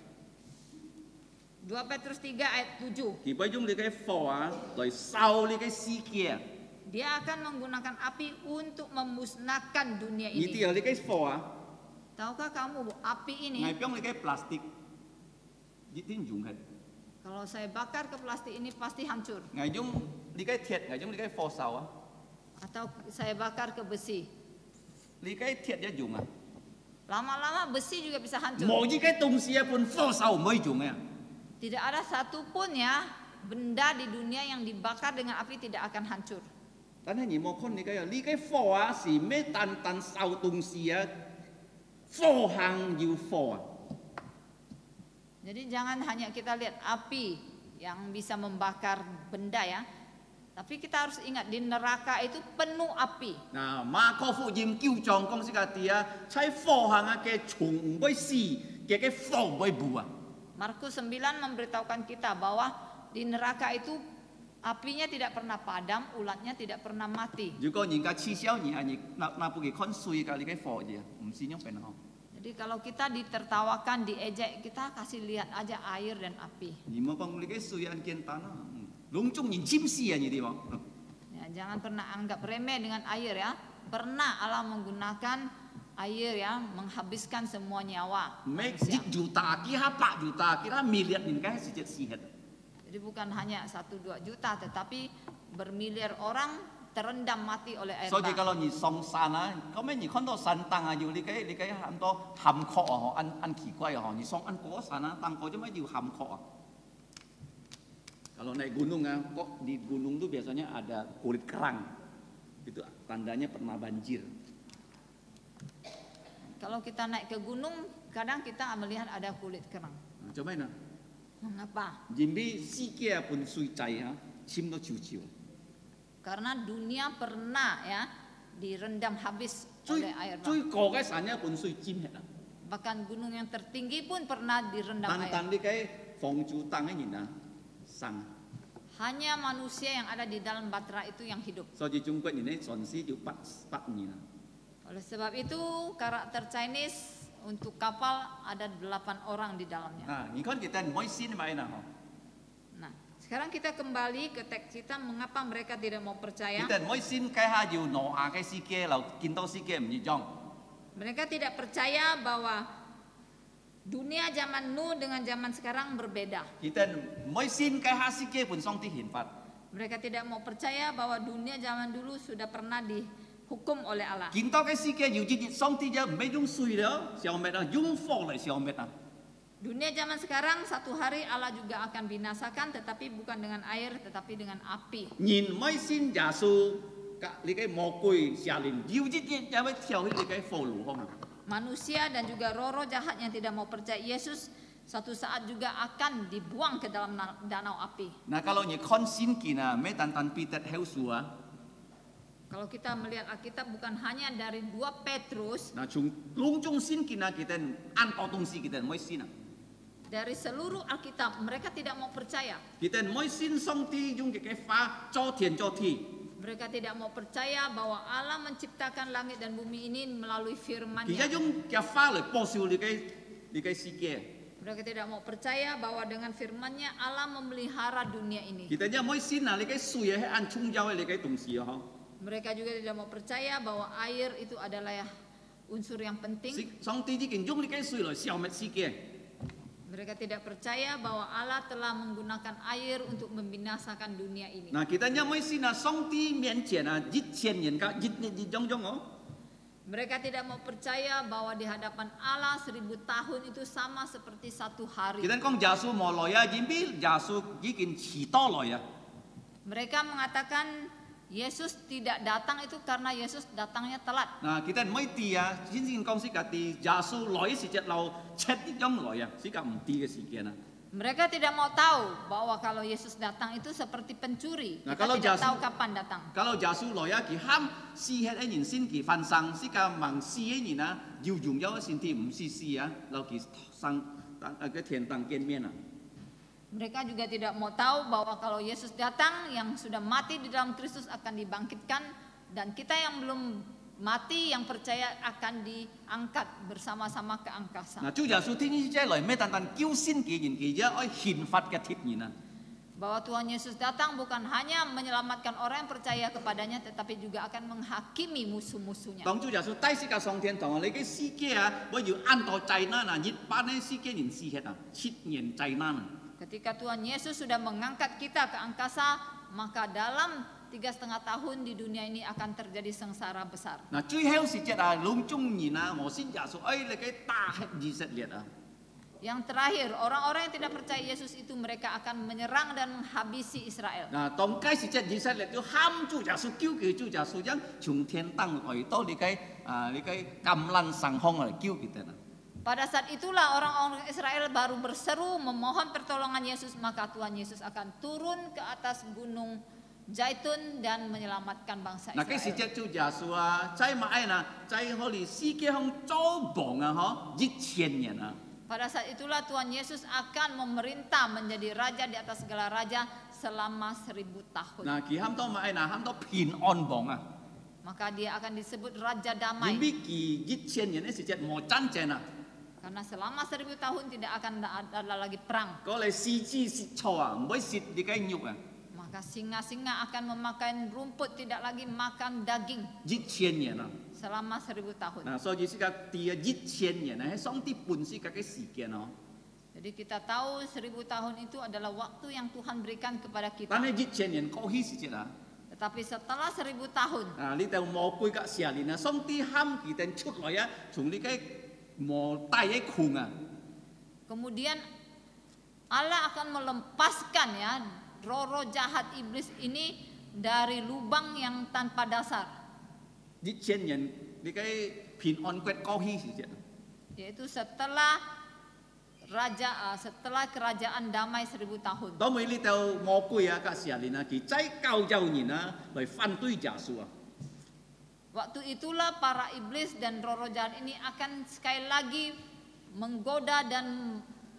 2 Petrus 3 ayat 7. 佢會用你嘅火來燒你嘅世界。 Dia akan menggunakan api untuk memusnahkan dunia 你 ini. 啲你嘅火 Tahukah kamu api ini 係將你嘅 plastik， 你點用嘅？ kalau saya bakar ke plastik ini pasti hancur. 係用你嘅鐵，係用你嘅火燒 Atau saya bakar ke besi. 你嘅鐵一用 Lama-lama besi juga bisa hancur. 冇呢嘅東西本火燒唔可以用嘅。 Tidak ada satupun ya benda di dunia yang dibakar dengan api tidak akan hancur. 但係你冇看你嘅火是咩單單燒東西火行要火 Jadi jangan hanya kita lihat api yang bisa membakar benda ya. Tapi kita harus ingat di neraka itu penuh api. 嗱，馬可福音9章講先嘅喺火行嘅蟲唔會死，嘅火唔會冇 Markus 9 memberitahukan kita bahwa di neraka itu apinya tidak pernah padam, ulatnya tidak pernah mati. 如果人家恥笑你你那不給看水㗎，你嘅火啫，唔是用變好。 Jadi kalau kita ditertawakan, diejek, kita kasih lihat aja air dan api. 你冇講你嘅水很簡單隆重人침시你啲喎。 Ya, jangan pernah anggap remeh dengan air ya. Pernah Allah menggunakan air ya menghabiskan semua nyawa 咩 manusia. 10 juta kira 8 juta kira miliar人家係sihat。 Jadi bukan hanya 1-2 juta, tetapi bermiliar orang terendam mati oleh air 所以 bah. kalau 你上山咁樣你看到山燈要你嘅很多坎坷很奇怪你上安嗰山燈嗰啲咩要坎坷Kalau naik gunung kok di gunung tuh biasanya ada kulit kerang. Itu tandanya pernah banjir. Kalau kita naik ke gunung, kadang kita melihat ada kulit kerang. Coba ini. Mengapa? Jimbi sikia pun sui cai chim no ciu-ciu. Karena dunia pernah ya direndam habis oleh air bah. Cui ko cái sana pun sui chim hết. Bahkan gunung yang tertinggi pun pernah direndam air. Tan di cái phong chu tang ấy nhìn sang. Hanya manusia yang ada di dalam batra itu yang hidup. So di Trung Quốc ini sonsi ju pat nhìn. Oleh sebab itu karakter Chinese untuk kapal ada 8 orang di dalamnya. Nah, ini kan kita mau sin mai nah. Nah, sekarang kita kembali ke teks kita mengapa mereka tidak mau percaya. Kita mau sin cái ha ju no cái si kia là kiến tao si kia mình jong. Mereka tidak percaya bahwa dunia zaman Nuh dengan zaman sekarang berbeda. Kita mau sin cái ha si kia pun song ti hiển phạt. Mereka tidak mau percaya bahwa dunia zaman dulu sudah pernah dihukum oleh Allah. Kiến tao cái si kia nhiều chỉ song ti giờ mấy dùng suy đó, xiao mệt dùng phò lại xiao mệt Dunia zaman sekarang satu hari Allah juga akan binasakan, tetapi bukan dengan air, tetapi dengan api. Nhìn mới xin giả su cả lý cái mồ côi xia linh nhiều chỉ giờ mới theo lý cái phò lũ không. Manusia dan juga roh-roh jahat yang tidak mau percaya Yesus suatu saat juga akan dibuang ke dalam danau api. Nah kalau ni kon sin kina me tan Peter heu sua. Kalau kita melihat Alkitab bukan hanya dari 2 Petrus, Nah chung lung chung sin kina kita an tao tung si kita mới xin dari seluruh Alkitab mereka tidak mau percaya. Kita mới xin song ti dùng cái pha cho thiền cho thi. Mereka tidak mau percaya bahwa Allah menciptakan langit dan bumi ini melalui Kita firman-Nya. dùng cái pha lại bỏ siêu lý cái si kia. Mereka tidak mau percaya bahwa dengan firman-Nya Allah memelihara dunia ini. Kita giờ mới xin là lý cái suy hay ăn chung giao lý cái tung si ho. Mereka juga tidak mau percaya bahwa air itu adalah unsur yang penting. Song ti chỉ dùng lý cái suy rồi xiao mệt si kia. Mereka tidak percaya bahwa Allah telah menggunakan air untuk membinasakan dunia ini. Nah kita nya mới xin là song ti miễn triển giết 1000 ka giết giết jong jong Mereka tidak mau percaya bahwa di hadapan Allah 1000 tahun itu sama seperti 1 hari. Kita kong Yesus mau loya jimbil Yesus gikin cito loya. Mereka mengatakan Yesus tidak datang itu karena Yesus datangnya telat. Nah kita mai tia, jinjin kong si kati Yesus loya si jet lau chat di jong loya, si ka mti ke si kiana. Mereka tidak mau tahu bahwa kalau Yesus datang itu seperti pencuri. Nah, Kita kalau tidak Yesus- tahu kapan datang. Kalau Yesus loya ki ham si het ai nhìn sin ki fan sang si ka mang si ai nhìn na, yêu dùng yao sin ti唔si si ya, lau ki sang cái thiền tăng kiên miên à. Mereka juga tidak mau tahu bahwa kalau Yesus datang yang sudah mati di dalam Kristus akan dibangkitkan dan kita yang belum mati yang percaya akan diangkat bersama-sama ke angkasa. Nah, Chúa Giêsu thiên nhiên trái lời mấy tan tan cứu xin kỳ nhìn kỳ giá oi hình phạt cái thịt nhìn à. Bahwa Tuhan Yesus datang bukan hanya menyelamatkan orang yang percaya kepadanya tetapi juga akan menghakimi musuh-musuhnya. 當Chúa Giêsu帶si ka上天堂，你嘅世界啊，我要按到濟難啊，熱班嘅世界人事hết啊，切然濟難啊。 Ketika Tuhan Yesus sudah mengangkat kita ke angkasa, maka dalam 3,5 tahun di dunia ini akan terjadi sengsara besar. 嗱，最後時節啊，攏中人啊，我先耶穌，哎，你嘅大以色列啊。 Yang terakhir, orang-orang yang tidak percaya Yesus itu mereka akan menyerang dan menghabisi Israel. 嗱，當該時節以色列要喊主耶穌救佢，主耶穌將從天當來到你嘅橄欖上空嚟救佢哋啊。 Pada saat itulah orang-orang Israel baru berseru memohon pertolongan Yesus, maka Tuhan Yesus akan turun ke atas gunung Zaitun dan menyelamatkan bangsa 嗱，幾時 Israel. 節主耶穌啊，在買嗱，在可能世界上遭亡啊，嗬，1000年啊。 Pada saat itulah Tuhan Yesus akan memerintah menjadi raja di atas segala raja selama 1000 tahun. 嗱，佢喊到買嗱，喊到平安亡啊。 Maka dia akan disebut raja 因 damai. 為佢1000年嘅時節冇戰爭啊， Karena selama 1000 tahun tidak akan ada lagi perang. 嗰嚟獅子食草啊，唔會食你嘅肉啊。 Maka singa-singa akan memakan rumput, tidak lagi makan daging 1000年啊， selama 1000 tahun. 嗱，所以是個第1000年啊，係上帝本是個嘅時間哦。 Jadi kita tahu 1000 tahun itu adalah waktu yang Tuhan berikan kepada kita. 但係1000年過去時節啊， Tetapi setelah 1000 tahun, 啊，你就魔鬼嘅蛇年啊，上帝喊佢哋出來啊，從你嘅魔帶嘅窮啊。 kemudian Allah akan melepaskan ya roh-roh jahat iblis ini dari lubang yang tanpa dasar. 1000年你嘅平安國過去時節， Yaitu setelah kerajaan damai 1000 tahun. 當每呢就魔鬼啊，嘅蛇年啊，佢再教誘人啊，嚟反對耶穌啊。 Waktu itulah para iblis dan roh-roh jahat ini akan sekali lagi menggoda dan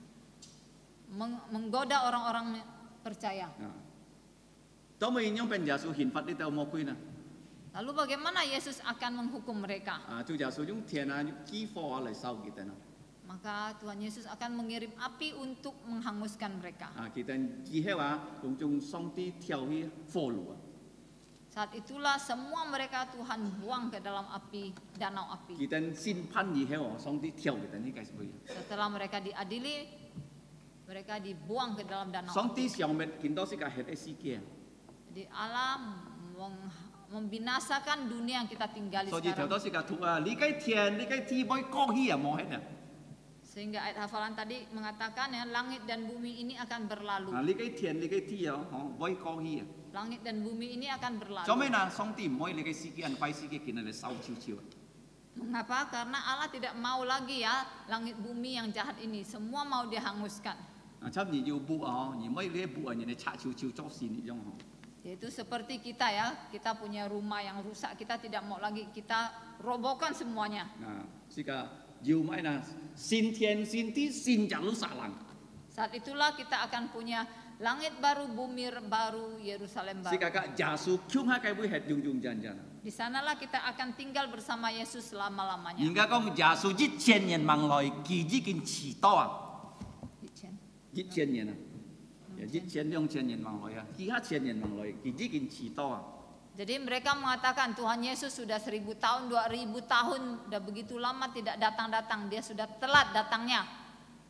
menggoda orang-orang percaya. 當每樣變耶穌刑罰呢就魔鬼呢， Lalu bagaimana Yesus akan menghukum mereka? 啊，就耶穌用天啊，用饑荒啊嚟收佢哋啊。 Maka Tuhan Yesus akan mengirim api untuk menghanguskan mereka. 啊，佢哋之後啊，用上帝跳去火爐啊， Saat itulah semua mereka Tuhan buang ke dalam api, danau api. 佢哋審判以後啊，上帝跳佢哋呢個係咩？ Setelah mereka diadili, mereka dibuang ke dalam danau 上帝 api. 上面見到是個係世界， Jadi Allah membinasakan dunia yang kita tinggali 所以條 sekarang. 到是個圖啊，你嘅天，你嘅地可以過去啊，冇hết啊， Sehingga ayat hafalan tadi mengatakan ya langit dan bumi ini akan berlalu. 啊，你嘅天，你嘅地啊，可以過去啊。 Langit dan bumi ini akan 做 berlalu. 咩呢？上帝唔可以你嘅世界人快世界見你燒燒燒。 Mengapa? Karena Allah tidak mau lagi ya langit bumi yang jahat ini. Semua mau dihanguskan. 啊，差唔多要補啊，而唔可以你補啊，人哋拆燒燒作事呢種。 Yaitu seperti kita ya. Kita punya rumah yang rusak. Kita tidak mau lagi. Kita robohkan semuanya. 啊，是個要咩呢？新天新地新耶路撒冷。 Saat itulah kita akan punya langit baru, bumi baru, Yerusalem 是 baru. 個耶穌強下嘅會係永永遠遠。 Di sanalah kita akan tinggal bersama Yesus selama-lamanya. 而家講耶穌1000年望來，佢已經遲到啊！1000年啊，1000、2000年望來啊，其他1000年望來，佢已經遲到啊！ Jadi mereka mengatakan Tuhan Yesus sudah 1000 tahun, 2000 tahun, sudah begitu lama tidak datang-datang. Dia sudah telat datangnya.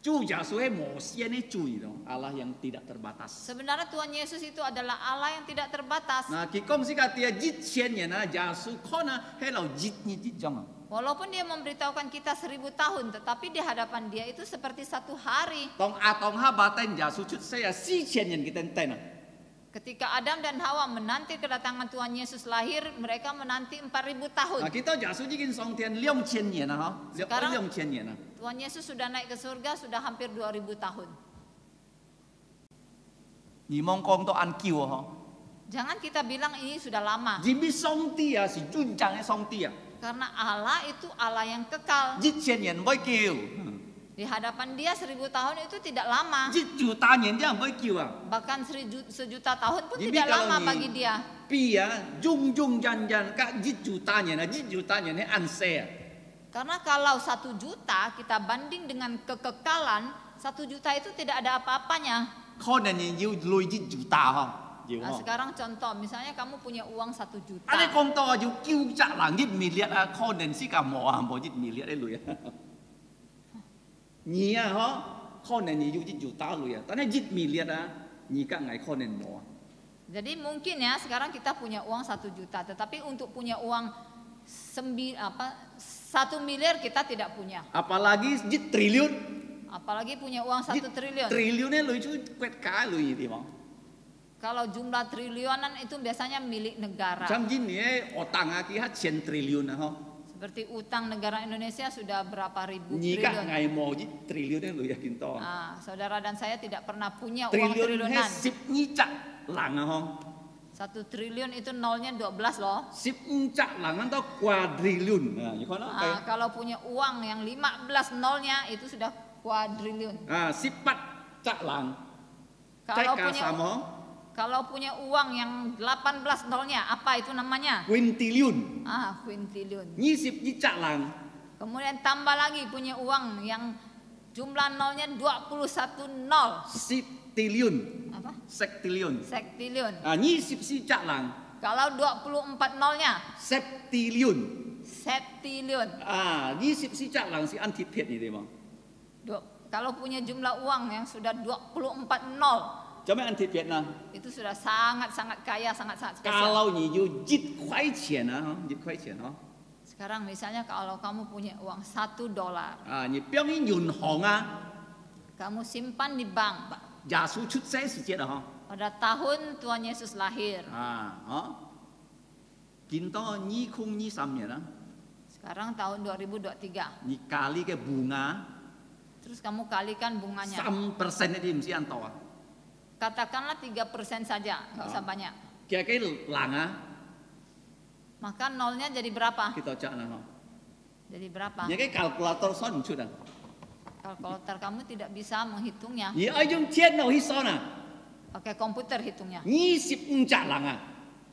Cu Yesus mo sia ni cu dong, Allah yang tidak terbatas. Sebenarnya Tuhan Yesus itu adalah Allah yang tidak terbatas. Nah, kikom sih katia jit chen na Yesus kona hello jit ni jit jong. Walaupun dia memberitahukan kita 1000 tahun, tetapi di hadapan dia itu seperti 1 hari. Tong atong ha baten Yesus cut saya si chen yang kita ten. Ketika Adam dan Hawa menanti kedatangan Tuhan Yesus lahir, mereka menanti 4000 tahun. Nah, kita Yesus jikin song tian 2000 年了哈 ，Sekarang 2000 年了。 Tuhan Yesus sudah naik ke surga sudah hampir 2000 tahun. 你蒙讲到按叫哈， Jangan kita bilang ini sudah lama. 因为上帝啊是尊长的上帝啊， Karena Allah itu Allah yang kekal. 1000年唔会叫， Di hadapan dia 1000 tahun itu tidak lama. 10000年这样唔会叫啊。 Bahkan sejuta tahun pun Jadi tidak kalau lama ni- bagi dia. 比啊，中jangan kak 10000 年啊，10000年的按谁啊？ Karena kalau 1 juta kita banding dengan kekekalan, 1 juta itu tidak ada apa-apanya. 可能你要累10000哈，要 Nah, 哈。 sekarang contoh, misalnya kamu punya uang 1 juta. 啊，你讲到要900人1 million 啊，可能是咁冇啊，冇1 million 的累啊。你啊，嗬，可能你要10000累啊，但係1 million 啊，你家嗌可能冇啊。 Jadi mungkin ya sekarang kita punya uang 1 juta, tetapi untuk punya uang 1 miliar kita tidak punya. Apalagi 1 triliun. Apalagi punya uang 1 triliun. Triliunnya lu itu kuat kali itu bang. Kalau jumlah triliunan itu biasanya milik negara. Jam gini otang aki hat 100 triliun ha. Seperti utang negara Indonesia sudah berapa ribu Nika triliun. ngai mau triliunnya lu yakin toh. Nah, saudara dan saya tidak pernah punya uang Triliun triliunan. 10 nyicak lang ha. 1 triliun itu nolnya 12 loh. 10 nyicak lang atau kuadriliun. Nah, you know Nah, kalau punya uang yang 15 nolnya itu sudah kuadriliun. Ah, 10 cak lang. Kalau punya uang yang 18 nolnya, apa itu namanya? Quintillion. Ah, quintillion. 20 nyicak lang. Kemudian tambah lagi punya uang yang jumlah nolnya 21 nol. Septillion. Apa? Sektilion. Sektilion. Ah, 20 nyicak lang. Kalau 24 nolnya, Septillion. septilion. Ah, 20 nyicak lang si anti pet ni dia bang. Kalau punya jumlah uang yang sudah 24 nol, Coba anti pet nah. itu sudah sangat-sangat kaya, sangat-sangat spesial. Kalau ni you 1 块钱啊，1 块钱啊， Sekarang misalnya kalau kamu punya uang 1 dolar, 啊，你表面银行啊， kamu simpan di bank 耶稣出世时节啊， pada tahun Tuhan Yesus lahir. 見到2023年啊， Sekarang tahun 2023. 你kali ke bunga Terus kamu kalikan bunganya. 3% itu mesti antau ah. Katakanlah 3% saja, nggak usah banyak. Kira-kira lang ah, Maka nolnya jadi berapa? kita cak nah. Jadi berapa? Ya cái kalkulator son chút ah. Kalkulator kamu tidak bisa menghitungnya. Ni ai dùng thiên nào hi son ah. Pakai komputer hitungnya. 20 cak lang ah.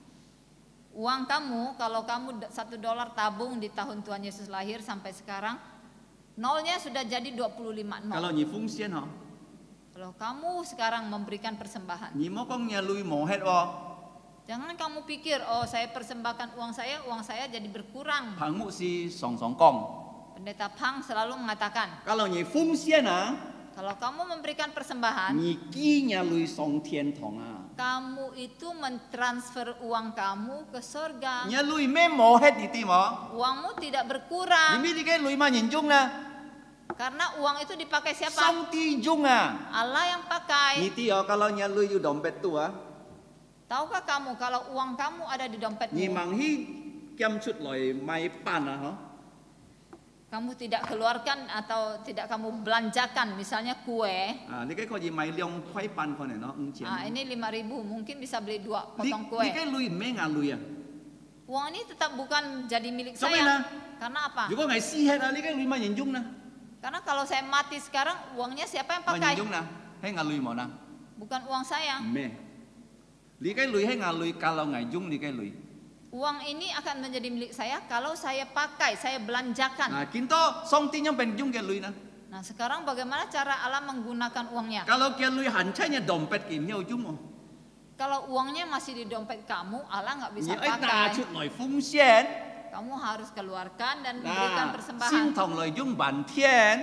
Uang kamu, kalau kamu 1 dolar tabung di tahun Tuhan Yesus lahir sampai sekarang, nolnya sudah jadi 25 nol. Kalau ni phung xian ha. Kalau kamu sekarang memberikan persembahan, Ni mo kong nya lui mo het wo. jangan kamu pikir, oh saya persembahkan uang saya jadi berkurang. Phang mu si song song kong. Pendeta Pang selalu mengatakan, Kalau ni phung xian ah, kalau kamu memberikan persembahan, ni ki nya lui song thiên thong ah. kamu itu mentransfer uang kamu ke surga. Nya lui me mo het ni ti mo. Uangmu tidak Ni berkurang. mi di cái lui ma nhìn chung na. Karena uang itu dipakai siapa? Song ti chung ah. Allah yang pakai. Ni ti kalau nya lui yu dompet tu ah. Tahukah kamu kalau uang kamu ada di Ni dompetmu, mang hi kiam chut loi mai pan ah ha. kamu tidak keluarkan atau tidak kamu belanjakan, misalnya kue. Ah, ni cái ko ji mai liong khoai pan ko ne no, eng Ah, chien. ini 5.000, mungkin bisa beli 2 Ni potong kue. cái lui me nga lui ah. Uang ini tetap bukan jadi milik Sampai saya. nah. Karena apa? Ju ko ngai si het ah, ni cái lui ma nhìn chung na. Karena kalau saya mati sekarang, uangnya siapa yang Ma pakai? nhìn chung na. Hay nga lui mo na. Bukan uang saya. Me. Li cái lui hay nga lui kalau ngai chung ni cái lui. Uang ini akan menjadi milik saya kalau saya pakai, saya belanjakan. Nah, kinto song ti nyam pen chung ke lui na. Nah, sekarang bagaimana cara Allah menggunakan uangnya? Kalau ke lui hancainya dompet ki miao chung mo. Kalau uangnya masih di dompet kamu, Allah nggak bisa Ni ai na pakai. chut loi phung xian. Kamu harus keluarkan dan berikan Nah, persembahan. xin thong loi chung ban thiên.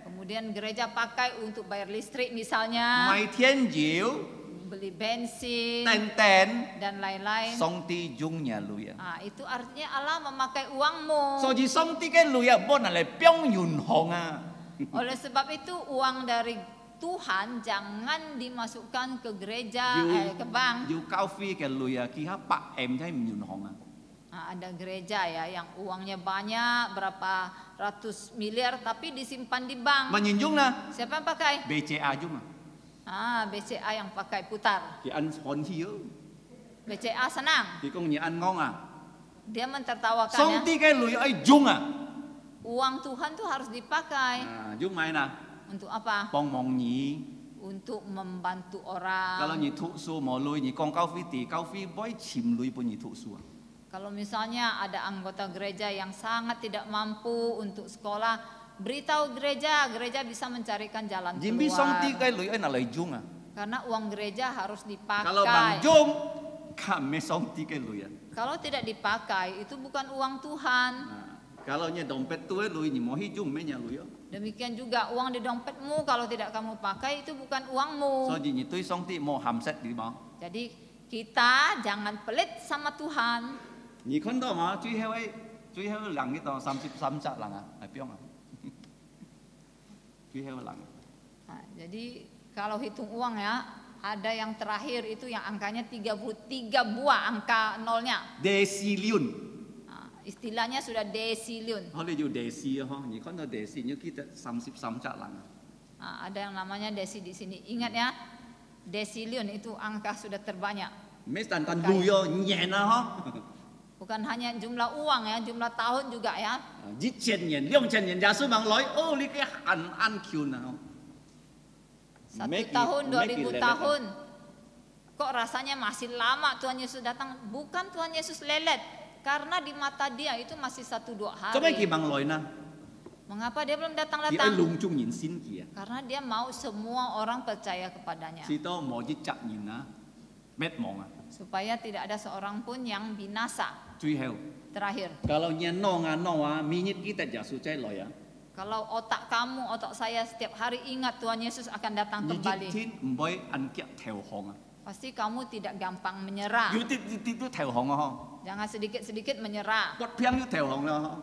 Kemudian gereja pakai untuk bayar listrik misalnya, 買天橋、 beli bensin 電， dan lain-lain. 上帝用嘅鐳啊。 Itu artinya Allah memakai uangmu. 所以上帝嘅鐳啊，冇能嚟幫銀行啊。 Oleh sebab itu uang dari Tuhan jangan dimasukkan ke gereja, ke bank. 要交費嘅鐳啊，其他8M 喺銀行啊。 Ada gereja ya yang uangnya banyak berapa ratus miliar tapi disimpan di bank. 問人用啦 Siapa yang pakai? ，BCA 用啊， BCA yang pakai putar. 佢按看起哦， BCA senang, 佢講你按安啊， dia mentertawakan 上 ya. 帝嘅鐳愛用啊， Uang Tuhan tuh harus dipakai 用買啦， untuk apa? 幫忙你。 Untuk membantu Kalau orang. 你讀書冇鐳，你講交費地交費，唔會潛鐳幫你讀書啊。 Kalau misalnya ada anggota gereja yang sangat tidak mampu untuk sekolah, beritahu gereja, gereja bisa mencarikan jalan 因為上帝 keluar. 嘅鐳愛拿嚟用啊。 Karena uang gereja harus Kalau bang dipakai. 用，kami 上帝嘅鐳啊。 Kalau tidak dipakai, itu bukan uang Tuhan. Kalau nya dompet tu鐳，你冇去用咩嘢鐳啊？ Demikian juga uang di dompetmu, kalau tidak kamu pakai, itu bukan 所 uangmu. 以你對上帝冇含識啲嘛？ Jadi kita jangan pelit sama Tuhan. 你看到嘛？最後人呢度33隻人啊，係邊啊？最後人。 Nah, jadi kalau hitung uang ya, ada yang terakhir itu yang angkanya 33 buah angka nolnya. Desillion， Nah, istilahnya sudah desiliun. 我哋要地市啊！嗬，你看到地市，你記得33隻人啊。 Nah, ada yang namanya desi di sini. Ingat ya, desiliun itu angka sudah terbanyak. 咩單鐳啊，年啊！嗬。 Bukan hanya jumlah uang ya, jumlah tahun juga ya. 1000年、2000年，耶穌問來，哦，你嘅限安橋啊！ 1 tahun, 2000 tahun. Kok rasanya masih lama Tuhan Yesus datang? Bukan Tuhan Yesus lelet. Karena di mata dia itu masih 1-2 做咩佢 hari. 問來呢？ Mengapa dia belum 佢愛 datang-datang? 隆重人先嘅啊！ Karena dia mau semua orang percaya kepadanya. 至多冇啲責任啊，滅亡啊！ Supaya tidak ada seorang pun yang binasa. 最後， Terakhir, kalau nya no啊，minit kita 耶穌再來啊！ kalau otak kamu, otak saya setiap hari ingat Tuhan Yesus akan datang 你一 kembali. 天唔會按腳投降啊！ Pasti kamu tidak gampang menyerah. 要啲都投降啊！ Jangan sedikit-sedikit menyerah. 嗬，骨片要投降啦！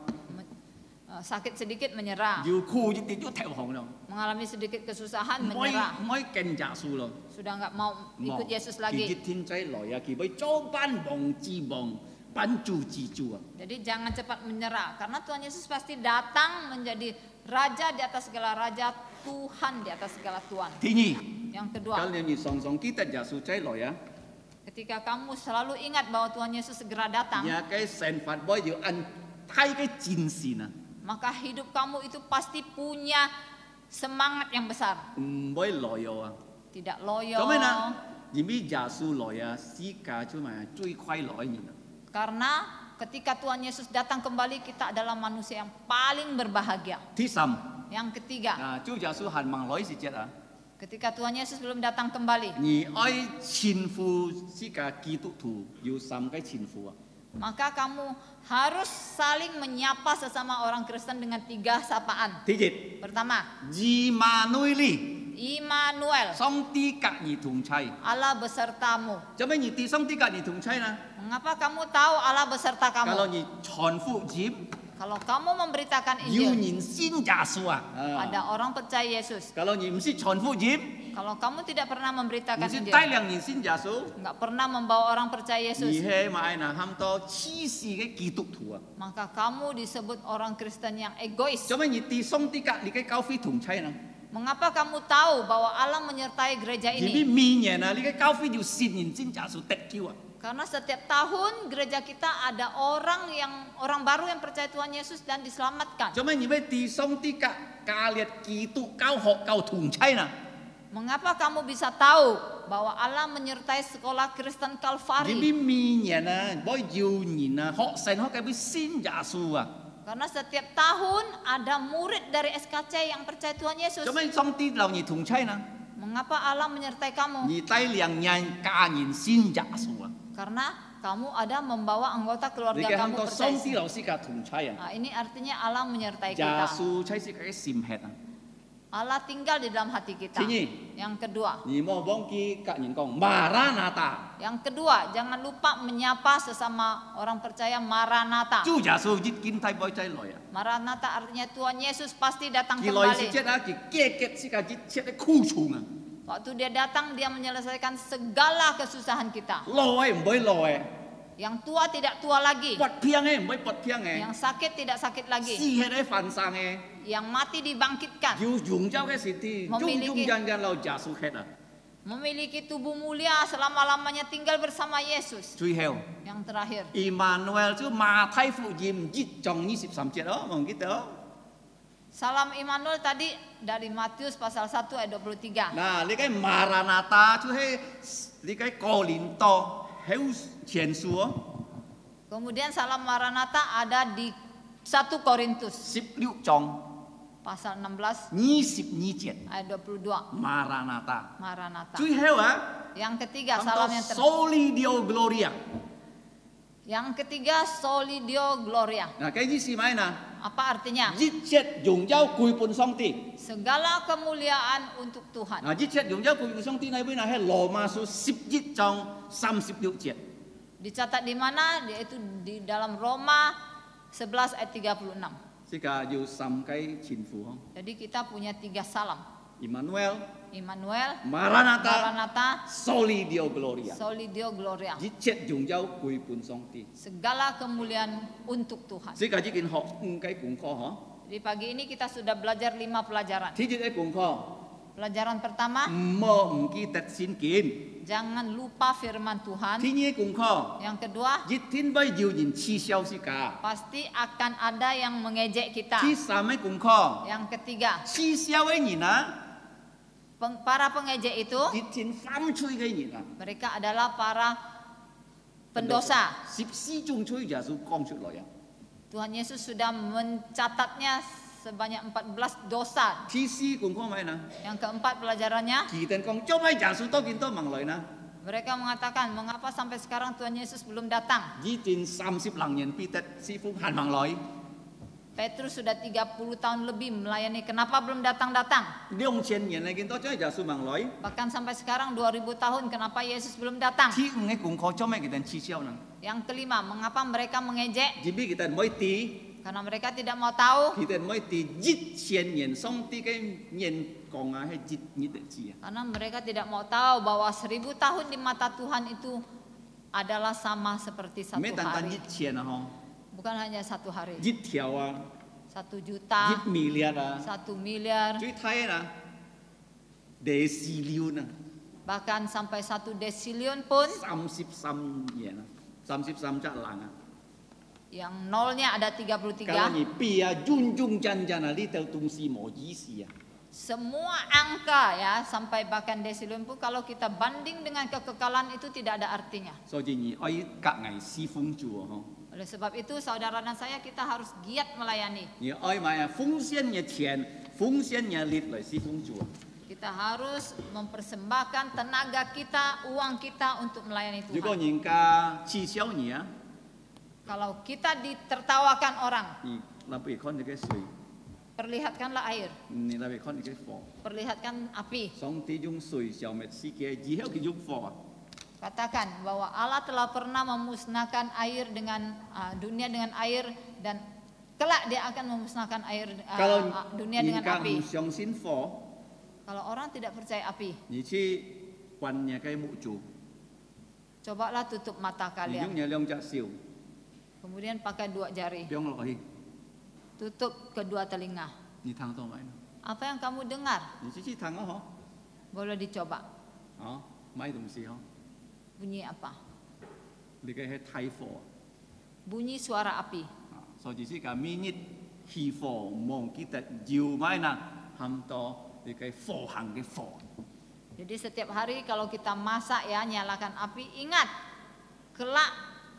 Sakit sedikit menyerah. 要苦一啲都投降啦！ Mengalami sedikit kesusahan 唔可以 menyerah. 唔可以跟耶穌咯！ Sudah nggak mau 冇 ikut Yesus 佢一 lagi. 天再來啊！佢會做班王之王，班主之主啊！ Jadi jangan cepat menyerah. Karena Tuhan Yesus pasti datang menjadi Raja di atas segala raja, Tuhan di atas segala Tuhan. 第二， Yang 假 kedua, 如你常常記得耶穌再來啊！ ketika kamu selalu ingat bahwa Tuhan Yesus segera datang, 也嘅神法會要按太嘅戰線啊！ maka hidup kamu itu pasti punya semangat yang besar. 唔會loyal啊！ Tidak loyo. 做咩呢？因為耶穌來啊，世界就係最快樂嘅人啊！ Karena ketika Tuhan Yesus datang kembali, kita adalah manusia yang paling berbahagia. 第三 Yang ketiga, 啊，主耶穌行望來時節啊， ketika Tuhan Yesus belum datang kembali, 你愛前夫世界基督徒要三個前夫啊！ maka kamu harus saling menyapa sesama orang Kristen dengan 3 sapaan. 第一， Pertama, 以馬內利， Immanuel, 上帝隔你同在。 Allah besertamu. 做咩你對上帝隔你同在呢？ Mengapa kamu tahu Allah beserta Kalau kamu? 你傳福音， Kalau kamu memberitakan 要 Injil, 人信耶穌啊！ ada orang percaya Yesus. Kalau 你唔是傳福音， Kalau kamu tidak pernah 唔 memberitakan 是 Injil, 帶領人信耶穌， nggak pernah membawa orang percaya 而 Yesus, 係買嗱喊多黐線嘅基督徒啊！ maka kamu disebut orang Kristen yang egois. 做咩你對上帝隔你嘅教會同在呢？ Mengapa kamu tahu bahwa Allah menyertai gereja 因為 ini? 每年啊，你嘅教會要信人信耶穌得救啊！ Karena setiap tahun gereja kita ada orang baru yang percaya Tuhan Yesus dan diselamatkan. 做咩你要對上帝隔加列基督教學教同在呢？ Mengapa kamu bisa tahu bahwa Allah menyertai sekolah Kristen 因為 Kalvari? 每年啊，我要人啊，學神學嘅要信耶穌啊！ Karena setiap tahun ada murid dari SKC yang percaya Tuhan Yesus. 做咩上帝留你同在呢？ Mengapa Allah menyertai kamu? 你帶領人家人信耶穌啊！ Karena kamu ada membawa anggota 你 keluarga 嘅很 kamu 多 percaya. 上帝老師嘅同在啊！ Nah, ini artinya Allah 耶 menyertai kita. 穌才是佢嘅閃血啊！ Allah tinggal di dalam hati kita. Sini. Yang kedua, 你莫忘記甲人講馬拉拿達， yang kedua, jangan lupa menyapa sesama orang percaya Maranatha. 主耶穌日見太保仔來啊！ Maranatha artinya Tuhan Yesus pasti datang 佢來是 kembali. 即啊，佢解決世界一切嘅苦楚啊！ Waktu dia datang, dia menyelesaikan segala kesusahan kita. 老嘅唔會老嘅， Yang tua tidak tua lagi, 拔片嘅唔會拔片嘅， yang sakit tidak sakit 死 lagi, 嘅犯生嘅， yang mati dibangkitkan, 要用咗嘅是啲中中間間老耶穌吃啊！ memiliki tubuh mulia selama-lamanya tinggal bersama Yesus. 最後， Yang terakhir, 以馬內利就馬太福音1章23節咯，忘記咗。 salam Immanuel tadi dari Matius pasal 1 ayat 23. 嗱，你嘅馬拉拿達就係你嘅哥林多後前書哦。 Kemudian salam Maranatha ada di 1 Korintus 16章 pasal 16 22節， ayat 22. 馬拉拿達。 Maranatha. 最後啊， Yang ketiga salam yang Solidio Gloria。 Yang ketiga Solidio Gloria. 嗱，嘅意思咩呢？ Apa artinya? 一切榮耀歸本上帝。 Segala kemuliaan untuk Tuhan. 嗱，一切榮耀歸本上帝喺邊啊？喺羅馬書11章36節。 Dicatat di mana? Yaitu di dalam Roma 11 ayat 36. 即個要三計前夫哦 Jadi kita punya 3 salam. ，Emmanuel、 Immanuel, Maranatha、 Maranatha, Solidio Gloria。 Solidio Gloria. 一切榮耀歸本上帝。 Segala kemuliaan untuk Tuhan. 即個呢件學5計功課嗬。 Di pagi ini kita sudah belajar 5 pelajaran. 第一嘅功課， Pelajaran pertama, 唔好唔記得先見。 jangan lupa firman Tuhan. 第二嘅功課， Yang kedua, 一天不要人恥笑世界。 pasti akan ada yang mengejek kita. 第三嘅功課， Yang ketiga, 恥笑嘅人啊， para pengejek itu 一天犯罪嘅人啊， mereka adalah para pendosa. 14種罪耶穌講出來啊。 Tuhan Yesus sudah mencatatnya sebanyak 14 dosa. 第四功課咩呢？ Yang keempat pelajarannya, 佢哋講，做咩耶穌都見到問來呢？ mereka mengatakan, mengapa sampai sekarang Tuhan Yesus belum datang? 以前30人彼得師傅行問來， Petrus sudah 30 tahun lebih melayani, kenapa belum datang-datang? 2000人嚟見到咗耶穌問來。 Bahkan sampai sekarang 2000 tahun, kenapa Yesus belum datang? 第五嘅功課，做咩佢哋恥笑呢？ Yang kelima, mengapa mereka mengejek? 只俾佢哋唔可以啲。 Karena mereka tidak mau tahu, 佢哋唔可以啲1000年上帝嘅人講啊，係一日字啊。 karena mereka tidak mau tahu bahwa 1000 tahun di mata Tuhan itu adalah sama seperti 1 咩單單 hari. 1000啊，嗬， Bukan hanya 1 hari. 1條啊， 1 juta, 1 miliar 啊， 1 miliar, 最睇啊，第四了啊， bahkan sampai 1 desilion pun 33年啊，33隻人啊。 yang nolnya ada kalau 33. 你比啊，junjung jangan啊，呢條東西冇意思啊。 Semua angka ya sampai bahkan desilion pun kalau kita banding dengan kekekalan itu tidak ada artinya. 所以你愛隔籬侍奉主啊，嗬。 Oleh sebab itu saudara dan saya kita harus giat melayani. 你愛買啊，奉獻嘅錢，奉獻嘅力來侍奉主啊。 Kita harus mempersembahkan tenaga kita, uang kita untuk melayani 如果 Tuhan. 人家恥笑你啊， Kalau kita ditertawakan orang, 你那邊看你嘅水， perlihatkanlah air, 你那邊看你嘅火。 perlihatkan api. 上帝用水消滅世界，以後佢用火啊。 Katakan bahwa Allah telah pernah memusnahkan air dengan dunia dengan air dan kelak dia akan memusnahkan air Kalau dunia dengan 人家唔 api. 相信火， Kalau orang tidak percaya api, 你去關嘢嘅木柱， cobalah tutup mata 你用 kalian. 嘢兩隻燒， Kemudian pakai 2 jari, 放落去， tutup kedua telinga. 你聽到未？ Apa yang kamu dengar? 你試試聽啊， Boleh dicoba. 嗬，哦，買東西嗬， Bunyi apa? 你嘅係睇火 Bunyi suara api. 啊，所以是講明日起火，忘記得要買嗱，含到你嘅火行嘅火。 Jadi setiap hari kalau kita masak ya nyalakan api, ingat kelak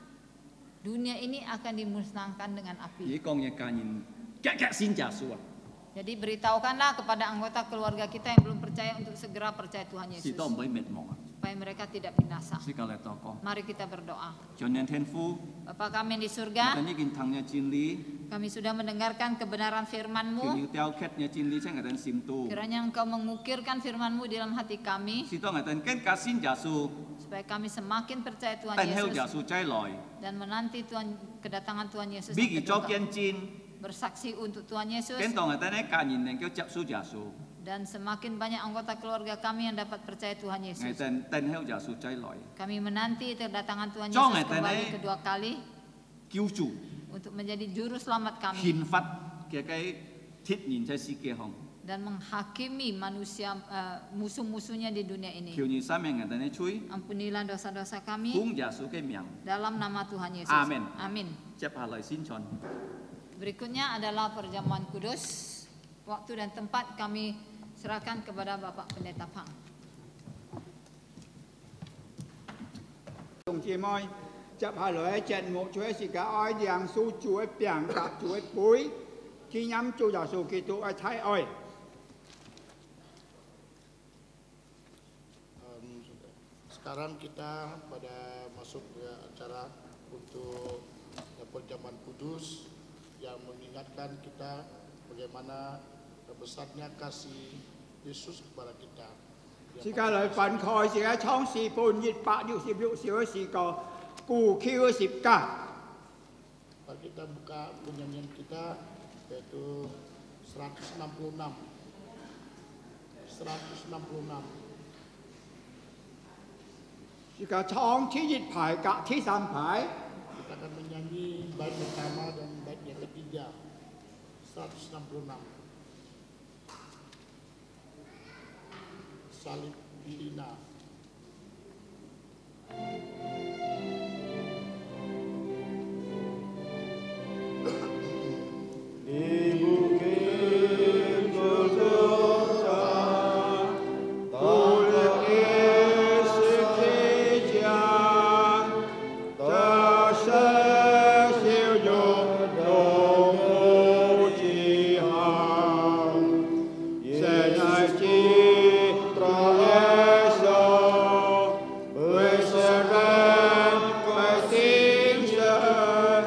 dunia ini akan dimusnahkan dengan api. 你講嘢家人格先耶穌啊， Jadi beritahukanlah kepada anggota keluarga kita yang belum percaya untuk segera percaya Tuhan 是 Yesus. 都唔會滅亡啊。 supaya mereka tidak binasa. 是教嚟禱告。 Mari kita berdoa. 盡人天父， Bapa kami di 我 surga, 哋已經聽嘅真理， kami sudah mendengarkan kebenaran 叫 firman-Mu. 要雕刻嘅真理，請我哋心度。 Kiranya Engkau mengukirkan firman-Mu di dalam hati kami, 是當我哋更加信耶穌， supaya kami semakin percaya Tuhan 等候耶 Yesus 穌再來， dan menanti kedatangan Tuhan Yesus 俾 yang 佢作 kedua. 見證， Bersaksi untuk Tuhan Yesus 跟當我哋呢家人能夠接受耶穌， dan semakin banyak anggota keluarga kami yang dapat percaya Tuhan 我 Yesus. 哋等候耶穌再來， Kami menanti kedatangan Tuhan Jangan Yesus kembali tenai. kedua kali 救主 untuk menjadi juru selamat kami 憲法嘅嘅鐵然在世界上， dan menghakimi manusia musuh-musuhnya di dunia 求 ini. 你生命我哋呢吹， Ampunilah dosa-dosa kami 奉耶穌嘅名， dalam nama Tuhan Yesus. Amin. Amin. 接下來宣傳。 Berikutnya adalah perjamuan kudus. Waktu dan tempat kami serahkan kepada Bapak Pendeta Phang. 弟兄姊妹，接下來嘅節目主要是講愛耶穌主嘅病及主嘅杯，紀念主耶穌基督嘅慈愛。 Sekarang kita pada masuk ke acara untuk perjamuan kudus yang mengingatkan kita bagaimana besarnya kasih Yesus kepada kita. 時間來分開是喺創世本166小嘅時個故橋嘅十架， Mari kita buka penyanyian kita yaitu 166. 166. 是個創ที่1排及ที่3排。 Kita akan menyanyi bait pertama dan bait yang ketiga. 166. Salib dihina. Di bukit berdosa, tolak sekeja, tersesiu domo Tuhan, senai citra esok, berseren ketinggian,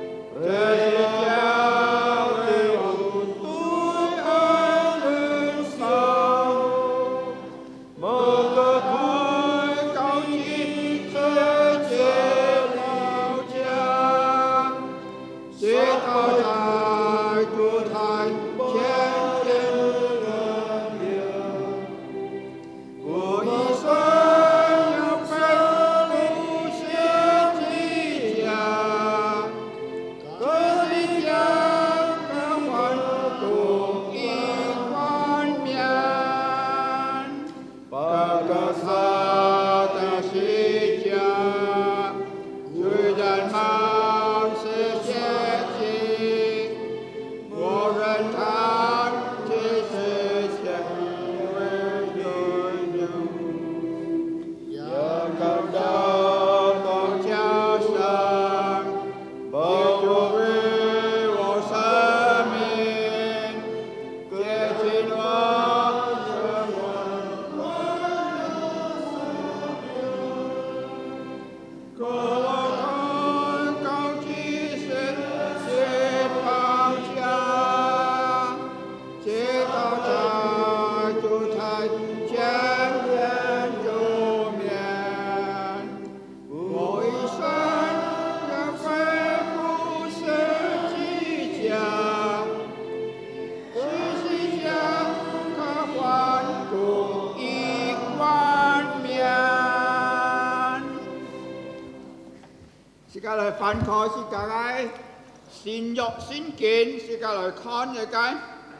Khói xin cả cái xin dọc xin kiến xin cả lời con rồi cái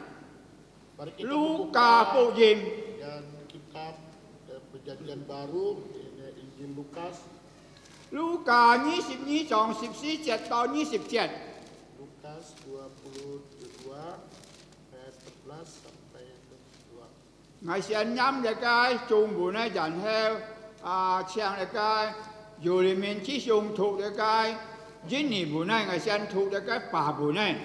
Mari kita Luka membuka Bộ Dìm dan kitab Perjanjian Baru ini Injil Lukas. Luka 22章14節到20節 Lukas 22 ayat 11 sampai 22. Ngài sẽ nhắm lại cái trung bộ này dành theo trang lại cái dù là mình chỉ dùng thuộc lại cái dính nhị bộ này ngài sẽ thuộc lại cái bà bộ này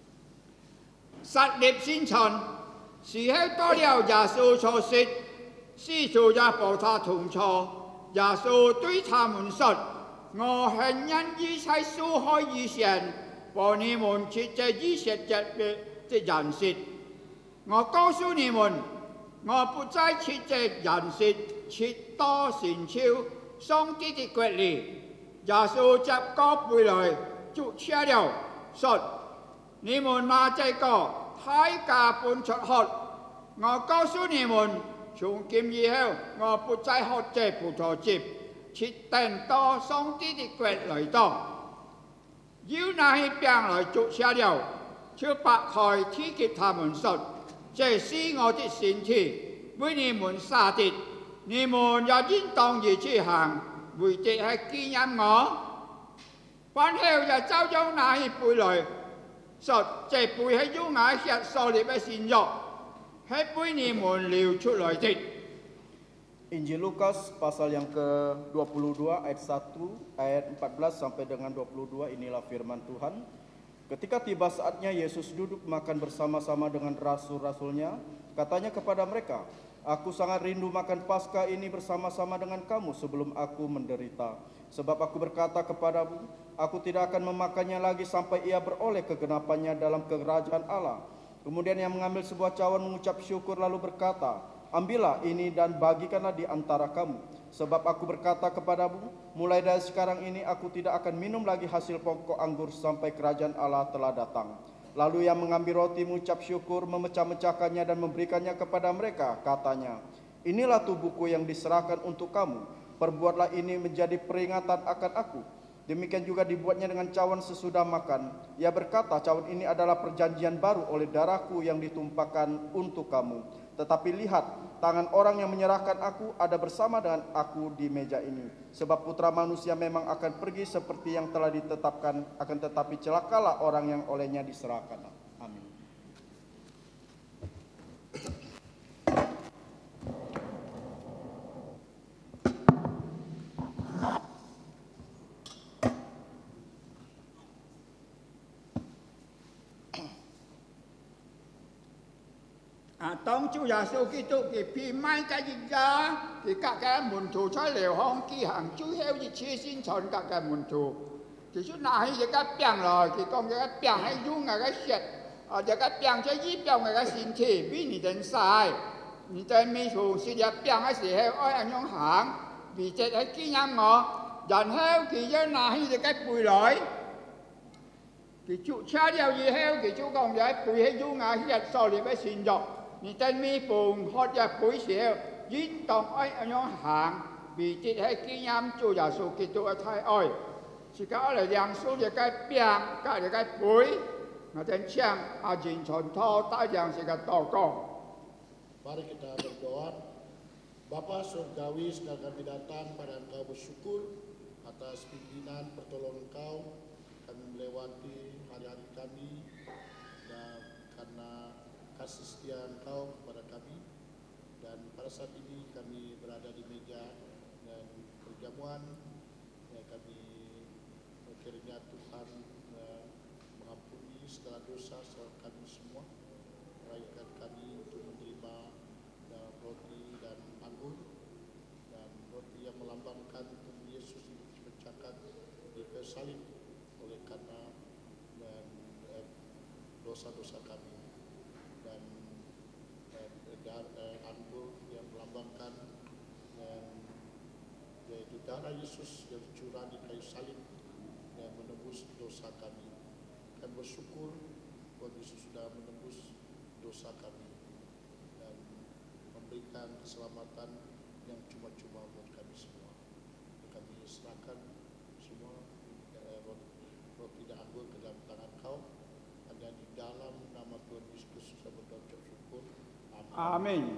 sát điệp sinh trần sĩ hết to điều giả sư cho xích 使徒也和他同坐。耶穌對他們說：我很願意在受害以前，和你們切這以色列的人說，我告訴你們，我不再切這人說，切多神超上帝的國裏。耶穌接過杯來，就吃了，說：你們拿這個大家搬出喝。我告訴你們，從今以後，我不再喝這葡萄汁，切等到上帝的國來到。又拿起餅來就吃了，就擘開遞給他們說：這是我的身體，為你們灑的，你們也應當如此行，為的係紀念我。飯後又照樣拿起杯來，說：這杯係用我血所立的新約，係為你們流出來的。 Injil Lukas pasal yang ke-22 ayat 1 ayat 14 sampai dengan 22 inilah firman Tuhan. Ketika tiba saatnya Yesus duduk makan bersama-sama dengan rasul-rasulnya, katanya kepada mereka, "Aku sangat rindu makan Paskah ini bersama-sama dengan kamu sebelum aku menderita. Sebab aku berkata kepadamu, aku tidak akan memakannya lagi sampai ia beroleh kegenapannya dalam kerajaan Allah." Kemudian ia mengambil sebuah cawan, mengucap syukur lalu berkata, "Ambillah ini dan bagikanlah di antara kamu. Sebab aku berkata kepadamu, mulai dari sekarang ini aku tidak akan minum lagi hasil pokok anggur sampai kerajaan Allah telah datang." Lalu ia mengambil roti, mengucap syukur, memecah-mecahkannya dan memberikannya kepada mereka. Katanya, "Inilah tubuhku yang diserahkan untuk kamu. Perbuatlah ini menjadi peringatan akan aku." Demikian juga dibuatnya dengan cawan sesudah makan. Ia berkata, "Cawan ini adalah perjanjian baru oleh darahku yang ditumpahkan untuk kamu. Tetapi lihat, tangan orang yang menyerahkan aku ada bersama dengan aku di meja ini. Sebab Putra Manusia memang akan pergi seperti yang telah ditetapkan, akan tetapi celakalah orang yang olehnya diserahkan." Amin. Tông Chúa Giêsu Kitô thì phi mai cái gì ra thì các cái môn đồ cho liều hong kỳ hàng chú heo gì chia xin chọn các cái môn đồ thì chú nào hay cái biang rồi thì con cái biang hay dùng cái sét cái biang cho ít biang cái xin thì vì你真sai你在没错是个biang cái时候爱用hàng vì thế cái kỹ năng ngọ dần heo thì cho nào hay cái bùi lỗi thì chú cha điều gì heo thì chú con cái bùi hay dùng cái sét so liền với xin dọc 你真咪逢學日背少，應當愛咁樣行，vì thế hay kinh nghiệm Chúa Giêsu Kitô ở thái ơi, chỉ có là yang số những cái biang, cái cái bối, mà trên trang ajin chọn thọ tại yang sẽ cái祷告. Mari kita berdoa. Bapa Surgawi, sedang kami datang pada Engkau bersyukur atas pimpinan pertolongan Engkau kami melewati hari-hari kami dan karena kasih setia Engkau kepada kami, dan pada saat ini kami berada di meja dan perjamuan kami kiranya Tuhan mengampuni segala dosa kami semua, meraihkan kami untuk menerima roti dan anggur, dan roti yang melambangkan tubuh Yesus yang dipecahkan di kayu salib oleh karena dosa-dosa kami, dan anggur yang melambangkan yaitu darah Yesus yang dicurah di kayu salib yang menebus dosa kami. Kami bersyukur bahwa Yesus sudah menebus dosa kami dan memberikan keselamatan yang cuma-cuma buat kami semua. Kami serahkan semua roti dan anggur ke dalam tangan Kau, hanya di dalam nama Tuhan Yesus Kristus kami berdoa syukur. Amin.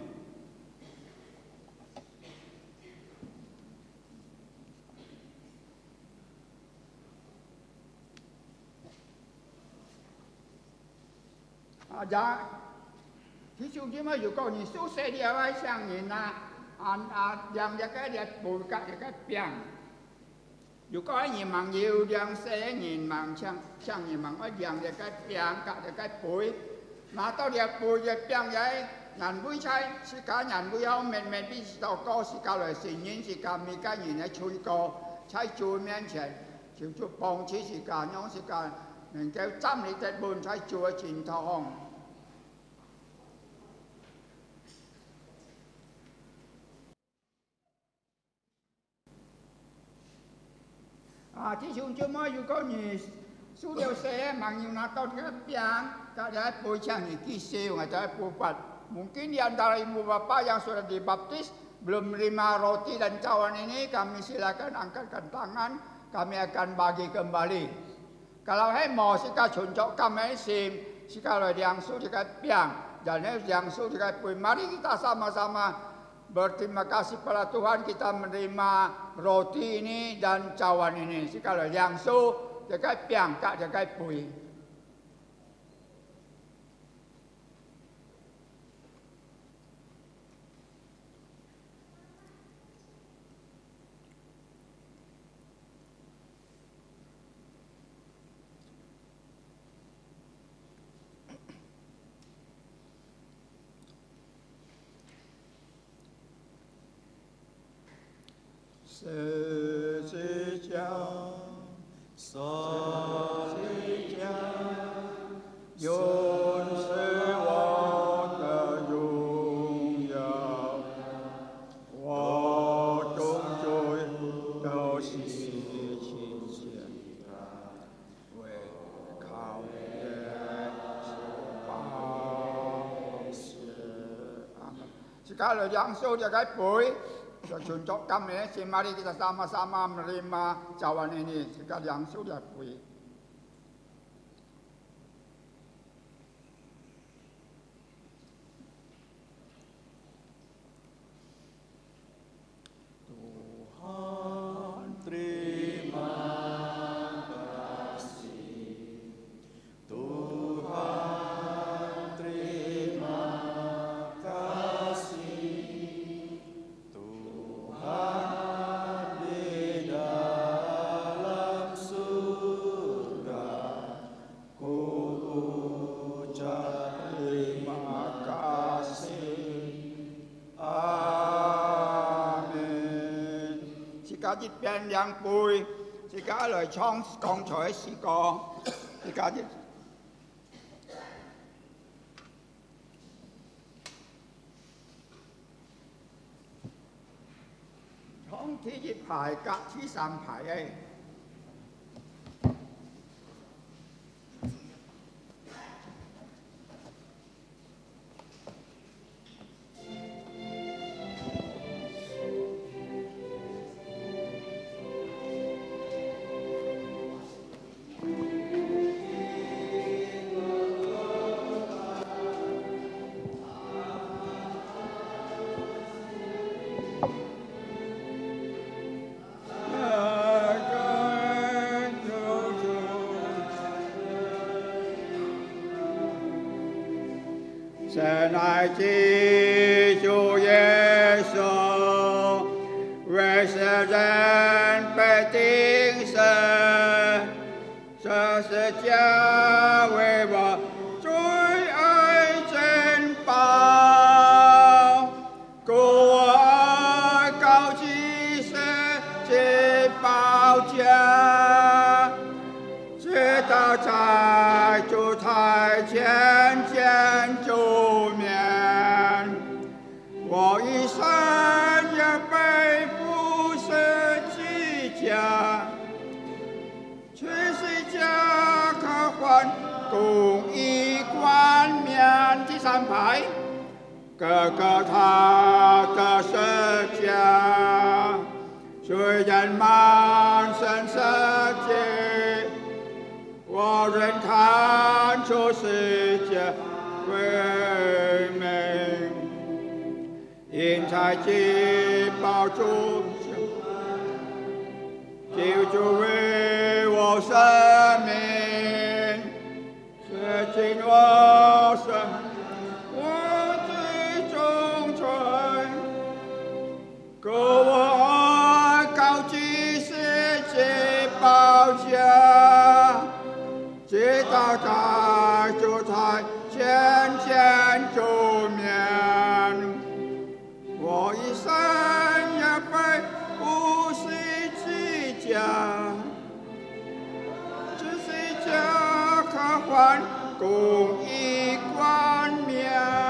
Dạ, thí dụ như mà dù có những số xe đi ở sang nhìn dàn ra cái đẹp bùi cái biang, dù có nhìn bằng nhiều dàn xe nhìn bằng sang nhìn bằng ở dàn ra cái biang cái bùi, mà tao đẹp bùi đẹp biang vậy 人每猜是假人每有面面必是祷告，是假来承认是假未假人的吹歌，在主面前求主帮助是假，让是假能够站立得稳在主的前头。弟兄姊妹，如果你输了些，忙要拿到这个饼，大家背上你kisah, ada buat. Mungkin di antara ibu bapak yang sudah dibaptis belum menerima roti dan cawan ini, kami silakan angkatkan tangan, kami akan bagi kembali. Kalau mau sika contoh kami sim, sika yang sudah dekat piang, dan yang sudah dekat pui. Mari kita sama-sama berterima kasih pada Tuhan kita menerima roti ini dan cawan ini. Sika yang sudah dekat piang, kak dekat pui. Kalau yang sudah dekat pui, contoh kami, mari kita sama-sama menerima cawan ini. Sekali yang sudah pui. Tuhan terima kasih, Tuhan terima kasih, Tuhan di dalam surga, ku ucap terima kasih. Amen. Jika di pian yang pui, jika lời chong con choi si con, jika di chongที่ยี่ผายกับที่สามผาย 神爱基督耶稣，为世人被钉死，这是家为我最爱珍宝，故我高举世之宝剑，直到在主台前见主面，我一生也背负十字架，去十架可换公义冠冕。第三排，哥哥他的十架，虽然满身世界，我仍看出世界为美，因才记抱住救主为我生命，洁净我生，我最忠诚，故我高举世界宝剑，直到在主台前见主面。 生也被无息之家，这是家可还公益冠冕，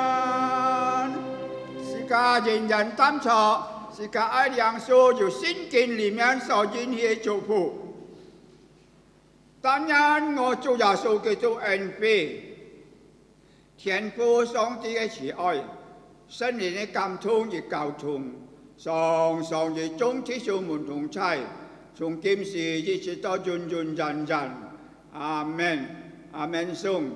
是个人人担错，是个爱良所有心经里面所引起的祝福。当然，我主耶稣基督恩惠，天父上帝的慈愛，聖靈的感動與交通，常常與眾弟兄們同在，從今時一直到永永遠遠。阿門。阿門。頌。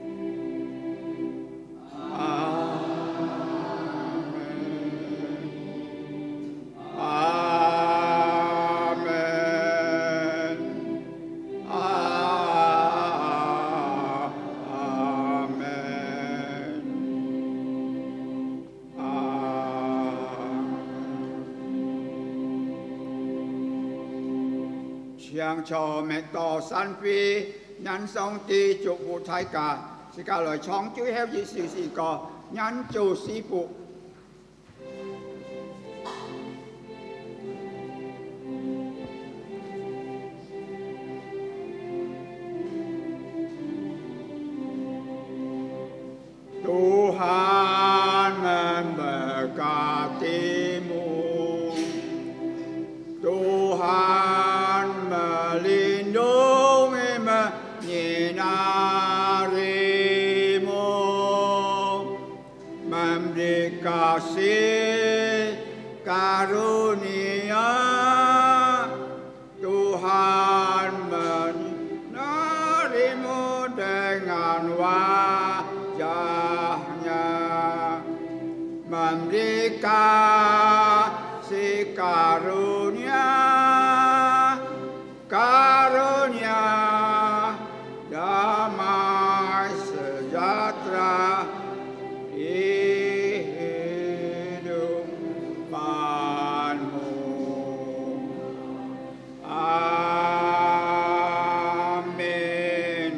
向朝明道山飛，人上帝祝福大家，是教來創最後一小時個人做師傅。Tuhan memberkatimu, Tuhan melindungi menyinarimu, memberi kasih karunia. Tuhan menarimu dengan wajahnya, memberi kasih karunia, karunia damai sejahtera hidupanmu. Amin.